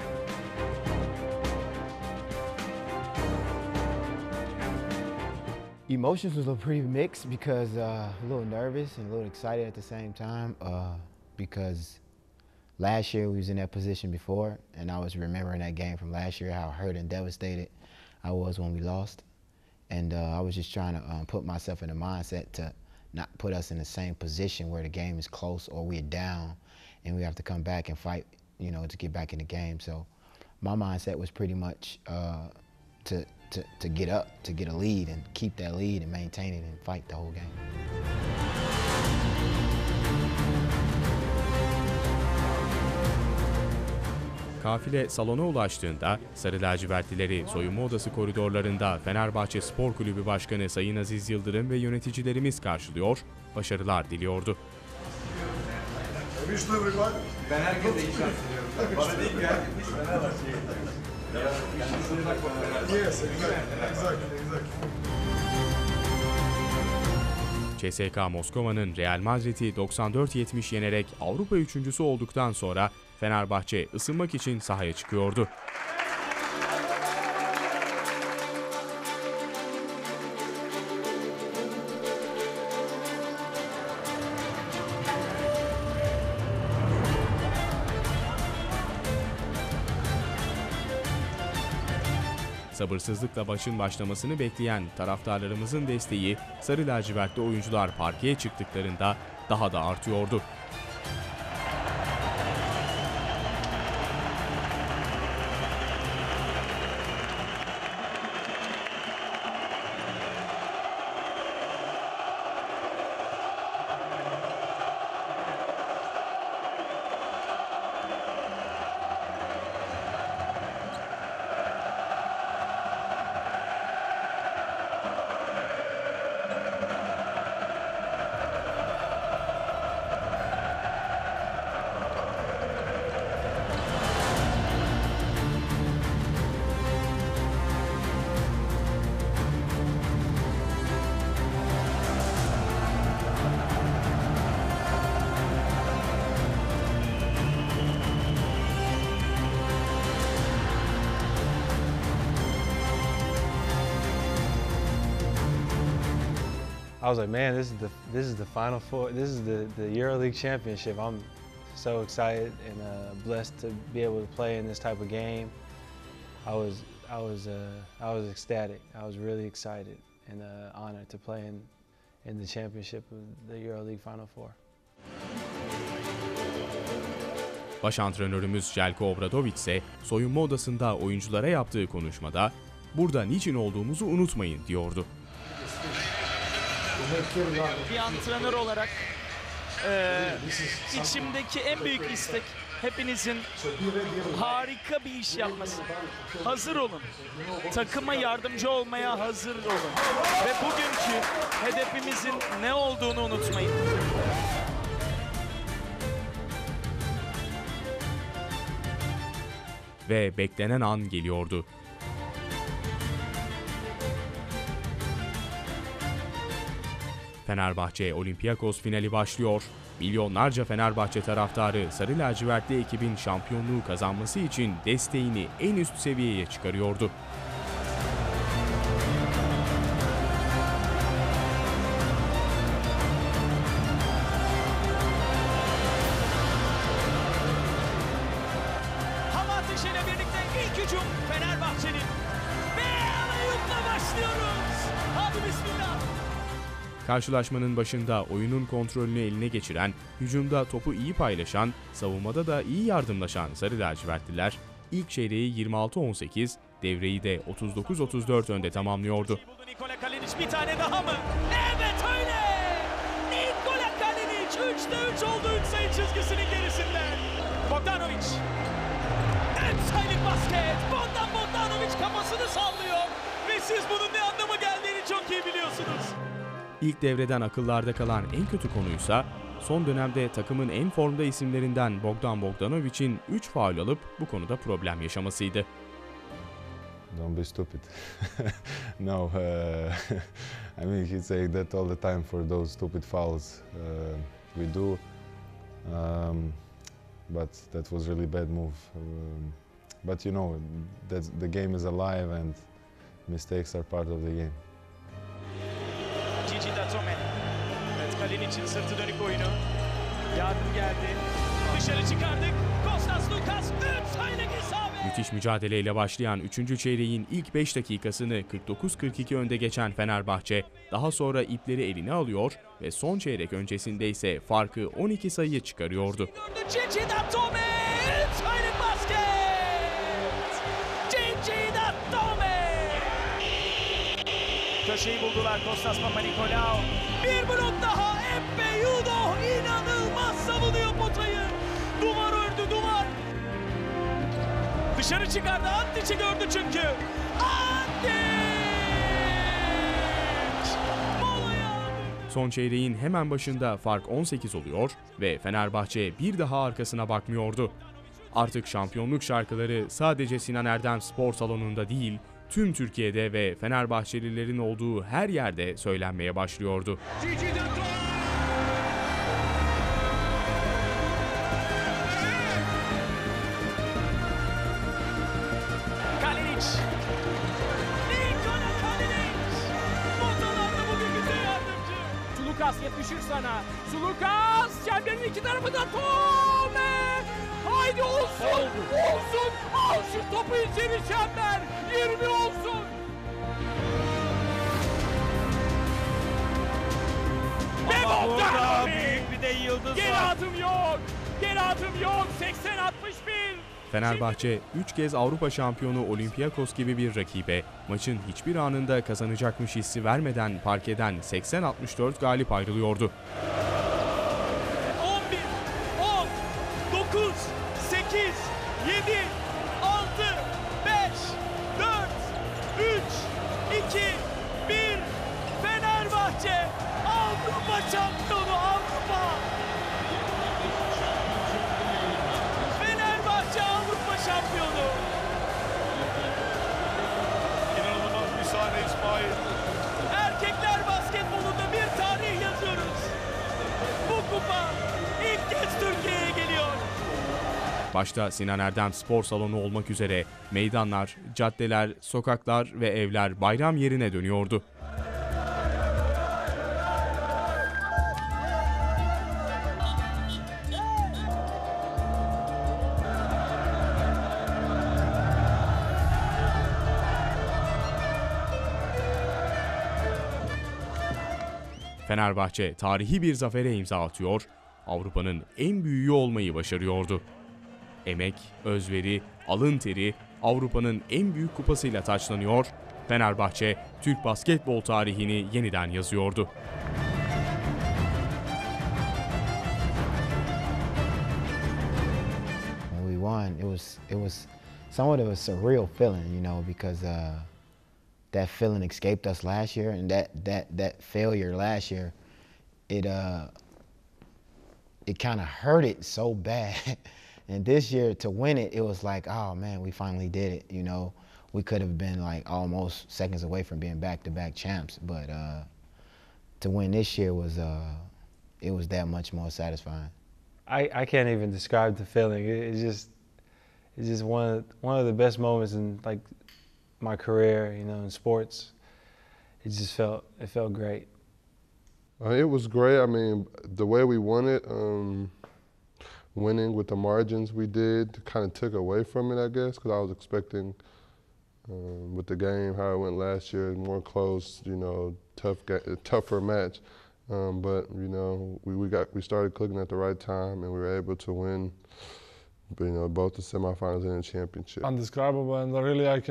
[SPEAKER 12] Emotions was pretty mixed because a little nervous and a little excited at the same time because last year we was in that position before, and I was remembering that game from last year, how hurt and devastated I was when we lost. And I was just trying to put myself in a mindset to not put us in the same position where the game is close or we're down and we have to come back and fight, to get back in the game. So my mindset was pretty much to get up, to get a lead and keep that lead and maintain it and fight the whole game.
[SPEAKER 1] Kafile salona ulaştığında Sarı Lacivertlileri soyunma odası koridorlarında Fenerbahçe Spor Kulübü Başkanı Sayın Aziz Yıldırım ve yöneticilerimiz karşılıyor, başarılar diliyordu.
[SPEAKER 3] Ben herkese iyi şans diliyorum. Bana değil ki herkes Fenerbahçe'ye. Yes, exactly.
[SPEAKER 1] CSKA Moskova'nın Real Madrid'i 94-70 yenerek Avrupa üçüncüsü olduktan sonra Fenerbahçe ısınmak için sahaya çıkıyordu. Sabırsızlıkla maçın başlamasını bekleyen taraftarlarımızın desteği sarı lacivertli oyuncular parkeye çıktıklarında daha da artıyordu.
[SPEAKER 14] I was like, man, this is the Final Four. This is the EuroLeague championship. I'm so excited and blessed to be able to play in this type of game. I was ecstatic. I was really excited and honored to play in the championship of the EuroLeague Final Four.
[SPEAKER 1] Baş antrenörümüz Željko Obradović ise soyunma odasında oyunculara yaptığı konuşmada "Burada niçin olduğumuzu unutmayın" diyordu.
[SPEAKER 10] Bir antrenör olarak içimdeki en büyük istek hepinizin harika bir iş yapması. Hazır olun. Takıma yardımcı olmaya hazır olun. Ve bugünkü hedefimizin ne olduğunu unutmayın.
[SPEAKER 1] Ve beklenen an geliyordu. Fenerbahçe Olympiakos finali başlıyor. Milyonlarca Fenerbahçe taraftarı sarı lacivertli ekibin şampiyonluğu kazanması için desteğini en üst seviyeye çıkarıyordu.
[SPEAKER 10] Hava ateşiyle birlikte ilk hücum Fenerbahçe'nin. Ve alayımla başlıyoruz. Hadi bismillah.
[SPEAKER 1] Karşılaşmanın başında oyunun kontrolünü eline geçiren, hücumda topu iyi paylaşan, savunmada da iyi yardımlaşan sarı lacivertliler ilk çeyreği 26-18, devreyi de 39-34 önde tamamlıyordu.
[SPEAKER 10] Nikola Kalinic bir tane daha mı? Evet öyle! Nikola Kalinic 3'te 3 oldu 3 sayı çizgisinin gerisinden. Bogdanović. 3 sayılık basket. Bogdanović kafasını sallıyor. Ve siz bunun ne anlama geldiğini çok iyi biliyorsunuz.
[SPEAKER 1] İlk devreden akıllarda kalan en kötü konuysa son dönemde takımın en formda isimlerinden Bogdan Bogdanović'in 3 faul alıp bu konuda problem yaşamasıydı.
[SPEAKER 6] Don't be stupid. No, I mean he's saying that all the time for those stupid fouls we do, but that was really bad move. But you know, the game is alive and mistakes are part of the game.
[SPEAKER 10] Gigi Datome. Evet, Kalinic'in sırtı dönük oyunu. Yardım geldi. Dışarı çıkardık. Kostas Lukas 3 sayılık isabet.
[SPEAKER 1] Müthiş mücadeleyle başlayan 3. çeyreğin ilk 5 dakikasını 49-42 önde geçen Fenerbahçe daha sonra ipleri eline alıyor ve son çeyrek öncesinde ise farkı 12 sayıya çıkarıyordu.
[SPEAKER 10] Gigi Datome 3 sayılık basket. Gigi Datome. Köşeyi buldular Kostas Papanikolaou. Bir blok daha Empe Yudo inanılmaz savunuyor potayı. Duvar ördü duvar. Dışarı çıkardı Antic'i gördü çünkü. Antic!
[SPEAKER 1] Son çeyreğin hemen başında fark 18 oluyor ve Fenerbahçe bir daha arkasına bakmıyordu. Artık şampiyonluk şarkıları sadece Sinan Erdem Spor Salonu'nda değil, tüm Türkiye'de ve Fenerbahçelilerin olduğu her yerde söylenmeye başlıyordu.
[SPEAKER 10] Kalinic. Nikola Kalinic. Motolarda bugün bize yardımcı. Sulukas yetişir sana. Sulukas çemberin iki tarafında Tome. Haydi olsun. Olsun. Al şu topu içeri çember. 20 olsun. Ve
[SPEAKER 3] Burada büyük bir de yıldız
[SPEAKER 10] geri
[SPEAKER 3] var.
[SPEAKER 10] adım yok. Geri adım yok. 80-61.
[SPEAKER 1] Fenerbahçe 3 kez Avrupa şampiyonu Olympiakos gibi bir rakibe maçın hiçbir anında kazanacakmış hissi vermeden parkeden 80-64 galip ayrılıyordu.
[SPEAKER 10] 11, 10, 9, 8, 7, 6, 5, 4, 3, 2, 1. Fenerbahçe Avrupa şampiyonu Avrupa. Fenerbahçe Avrupa şampiyonu.
[SPEAKER 5] İnanılmaz bir sahne İsmail.
[SPEAKER 10] Erkekler basketbolunda bir tarih yazıyoruz. Bu kupa ilk kez Türkiye'ye geliyor.
[SPEAKER 1] Başta Sinan Erdem Spor Salonu olmak üzere meydanlar, caddeler, sokaklar ve evler bayram yerine dönüyordu. Fenerbahçe tarihi bir zafere imza atıyor, Avrupa'nın en büyüğü olmayı başarıyordu. Emek, özveri, alın teri Avrupa'nın en büyük kupasıyla taçlanıyor, Fenerbahçe Türk basketbol tarihini yeniden yazıyordu.
[SPEAKER 12] When we won, it was somewhat of a surreal feeling, you know, because that feeling escaped us last year, and that failure last year, it kind of hurt it so bad. And this year to win it, it was like, oh man, we finally did it. You know, we could have been like almost seconds away from being back-to-back champs, but to win this year was it was that much more satisfying.
[SPEAKER 14] I can't even describe the feeling. It's just one of the best moments in like my career, you know, in sports. It felt great.
[SPEAKER 15] It was great. I mean, the way we won it, winning with the margins we did, kind of took away from it, I guess, because I was expecting with the game how it went last year, more close, you know, tougher match. But you know, we started clicking at the right time, and we were able to win, you know, both the semifinals and the championship.
[SPEAKER 16] Undescribable, and really I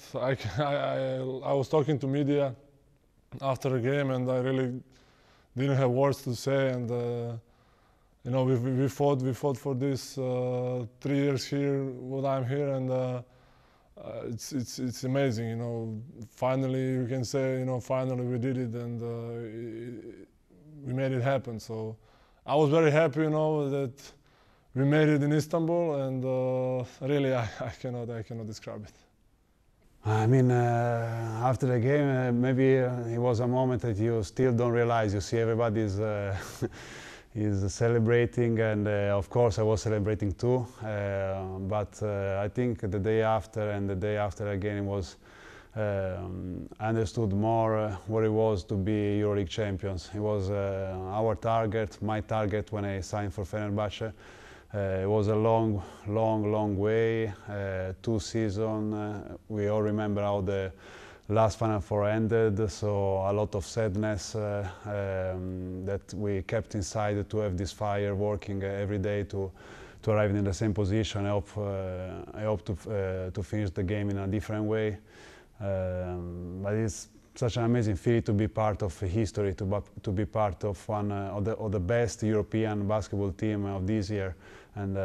[SPEAKER 16] was talking to media after the game, and I really didn't have words to say, and you know, we fought for this 3 years here, what I'm here, and it's amazing, you know. Finally, you can say, you know, finally we did it, and we made it happen. So I was very happy, you know, that we made it in Istanbul, and really I cannot describe it.
[SPEAKER 17] I mean, after the game, maybe it was a moment that you still don't realize. You see everybody's is celebrating, and of course I was celebrating too. But I think the day after and the day after again, it was I understood more what it was to be EuroLeague champions. It was our target, my target when I signed for Fenerbahce. It was a long way, 2 seasons. We all remember how the last Final Four ended, so a lot of sadness that we kept inside to have this fire working every day to arrive in the same position. I hope to finish the game in a different way. But it's such an amazing feeling to be part of history, to be part of one of the best European basketball team of this year, and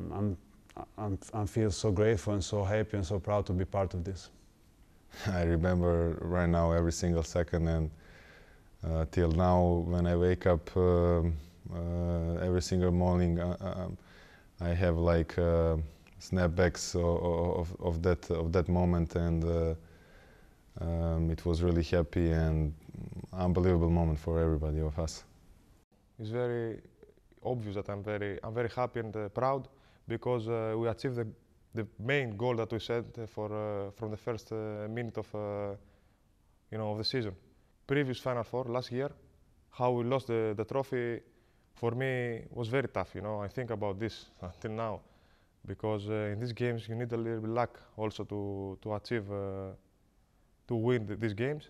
[SPEAKER 17] I feel so grateful and so happy and so proud to be part of this.
[SPEAKER 6] I remember right now every single second, and till now when I wake up every single morning, I have like snapbacks of that moment, and It was really happy and unbelievable moment for everybody of us.
[SPEAKER 9] It's very obvious that I'm very happy and proud because we achieved the main goal that we set from the first minute of of the season. Previous Final Four last year, how we lost the trophy, for me was very tough. I think about this until now, because in these games you need a little bit luck also to achieve to win these games.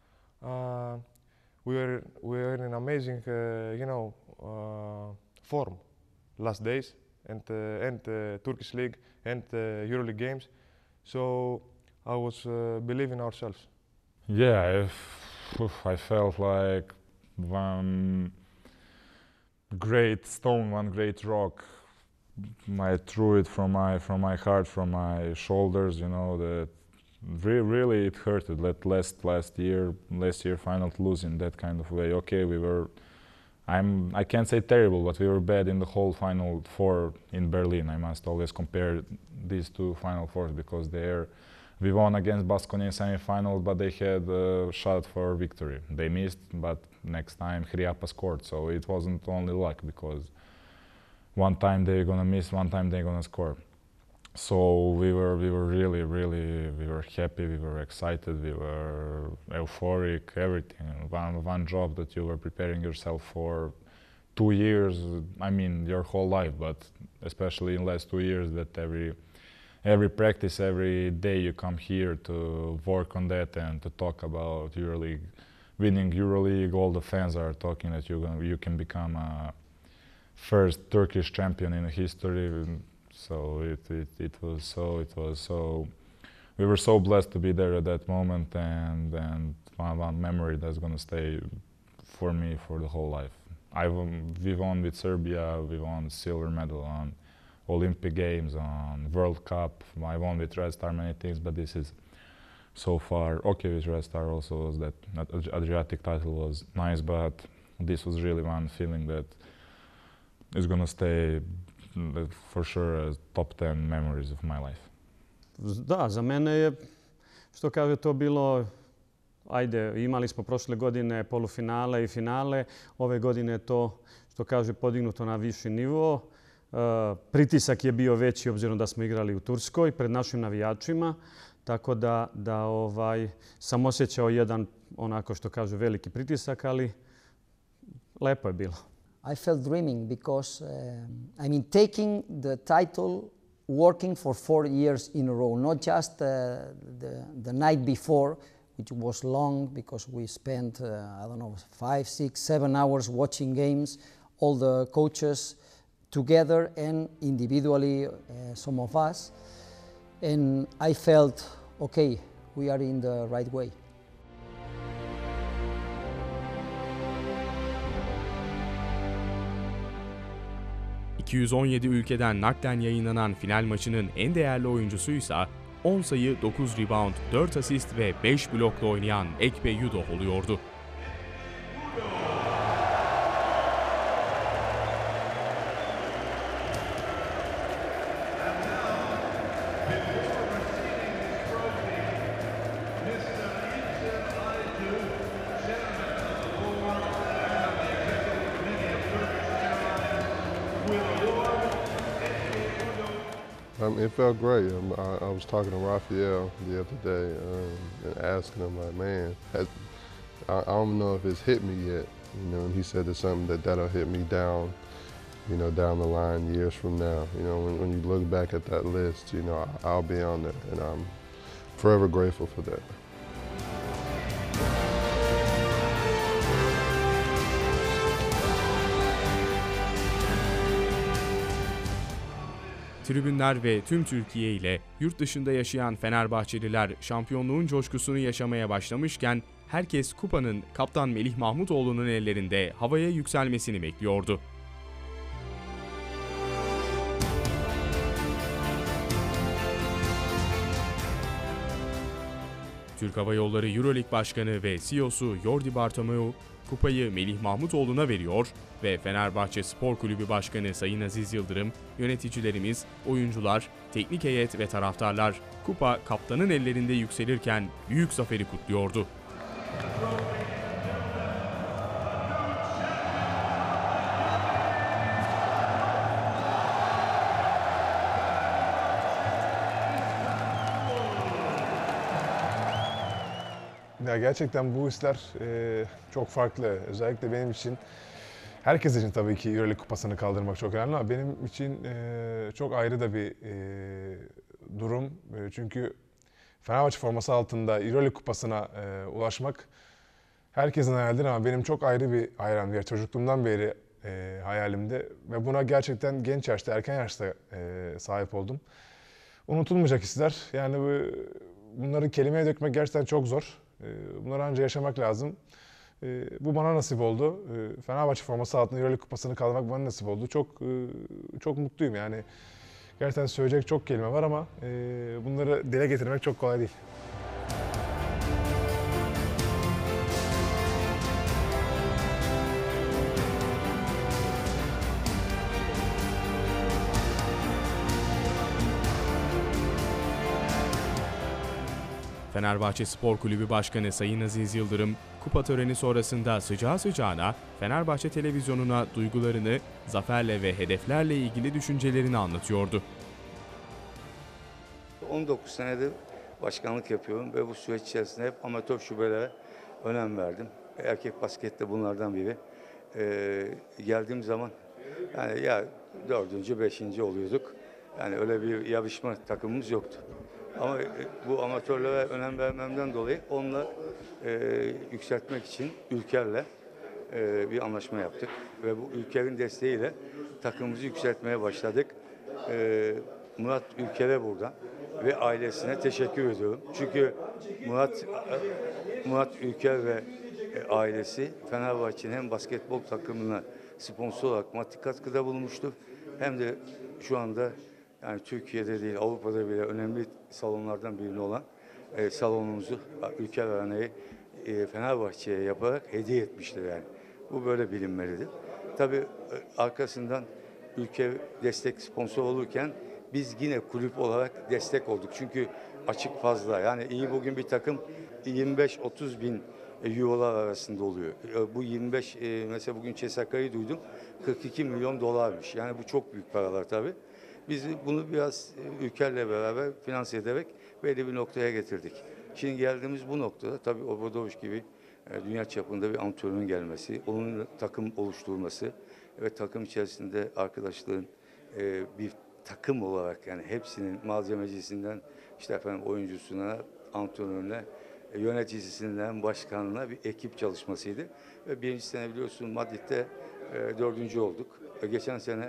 [SPEAKER 9] We were in an amazing form last days and Turkish League and EuroLeague games, so I was believing in ourselves.
[SPEAKER 11] Yeah, I felt like one great stone, one great rock. I threw it from my heart, from my shoulders. That really it hurted. Last year final losing that kind of way. Okay, we were. I can't say terrible, but we were bad in the whole Final Four in Berlin. I must always compare these two Final Fours because we won against Baskonia in semi-final, but they had a shot for victory. They missed, but next time Hriapa scored, so it wasn't only luck because one time they're gonna miss, one time they're gonna score. So we were really happy, we were excited, we were euphoric, everything. One job that you were preparing yourself for 2 years, I mean your whole life, but especially in the last 2 years, that every practice, every day you come here to work on that and to talk about EuroLeague, winning EuroLeague. All the fans are talking that you can become a first Turkish champion in history. So it was so. We were so blessed to be there at that moment, and one memory that's gonna stay for me for the whole life. We won with Serbia. We won silver medal on Olympic Games, on World Cup. I won with Red Star many things, but this is so far okay with Red Star. Also, was that Adriatic title was nice, but this was really one feeling that is gonna stay for sure as top 10 memories of my life.
[SPEAKER 21] Da, za mene je, što kaže, to bilo, ajde, imali smo prošle godine polufinale i finale, ove godine je to, što kaže, podignuto na viši nivo. Pritisak je bio veći obzirom da smo igrali u Turskoj pred našim navijačima, tako da sam osjećao jedan, onako što kažu, veliki pritisak, ali lepo je bilo.
[SPEAKER 20] I felt dreaming because, taking the title, working for 4 years in a row, not just the night before, which was long because we spent, 5, 6, 7 hours watching games, all the coaches together and individually, some of us. And I felt, okay, we are in the right way.
[SPEAKER 1] ...217 ülkeden naklen yayınlanan final maçının en değerli oyuncusuysa 10 sayı, 9 rebound, 4 asist ve 5 blokla oynayan Ekpe Udoh oluyordu.
[SPEAKER 15] It felt great. I was talking to Raphael the other day and asking him, like, man, I don't know if it's hit me yet, and he said it's something that'll hit me down, down the line years from now. When you look back at that list, I'll be on there, and I'm forever grateful for that.
[SPEAKER 1] Tribünler ve tüm Türkiye ile yurt dışında yaşayan Fenerbahçeliler şampiyonluğun coşkusunu yaşamaya başlamışken herkes kupanın kaptan Melih Mahmutoğlu'nun ellerinde havaya yükselmesini bekliyordu. Türk Hava Yolları EuroLeague Başkanı ve CEO'su Jordi Bartomeu, kupayı Melih Mahmutoğlu'na veriyor ve Fenerbahçe Spor Kulübü Başkanı Sayın Aziz Yıldırım, yöneticilerimiz, oyuncular, teknik heyet ve taraftarlar kupa kaptanın ellerinde yükselirken büyük zaferi kutluyordu.
[SPEAKER 13] Ya gerçekten bu hisler çok farklı. Özellikle benim için, herkes için tabii ki Euroleague kupasını kaldırmak çok önemli ama benim için çok ayrı da bir durum. Çünkü Fenerbahçe forması altında Euroleague kupasına ulaşmak herkesin hayalidir ama benim çok ayrı bir hayalim. Çocukluğumdan beri hayalimdi ve buna gerçekten genç yaşta, erken yaşta sahip oldum. Unutulmayacak hisler. Yani bunları kelimeye dökmek gerçekten çok zor. Bunları ancak yaşamak lazım. Bu bana nasip oldu. Fenerbahçe forması altında Euroleague kupasını kaldırmak bana nasip oldu. Çok mutluyum yani. Gerçekten söyleyecek çok kelime var ama bunları dile getirmek çok kolay değil.
[SPEAKER 1] Fenerbahçe Spor Kulübü Başkanı Sayın Aziz Yıldırım, kupa töreni sonrasında sıcağı sıcağına Fenerbahçe televizyonuna duygularını, zaferle ve hedeflerle ilgili düşüncelerini anlatıyordu.
[SPEAKER 2] 19 senedir başkanlık yapıyorum ve bu süreç içerisinde hep amatör şubelere önem verdim. Erkek baskette bunlardan biri. Geldiğim zaman yani ya 4. 5. oluyorduk. Yani öyle bir yarışma takımımız yoktu. Ama bu amatörlere önem vermemden dolayı onunla yükseltmek için Ülker'le bir anlaşma yaptık. Ve bu Ülker'in desteğiyle takımımızı yükseltmeye başladık. Murat Ülker'e buradan ve ailesine teşekkür ediyorum. Çünkü Murat Ülker ve ailesi Fenerbahçe'nin hem basketbol takımına sponsor olarak maddi katkıda bulunmuştur. Hem de şu anda yani Türkiye'de değil Avrupa'da bile önemli salonlardan birini olan salonumuzu Ülker Arena'yı Fenerbahçe'ye yaparak hediye etmiştir yani. Bu böyle bilinmelidir. Tabii arkasından Ülker destek sponsor olurken biz yine kulüp olarak destek olduk. Çünkü açık fazla. Yani iyi bugün bir takım 25-30 bin eurolar arasında oluyor. Bu 25 mesela bugün CSK'yı duydum 42 milyon dolarmış. Yani bu çok büyük paralar tabii. Biz bunu biraz Ülker'le beraber finanse ederek belli bir noktaya getirdik. Şimdi geldiğimiz bu noktada tabii Obradoviç gibi dünya çapında bir antrenörün gelmesi, onun takım oluşturulması ve takım içerisinde arkadaşların bir takım olarak yani hepsinin malzemecisinden işte efendim oyuncusuna, antrenörüne, yöneticisinden başkanına bir ekip çalışmasıydı. Ve birinci sene biliyorsun Madrid'de 4. olduk. Geçen sene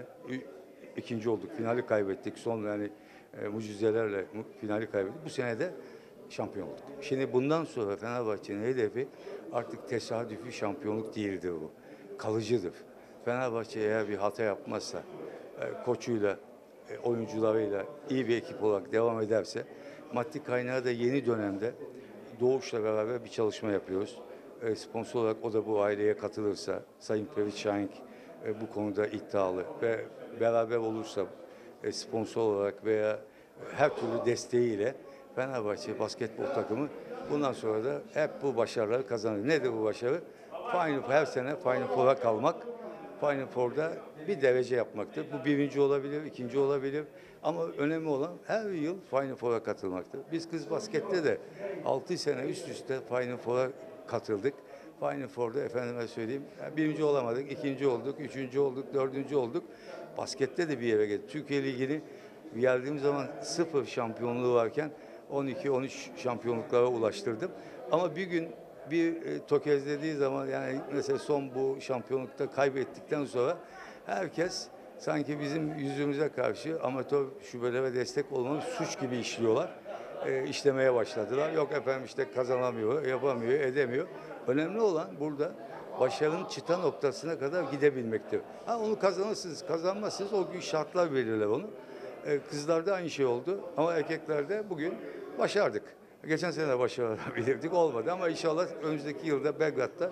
[SPEAKER 2] 2. olduk. Finali kaybettik. Son yani mucizelerle finali kaybettik. Bu sene de şampiyon olduk. Şimdi bundan sonra Fenerbahçe'nin hedefi artık tesadüfi şampiyonluk değildir bu. Kalıcıdır. Fenerbahçe eğer bir hata yapmazsa, koçuyla, oyuncularıyla iyi bir ekip olarak devam ederse, maddi kaynağı da yeni dönemde Doğuş'la beraber bir çalışma yapıyoruz. Sponsor olarak o da bu aileye katılırsa, Sayın Ferit Şahin bu konuda iddialı ve beraber olursa sponsor olarak veya her türlü desteğiyle Fenerbahçe basketbol takımı bundan sonra da hep bu başarıları kazanır. Nedir bu başarı? Her sene Final Four'a kalmak. Final Four'da bir derece yapmaktır. Bu 1. olabilir, 2. olabilir. Ama önemli olan her yıl Final Four'a katılmaktır. Biz kız baskette de 6 sene üst üste Final Four'a katıldık. Final Four'da efendime söyleyeyim 1. olamadık, 2. olduk, 3. olduk, 4. olduk. Baskette de bir yere geldik. Türkiye Ligi'ni geldiğim zaman 0 şampiyonluğu varken 12-13 şampiyonluklara ulaştırdım. Ama bir gün bir tökezlediği zaman yani mesela son bu şampiyonlukta kaybettikten sonra herkes sanki bizim yüzümüze karşı amatör şubelere destek olmanın suç gibi işliyorlar. İşlemeye başladılar. Yok efendim işte kazanamıyor, yapamıyor, edemiyor. Önemli olan burada başarının çıta noktasına kadar gidebilmektir. Onu kazanırsınız, kazanmazsınız o gün şartlar belirler onu. Kızlarda aynı şey oldu ama erkeklerde bugün başardık. Geçen sene de başarabilirdik olmadı ama inşallah önümüzdeki yılda Belgrad'da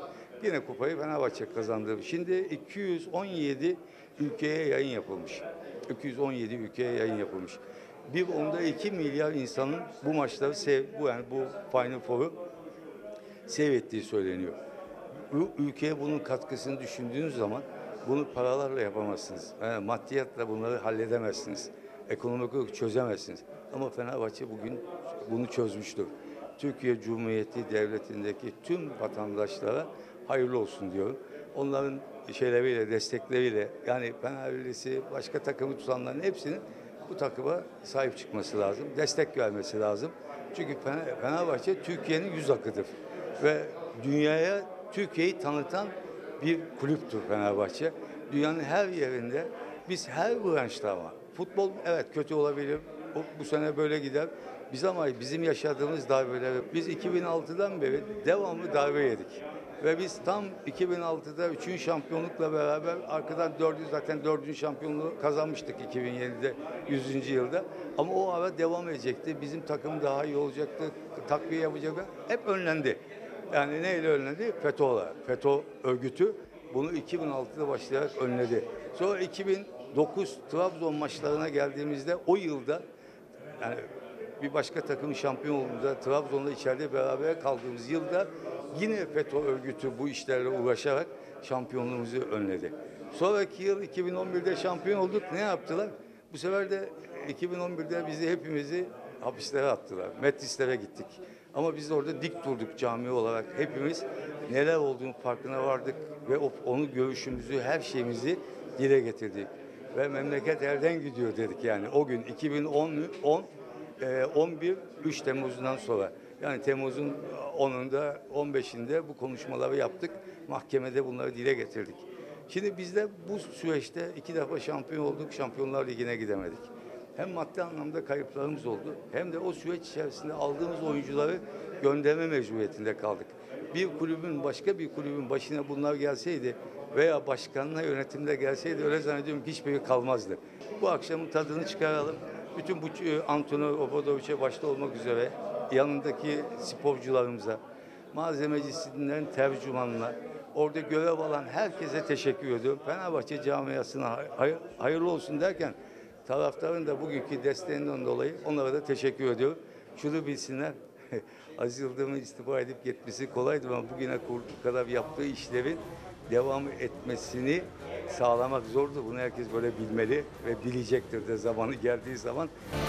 [SPEAKER 2] Yine kupayı Fenerbahçe kazandı. Şimdi 217 ülkeye yayın yapılmış. 217 ülkeye yayın yapılmış. 1.2 milyar insanın bu maçları bu Final Four'u seyrettiği söyleniyor. Bu ülkeye bunun katkısını düşündüğünüz zaman bunu paralarla yapamazsınız. Yani maddiyatla bunları halledemezsiniz. Ekonomik olarak çözemezsiniz. Ama Fenerbahçe bugün bunu çözmüştür. Türkiye Cumhuriyeti Devleti'ndeki tüm vatandaşlara hayırlı olsun diyorum. Onların şeyleriyle, destekleriyle, yani Fenerbahçe'si, başka takımı tutanların hepsinin bu takıma sahip çıkması lazım. Destek vermesi lazım. Çünkü Fenerbahçe Türkiye'nin yüz akıdır. Ve dünyaya Türkiye'yi tanıtan bir kulüptür Fenerbahçe. Dünyanın her yerinde biz her branşta ama futbol evet kötü olabilir. Bu sene böyle gider. Ama bizim yaşadığımız darbeleri biz 2006'dan beri devamlı darbe yedik. Ve biz tam 2006'da 3. şampiyonlukla beraber arkadan 4. şampiyonluğu kazanmıştık 2007'de 100. yılda. Ama o ara devam edecekti. Bizim takım daha iyi olacaktı. Takviye yapacaktı. Hep önlendi. Yani neyle önlendi? FETÖ'yle. FETÖ örgütü bunu 2006'da başlayarak önledi. Sonra 2009 Trabzon maçlarına geldiğimizde o yılda yani bir başka takımın şampiyon olduğunda Trabzon'da içeride beraber kaldığımız yılda yine FETÖ örgütü bu işlerle uğraşarak şampiyonluğumuzu önledi. Sonraki yıl 2011'de şampiyon olduk. Ne yaptılar? Bu sefer de 2011'de hepimizi hapislere attılar. Metlislere gittik. Ama biz de orada dik durduk cami olarak. Hepimiz neler olduğunu farkına vardık ve onu görüşümüzü, her şeyimizi dile getirdik. Ve memleket elden gidiyor dedik yani. O gün 11 3 Temmuz'dan sonra. Yani Temmuz'un 10'unda 15'inde bu konuşmaları yaptık. Mahkemede bunları dile getirdik. Şimdi biz de bu süreçte 2 defa şampiyon olduk. Şampiyonlar Ligi'ne gidemedik. Hem maddi anlamda kayıplarımız oldu. Hem de o süreç içerisinde aldığımız oyuncuları gönderme mecburiyetinde kaldık. Başka bir kulübün başına bunlar gelseydi veya başkanına yönetimde gelseydi öyle zannediyorum ki hiçbiri kalmazdı. Bu akşamın tadını çıkaralım. Bütün bu Antonio Obradovic'e başta olmak üzere yanındaki sporcularımıza, malzemecisinden tercümanlar, orada görev alan herkese teşekkür ediyorum. Fenerbahçe camiasına hayırlı olsun derken taraftarın da bugünkü desteğinden dolayı onlara da teşekkür ediyorum. Şunu bilsinler, Aziz Yıldırım'ın istifa edip gitmesi kolaydı ama bugüne kadar yaptığı işlerin devam etmesini sağlamak zordu. Bunu herkes böyle bilmeli ve bilecektir de zamanı geldiği zaman.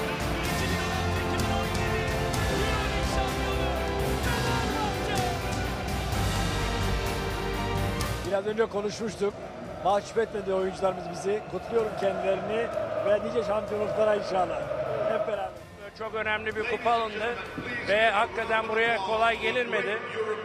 [SPEAKER 4] Biraz önce konuşmuştuk. Mahcup etmedi oyuncularımız bizi. Kutluyorum kendilerini ve nice şampiyonluklara inşallah. Hep beraber.
[SPEAKER 22] Çok önemli bir kupa alındı ve hakikaten buraya kolay gelinmedi.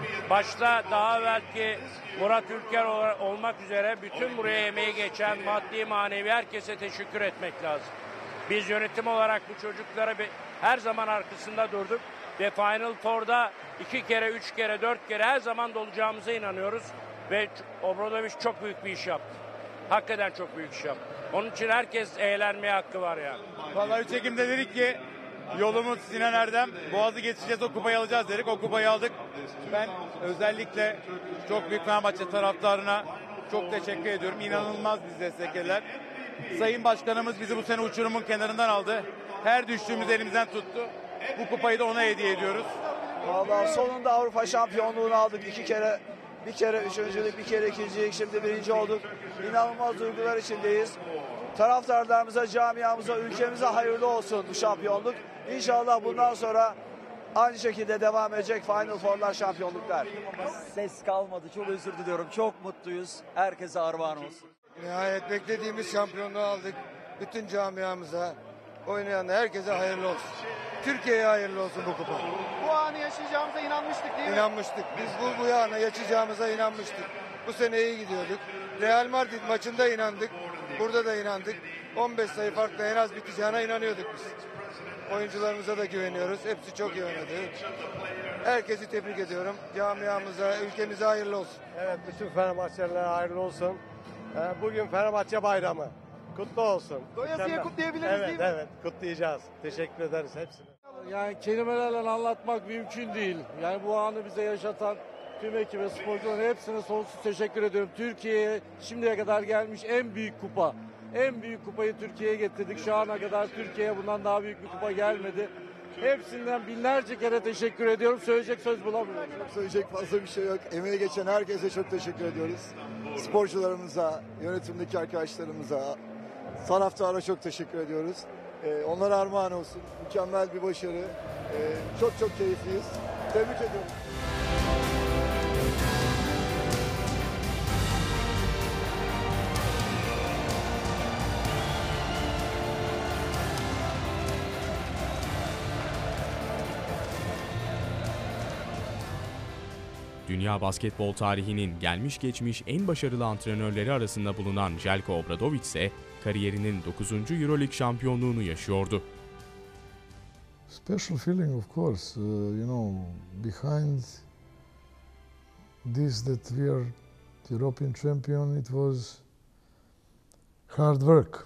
[SPEAKER 22] Başta daha belki Murat Ülker olmak üzere bütün buraya emeği geçen maddi manevi herkese teşekkür etmek lazım. Biz yönetim olarak bu çocuklara her zaman arkasında durduk ve Final Four'da 2 kere, 3 kere, 4 kere her zaman dolacağımıza inanıyoruz ve Obradovic çok büyük bir iş yaptı. Hakikaten çok büyük iş yaptı. Onun için herkes eğlenmeye hakkı var yani.
[SPEAKER 3] Vallahi 3 Ekim'de dedik ki yolumuz Sinan Erdem. Boğaz'ı geçeceğiz, o kupayı alacağız dedik. O kupayı aldık. Ben özellikle çok büyük Fenerbahçe taraftarına çok teşekkür ediyorum. İnanılmaz bizi desteklediler. Sayın Başkanımız bizi bu sene uçurumun kenarından aldı. Her düştüğümüz elimizden tuttu. Bu kupayı da ona hediye ediyoruz.
[SPEAKER 23] Vallahi sonunda Avrupa şampiyonluğunu aldık. Bir kere üçüncülük, bir kere ikincilik, şimdi birinci olduk. İnanılmaz duygular içindeyiz. Taraftarlarımıza, camiamıza, ülkemize hayırlı olsun bu şampiyonluk. İnşallah bundan sonra aynı şekilde devam edecek Final Four'lar, şampiyonluklar.
[SPEAKER 4] Ses kalmadı. Çok özür diliyorum. Çok mutluyuz. Herkese armağan olsun.
[SPEAKER 24] Nihayet beklediğimiz şampiyonluğu aldık. Bütün camiamıza, oynayan herkese hayırlı olsun. Türkiye'ye hayırlı olsun bu kupa.
[SPEAKER 25] Bu anı yaşayacağımıza inanmıştık değil mi?
[SPEAKER 24] İnanmıştık. Biz bu ana yaşayacağımıza inanmıştık. Bu sene iyi gidiyorduk. Real Madrid maçında inandık. Burada da inandık. 15 sayı farkla en az biteceğine inanıyorduk biz. Oyuncularımıza da güveniyoruz. Hepsi çok iyi oynadı. Herkesi tebrik ediyorum. Camiamıza, ülkemize hayırlı olsun.
[SPEAKER 25] Evet, bütün Fenerbahçelilere hayırlı olsun. Bugün Fenerbahçe bayramı. Kutlu olsun. Doyasıya kutlayabiliriz değil mi? Evet, kutlayacağız. Teşekkür ederiz hepsine. Yani kelimelerle anlatmak mümkün değil. Yani bu anı bize yaşatan tüm ekibe, sporcuların hepsine sonsuz teşekkür ediyorum. Türkiye'ye şimdiye kadar gelmiş en büyük kupa. En büyük kupayı Türkiye'ye getirdik. Şu ana kadar Türkiye'ye bundan daha büyük bir kupa gelmedi. Hepsinden binlerce kere teşekkür ediyorum. Söyleyecek söz bulamıyorum.
[SPEAKER 23] Söyleyecek fazla bir şey yok. Emeği geçen herkese çok teşekkür ediyoruz. Sporcularımıza, yönetimdeki arkadaşlarımıza, taraftara çok teşekkür ediyoruz. Onlara armağan olsun. Mükemmel bir başarı. Çok çok keyifliyiz. Tebrik ediyorum.
[SPEAKER 1] Dünya basketbol tarihinin gelmiş geçmiş en başarılı antrenörleri arasında bulunan Željko Obradović ise kariyerinin 9. EuroLeague şampiyonluğunu yaşıyordu.
[SPEAKER 5] Special feeling, of course. You know, behind this that we are the European champion, it was hard work.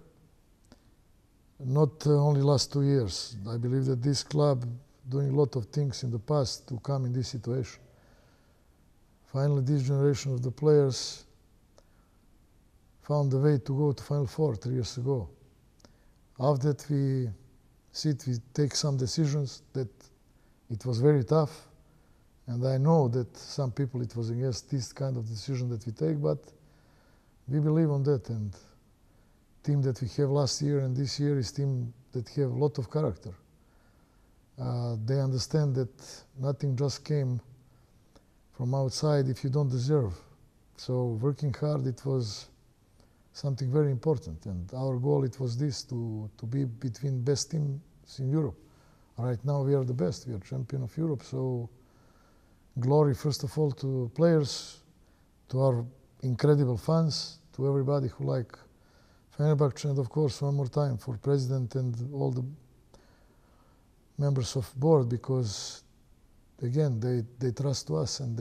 [SPEAKER 5] Not only last 2 years. I believe that this club doing a lot of things in the past to come in this situation. Finally, this generation of the players found a way to go to Final Four 3 years ago. After that, we take some decisions that it was very tough, and I know that some people it was against this kind of decision that we take, but we believe on that. And team that we have last year and this year is team that have a lot of character. They understand that nothing just came from outside if you don't deserve. So working hard, it was something very important. And our goal, it was this, to be between best teams in Europe. Right now we are the best, we are champion of Europe. So glory, first of all, to players, to our incredible fans, to everybody who like Fenerbahce, and of course, one more time, for president and all the members of board, because again, they trust us and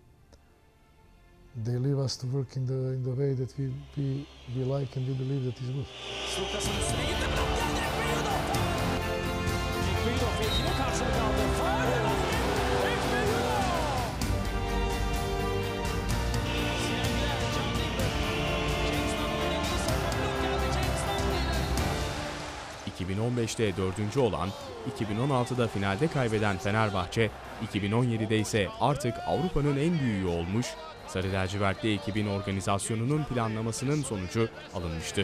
[SPEAKER 5] they leave us to work in the way that we like and we believe that is good.
[SPEAKER 1] ...2015'te 4. olan, 2016'da finalde kaybeden Fenerbahçe, 2017'de ise artık Avrupa'nın en büyüğü olmuş, Sarı Lacivertli ekibin organizasyonunun planlamasının sonucu alınmıştı.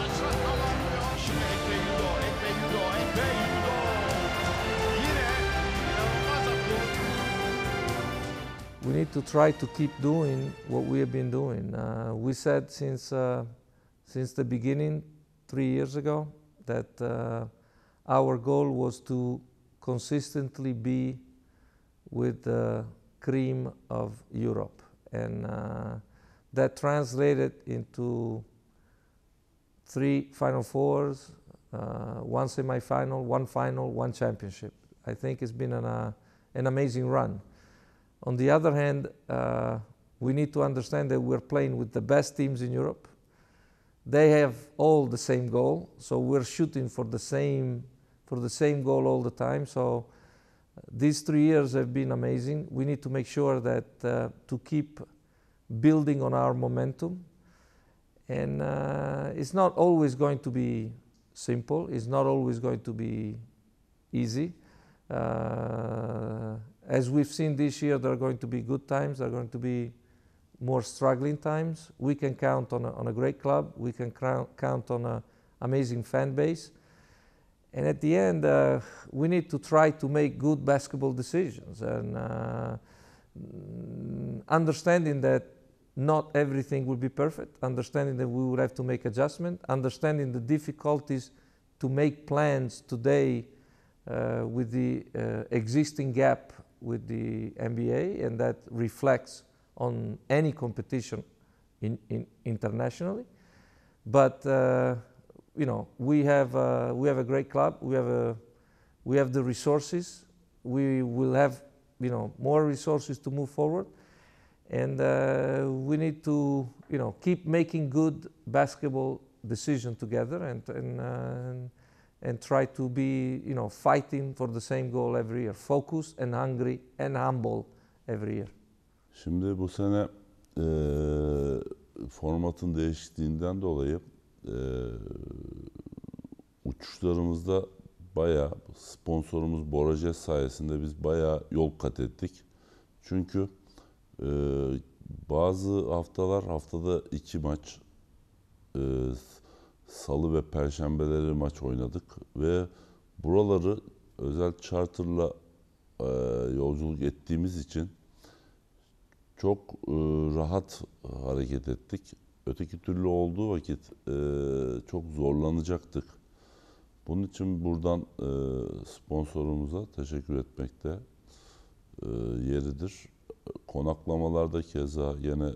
[SPEAKER 7] We need to try to keep doing what we have been doing. We said since the beginning 3 years ago that our goal was to consistently be with the cream of Europe, and that translated into 3 Final Fours, 1 semi-final, 1 final, 1 championship. I think it's been an amazing run. On the other hand, we need to understand that we're playing with the best teams in Europe. They have all the same goal, so we're shooting for the same goal all the time. So these 3 years have been amazing. We need to make sure that to keep building on our momentum. And it's not always going to be simple. It's not always going to be easy. As we've seen this year, there are going to be good times. There are going to be more struggling times. We can count on a great club. We can count on an amazing fan base. And at the end, we need to try to make good basketball decisions, and understanding that not everything will be perfect, understanding that we will have to make adjustments, understanding the difficulties to make plans today with the existing gap with the NBA, and that reflects on any competition internationally. But you know, we have a great club. We have the resources. We will have, you know, more resources to move forward, and we need to, you know, keep making good basketball decisions together, and try to be, you know, fighting for the same goal every year, focused and hungry and humble every year.
[SPEAKER 8] Şimdi bu sene formatın değişikliğinden dolayı uçuşlarımızda bayağı sponsorumuz Borajes sayesinde biz bayağı yol kat ettik. Çünkü bazı haftada 2 maç, salı ve perşembeleri maç oynadık ve buraları özel charter'la yolculuk ettiğimiz için çok rahat hareket ettik. Öteki türlü olduğu vakit çok zorlanacaktık. Bunun için buradan sponsorumuza teşekkür etmekte yeridir. Konaklamalarda keza yine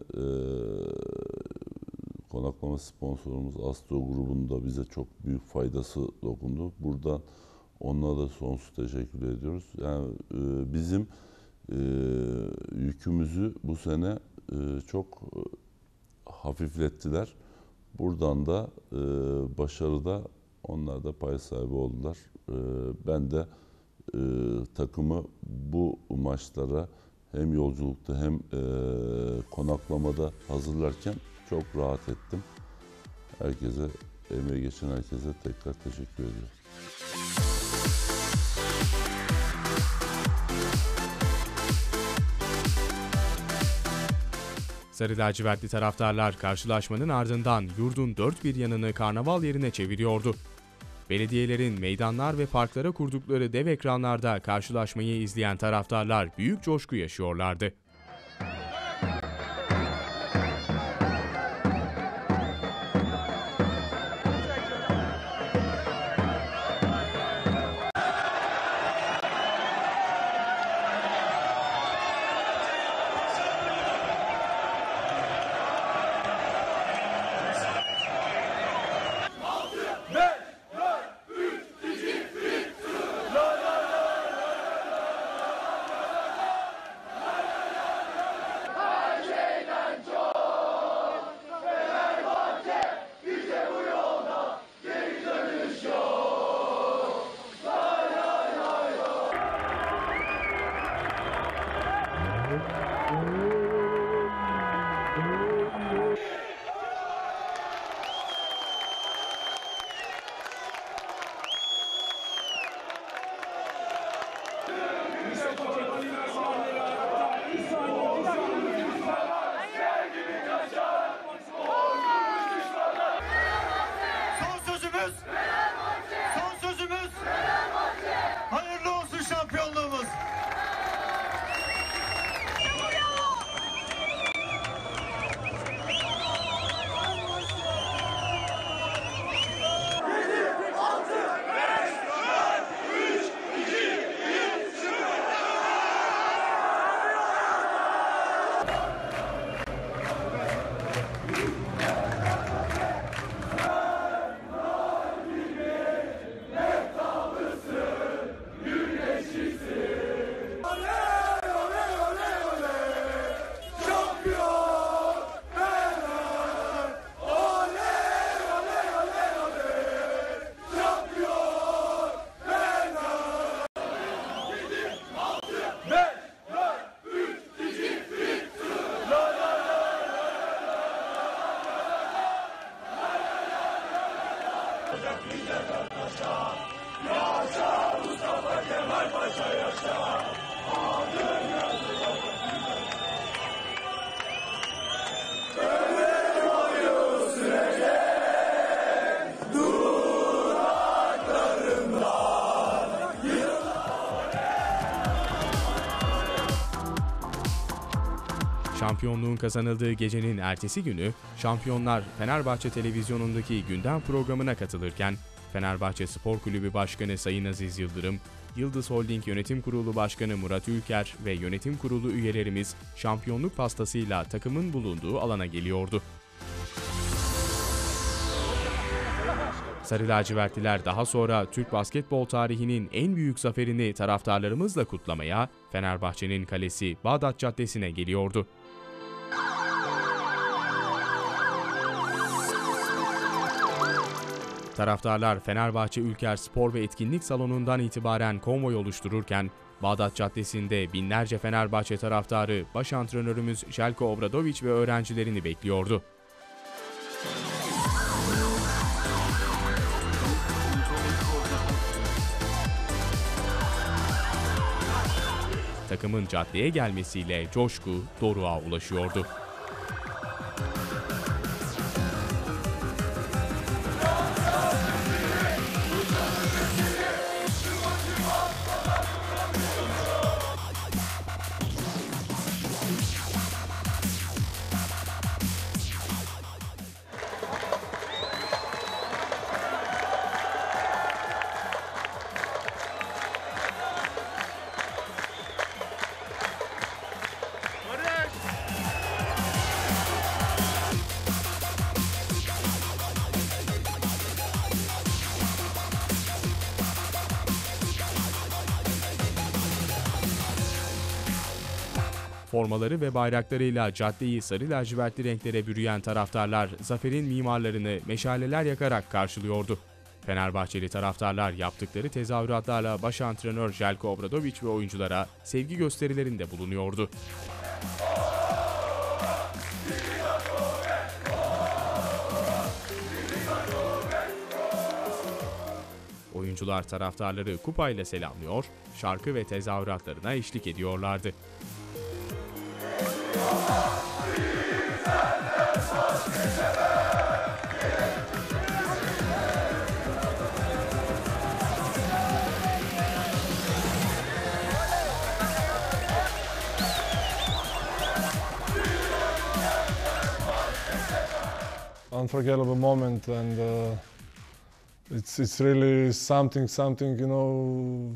[SPEAKER 8] konaklama sponsorumuz Astro grubunda bize çok büyük faydası dokundu. Buradan onlara da sonsuz teşekkür ediyoruz. Yani bizim yükümüzü bu sene çok hafiflettiler. Buradan da başarıda onlar da pay sahibi oldular. Ben de takımı bu maçlara hem yolculukta hem konaklamada hazırlarken çok rahat ettim. Herkese, emeği geçen herkese tekrar teşekkür ediyorum.
[SPEAKER 1] Sarı lacivertli taraftarlar karşılaşmanın ardından yurdun dört bir yanını karnaval yerine çeviriyordu. Belediyelerin meydanlar ve parklara kurdukları dev ekranlarda karşılaşmayı izleyen taraftarlar büyük coşku yaşıyorlardı.
[SPEAKER 10] Son sözümüz hayırlı olsun şampiyonluğumuz.
[SPEAKER 1] Şampiyonluğun kazanıldığı gecenin ertesi günü Şampiyonlar Fenerbahçe Televizyonu'ndaki gündem programına katılırken Fenerbahçe Spor Kulübü Başkanı Sayın Aziz Yıldırım, Yıldız Holding Yönetim Kurulu Başkanı Murat Ülker ve yönetim kurulu üyelerimiz şampiyonluk pastasıyla takımın bulunduğu alana geliyordu. Sarı lacivertliler daha sonra Türk basketbol tarihinin en büyük zaferini taraftarlarımızla kutlamaya Fenerbahçe'nin kalesi Bağdat Caddesi'ne geliyordu. Taraftarlar Fenerbahçe Ülker Spor ve Etkinlik Salonu'ndan itibaren konvoy oluştururken Bağdat Caddesi'nde binlerce Fenerbahçe taraftarı baş antrenörümüz Željko Obradović ve öğrencilerini bekliyordu. Takımın caddeye gelmesiyle coşku doruğa ulaşıyordu. Formaları ve bayraklarıyla caddeyi sarı lacivertli renklere bürüyen taraftarlar zaferin mimarlarını meşaleler yakarak karşılıyordu. Fenerbahçeli taraftarlar yaptıkları tezahüratlarla baş antrenör Željko Obradović ve oyunculara sevgi gösterilerinde bulunuyordu. Oyuncular taraftarları kupayla selamlıyor, şarkı ve tezahüratlarına eşlik ediyorlardı.
[SPEAKER 13] Unforgettable moment, and it's really something you know.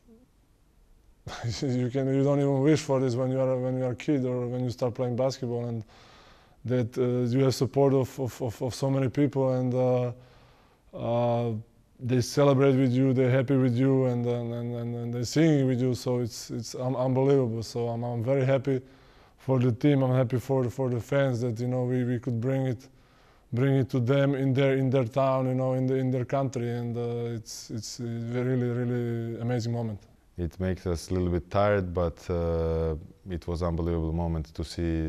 [SPEAKER 13] You don't even wish for this when you are a kid or when you start playing basketball, and that you have support of so many people, and they celebrate with you, they're happy with you, and they're singing with you. So it's unbelievable. So I'm very happy for the team. I'm happy for the fans that, you know, we could bring it to them in their town, you know, in their country, and it's a really amazing moment.
[SPEAKER 6] It makes us a little bit tired, but it was unbelievable moment to see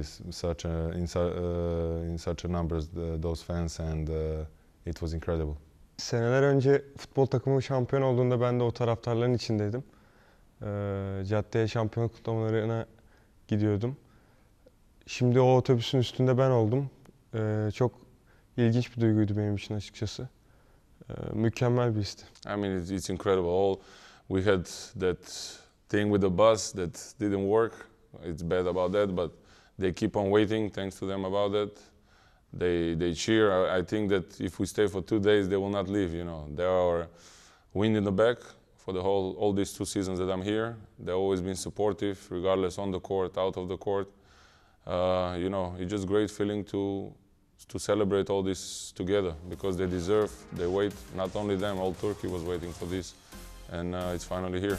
[SPEAKER 6] in such a numbers those fans, and it was incredible.
[SPEAKER 12] Seneler önce futbol takımı şampiyon olduğunda ben de o taraftarların içindeydim. Caddeye şampiyonluk kutlamalarına gidiyordum. Şimdi o otobüsün üstünde ben oldum. Çok ilginç bir duyguydu benim için açıkçası. Mükemmel bir histi.
[SPEAKER 8] I mean, it's incredible. We had that thing with the bus that didn't work. It's bad about that, but they keep on waiting. Thanks to them about that. They cheer. I think that if we stay for 2 days, they will not leave. You know, they are wind in the back for all these 2 seasons that I'm here. They've always been supportive, regardless on the court, out of the court. You know, it's just great feeling to celebrate all this together, because they deserve. They wait. Not only them, all Turkey was waiting for this. And it's finally here.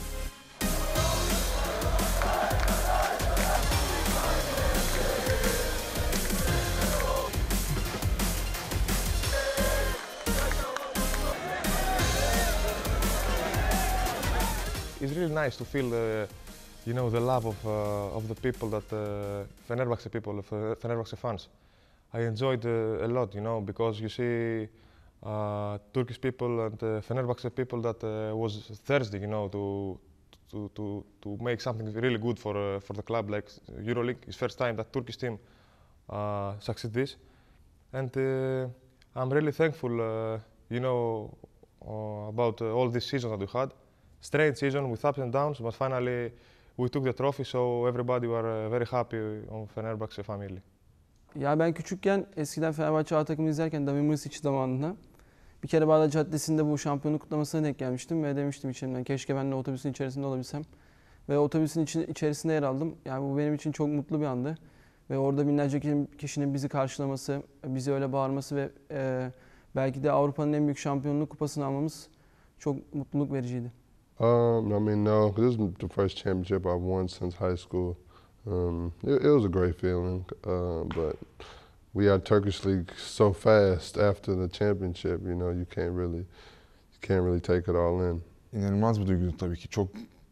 [SPEAKER 9] It's really nice to feel, you know, the love of the people, that Fenerbahce people, Fenerbahce fans. I enjoyed a lot, you know, because you see Turkish people and Fenerbahce people that was thirsty, you know, to make something really good for the club, like EuroLeague. It's first time that Turkish team succeed this, and I'm really thankful, you know, about all these seasons that we had. Strange season with ups and downs, but finally we took the trophy, so everybody were very happy on Fenerbahce family.
[SPEAKER 14] Ya ben küçükken eskiden Fenerbahçe A takımı izlerken Damir Mrsic zamanında bir kere Bağdat Caddesi'nde bu şampiyonluk kutlamasına denk gelmiştim ve demiştim içimden keşke ben de otobüsün içerisinde olabilsem. Ve otobüsün içerisinde yer aldım. Yani bu benim için çok mutlu bir andı. Ve orada binlerce kişinin bizi karşılaması, bizi öyle bağırması ve belki de Avrupa'nın en büyük şampiyonluk kupasını almamız çok mutluluk vericiydi.
[SPEAKER 15] I mean, no, this is the first championship I've won since high school. It was a great feeling, but we are Turkish League so fast after the championship. You know, you can't really take it all in.
[SPEAKER 16] İnanılmaz bir duyguydu tabii ki. Çok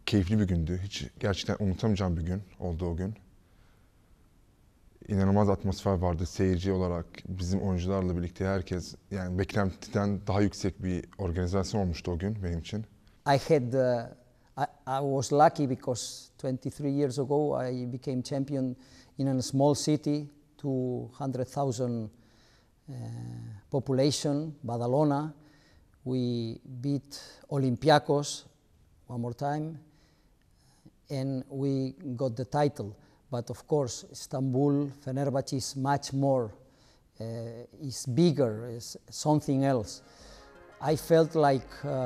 [SPEAKER 13] keyifli bir gündü. Hiç gerçekten unutamayacağım bir gün oldu o gün. İnanılmaz atmosfer vardı seyirci olarak. Bizim oyuncularla birlikte herkes, yani beklentiden daha yüksek bir organizasyon olmuştu o gün benim için.
[SPEAKER 20] I was lucky because 23 years ago I became champion in a small city, 200,000 population, Badalona. We beat Olympiacos one more time and we got the title. But of course, Istanbul, Fenerbahce is much more, is bigger, is something else. I felt like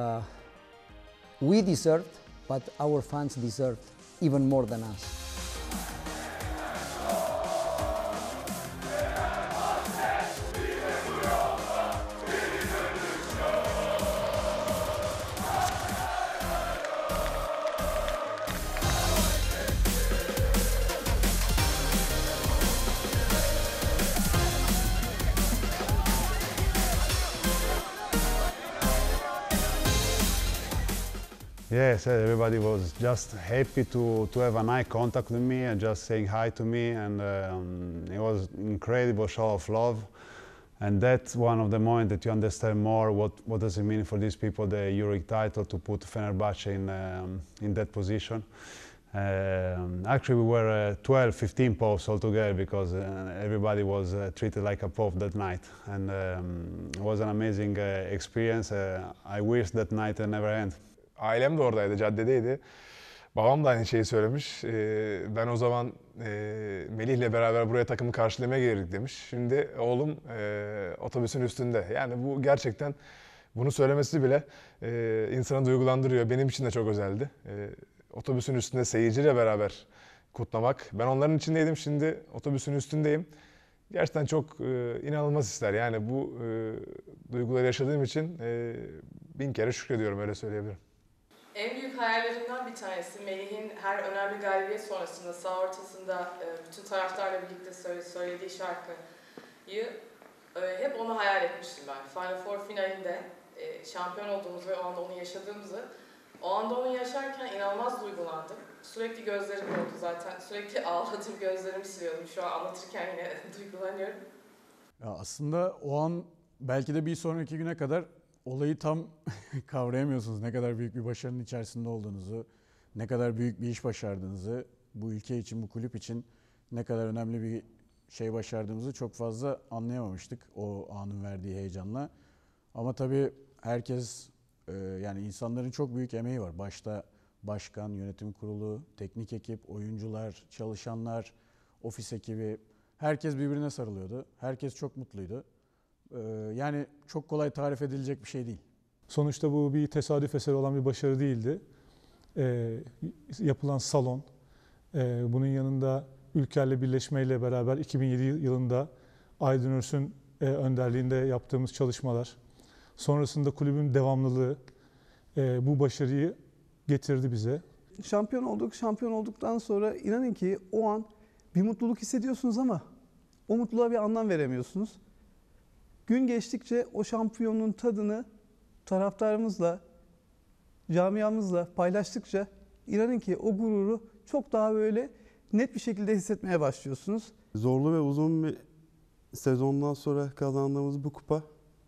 [SPEAKER 20] we deserved, but our fans deserved even more than us.
[SPEAKER 11] Yes, everybody was just happy to have an eye contact with me and just saying hi to me, and it was incredible show of love. And that's one of the moments that you understand more what does it mean for these people, the Euroleague title, to put Fenerbahce in that position. Actually, we were 12, 15 Pops altogether because everybody was treated like a Pop that night. And it was an amazing experience. I wish that night never end.
[SPEAKER 13] Ailem de oradaydı, caddedeydi. Babam da aynı şeyi söylemiş. Ben o zaman Melih'le beraber buraya takımı karşılamaya gelirdik demiş. Şimdi oğlum otobüsün üstünde. Yani bu gerçekten, bunu söylemesi bile insanı duygulandırıyor. Benim için de çok özeldi. Otobüsün üstünde seyirciyle beraber kutlamak. Ben onların içindeydim, şimdi otobüsün üstündeyim. Gerçekten çok inanılmaz hisler. Yani bu duyguları yaşadığım için 1000 kere şükrediyorum, öyle söyleyebilirim.
[SPEAKER 16] En büyük hayallerimden bir tanesi Melih'in her önemli galibiyet sonrasında saha ortasında bütün taraftarla birlikte söylediği şarkıyı hep onu hayal etmiştim ben. Final Four finalinde şampiyon olduğumuzu ve o anda onu yaşadığımızı, o anda onu yaşarken inanılmaz duygulandım. Sürekli gözlerim oldu zaten. Sürekli ağladım, gözlerimi siliyordum. Şu an anlatırken yine duygulanıyorum.
[SPEAKER 17] Ya aslında o an belki de bir sonraki güne kadar olayı tam kavrayamıyorsunuz. Ne kadar büyük bir başarının içerisinde olduğunuzu, ne kadar büyük bir iş başardığınızı, bu ülke için, bu kulüp için ne kadar önemli bir şey başardığımızı çok fazla anlayamamıştık o anın verdiği heyecanla. Ama tabii herkes, yani insanların çok büyük emeği var. Başta başkan, yönetim kurulu, teknik ekip, oyuncular, çalışanlar, ofis ekibi. Herkes birbirine sarılıyordu. Herkes çok mutluydu. Yani çok kolay tarif edilecek bir şey değil.
[SPEAKER 18] Sonuçta bu bir tesadüf eseri olan bir başarı değildi. Yapılan salon, bunun yanında Ülker'le birleşmeyle beraber 2007 yılında Aydın Örs'ün önderliğinde yaptığımız çalışmalar, sonrasında kulübün devamlılığı bu başarıyı getirdi bize.
[SPEAKER 19] Şampiyon olduk. Şampiyon olduktan sonra inanın ki o an bir mutluluk hissediyorsunuz ama o mutluluğa bir anlam veremiyorsunuz. Gün geçtikçe o şampiyonluğun tadını taraftarımızla, camiamızla paylaştıkça inanın ki o gururu çok daha böyle net bir şekilde hissetmeye başlıyorsunuz.
[SPEAKER 26] Zorlu ve uzun bir sezondan sonra kazandığımız bu kupa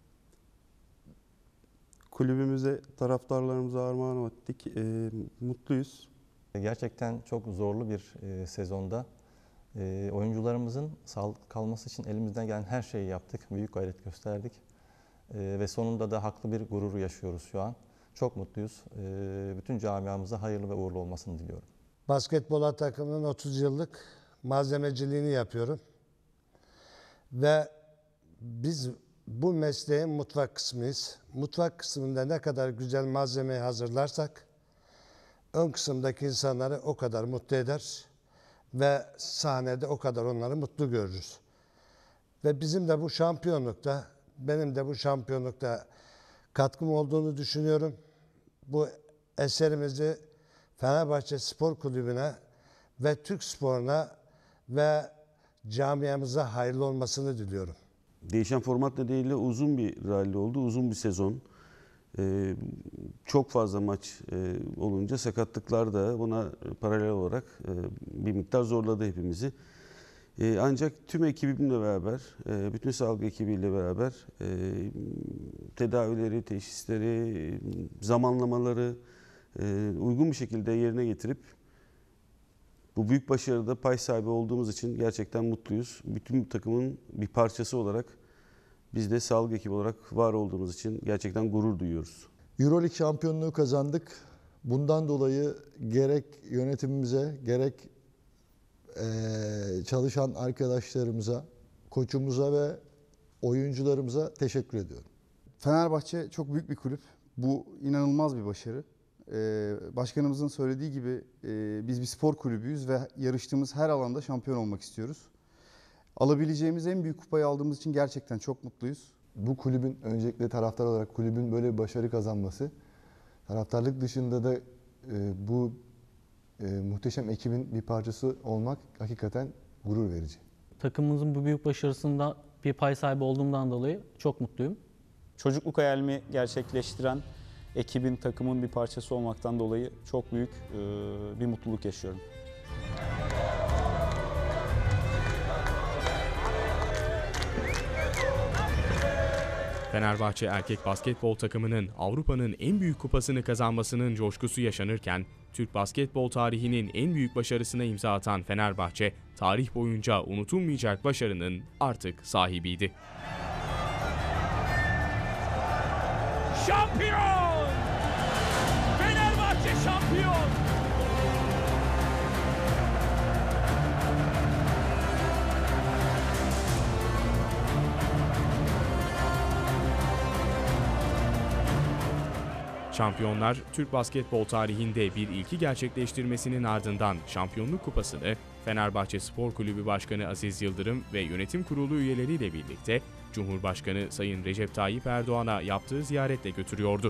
[SPEAKER 26] kulübümüze, taraftarlarımıza armağan ettik. Mutluyuz.
[SPEAKER 27] Gerçekten çok zorlu bir sezonda oyuncularımızın sağlıklı kalması için elimizden gelen her şeyi yaptık. Büyük gayret gösterdik. Ve sonunda da haklı bir gurur yaşıyoruz şu an. Çok mutluyuz. Bütün camiamıza hayırlı ve uğurlu olmasını diliyorum.
[SPEAKER 28] Basketbol takımının 30 yıllık malzemeciliğini yapıyorum. Ve biz bu mesleğin mutfak kısmıyız. Mutfak kısmında ne kadar güzel malzemeyi hazırlarsak ön kısımdaki insanları o kadar mutlu eder ve sahnede o kadar onları mutlu görürüz. Ve bizim de bu şampiyonlukta, benim de bu şampiyonlukta katkım olduğunu düşünüyorum. Bu eserimizi Fenerbahçe Spor Kulübü'ne ve Türk sporuna ve camiamıza hayırlı olmasını diliyorum.
[SPEAKER 29] Değişen format nedeniyle uzun bir rally oldu, uzun bir sezon.
[SPEAKER 2] Çok fazla maç olunca sakatlıklar da buna paralel olarak bir miktar zorladı hepimizi. Ancak tüm ekibimle beraber, bütün sağlık ekibiyle beraber tedavileri, teşhisleri, zamanlamaları uygun bir şekilde yerine getirip bu büyük başarıda pay sahibi olduğumuz için gerçekten mutluyuz. Bütün takımın bir parçası olarak biz de sağlık ekibi olarak var olduğumuz için gerçekten gurur duyuyoruz.
[SPEAKER 3] Euroleague şampiyonluğu kazandık. Bundan dolayı gerek yönetimimize, gerek çalışan arkadaşlarımıza, koçumuza ve oyuncularımıza teşekkür ediyorum.
[SPEAKER 4] Fenerbahçe çok büyük bir kulüp. Bu inanılmaz bir başarı. Başkanımızın söylediği gibi biz bir spor kulübüyüz ve yarıştığımız her alanda şampiyon olmak istiyoruz. Alabileceğimiz en büyük kupayı aldığımız için gerçekten çok mutluyuz.
[SPEAKER 21] Bu kulübün öncelikle taraftar olarak kulübün böyle bir başarı kazanması, taraftarlık dışında da bu muhteşem ekibin bir parçası olmak hakikaten gurur verici.
[SPEAKER 22] Takımımızın bu büyük başarısında bir pay sahibi olduğumdan dolayı çok mutluyum.
[SPEAKER 23] Çocukluk hayalimi gerçekleştiren ekibin, takımın bir parçası olmaktan dolayı çok büyük bir mutluluk yaşıyorum.
[SPEAKER 1] Fenerbahçe erkek basketbol takımının Avrupa'nın en büyük kupasını kazanmasının coşkusu yaşanırken, Türk basketbol tarihinin en büyük başarısına imza atan Fenerbahçe, tarih boyunca unutulmayacak başarının artık sahibiydi.
[SPEAKER 10] Şampiyon! Fenerbahçe şampiyon!
[SPEAKER 1] Şampiyonlar, Türk basketbol tarihinde bir ilki gerçekleştirmesinin ardından Şampiyonluk Kupası'nı Fenerbahçe Spor Kulübü Başkanı Aziz Yıldırım ve yönetim kurulu üyeleriyle birlikte Cumhurbaşkanı Sayın Recep Tayyip Erdoğan'a yaptığı ziyaretle götürüyordu.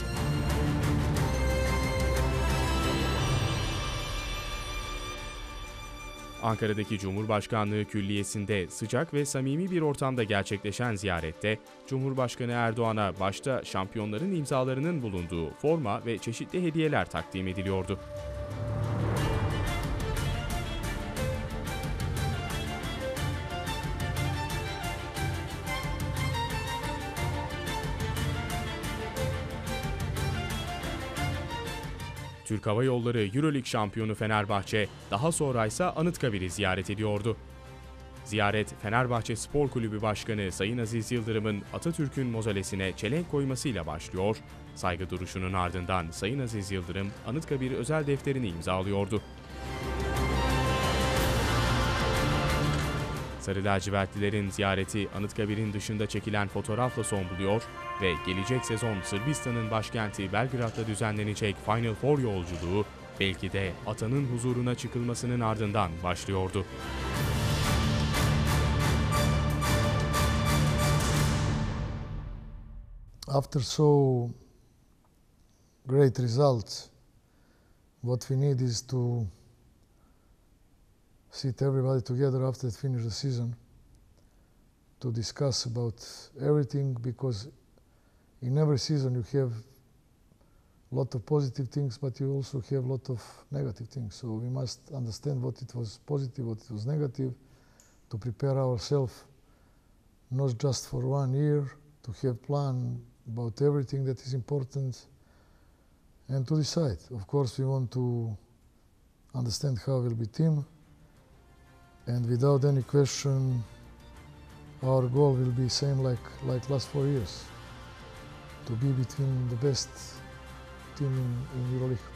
[SPEAKER 1] Ankara'daki Cumhurbaşkanlığı Külliyesi'nde sıcak ve samimi bir ortamda gerçekleşen ziyarette, Cumhurbaşkanı Erdoğan'a başta şampiyonların imzalarının bulunduğu forma ve çeşitli hediyeler takdim ediliyordu. Türk Hava Yolları Euroleague şampiyonu Fenerbahçe, daha sonra ise Anıtkabir'i ziyaret ediyordu. Ziyaret, Fenerbahçe Spor Kulübü Başkanı Sayın Aziz Yıldırım'ın Atatürk'ün mozolesine çelenk koymasıyla başlıyor, saygı duruşunun ardından Sayın Aziz Yıldırım, Anıtkabir özel defterini imzalıyordu. Sarı lacivertlilerin ziyareti Anıtkabir'in dışında çekilen fotoğrafla son buluyor ve gelecek sezon Sırbistan'ın başkenti Belgrad'da düzenlenecek Final Four yolculuğu belki de atanın huzuruna çıkılmasının ardından başlıyordu.
[SPEAKER 5] After so great results, what we need is to sit everybody together after they finish the season to discuss about everything, because in every season you have a lot of positive things, but you also have a lot of negative things. So we must understand what it was positive, what it was negative, to prepare ourselves not just for 1 year, to have plan about everything that is important and to decide. Of course, we want to understand how will be team, and without any question, our goal will be same like last 4 years, to be between the best team in EuroLeague.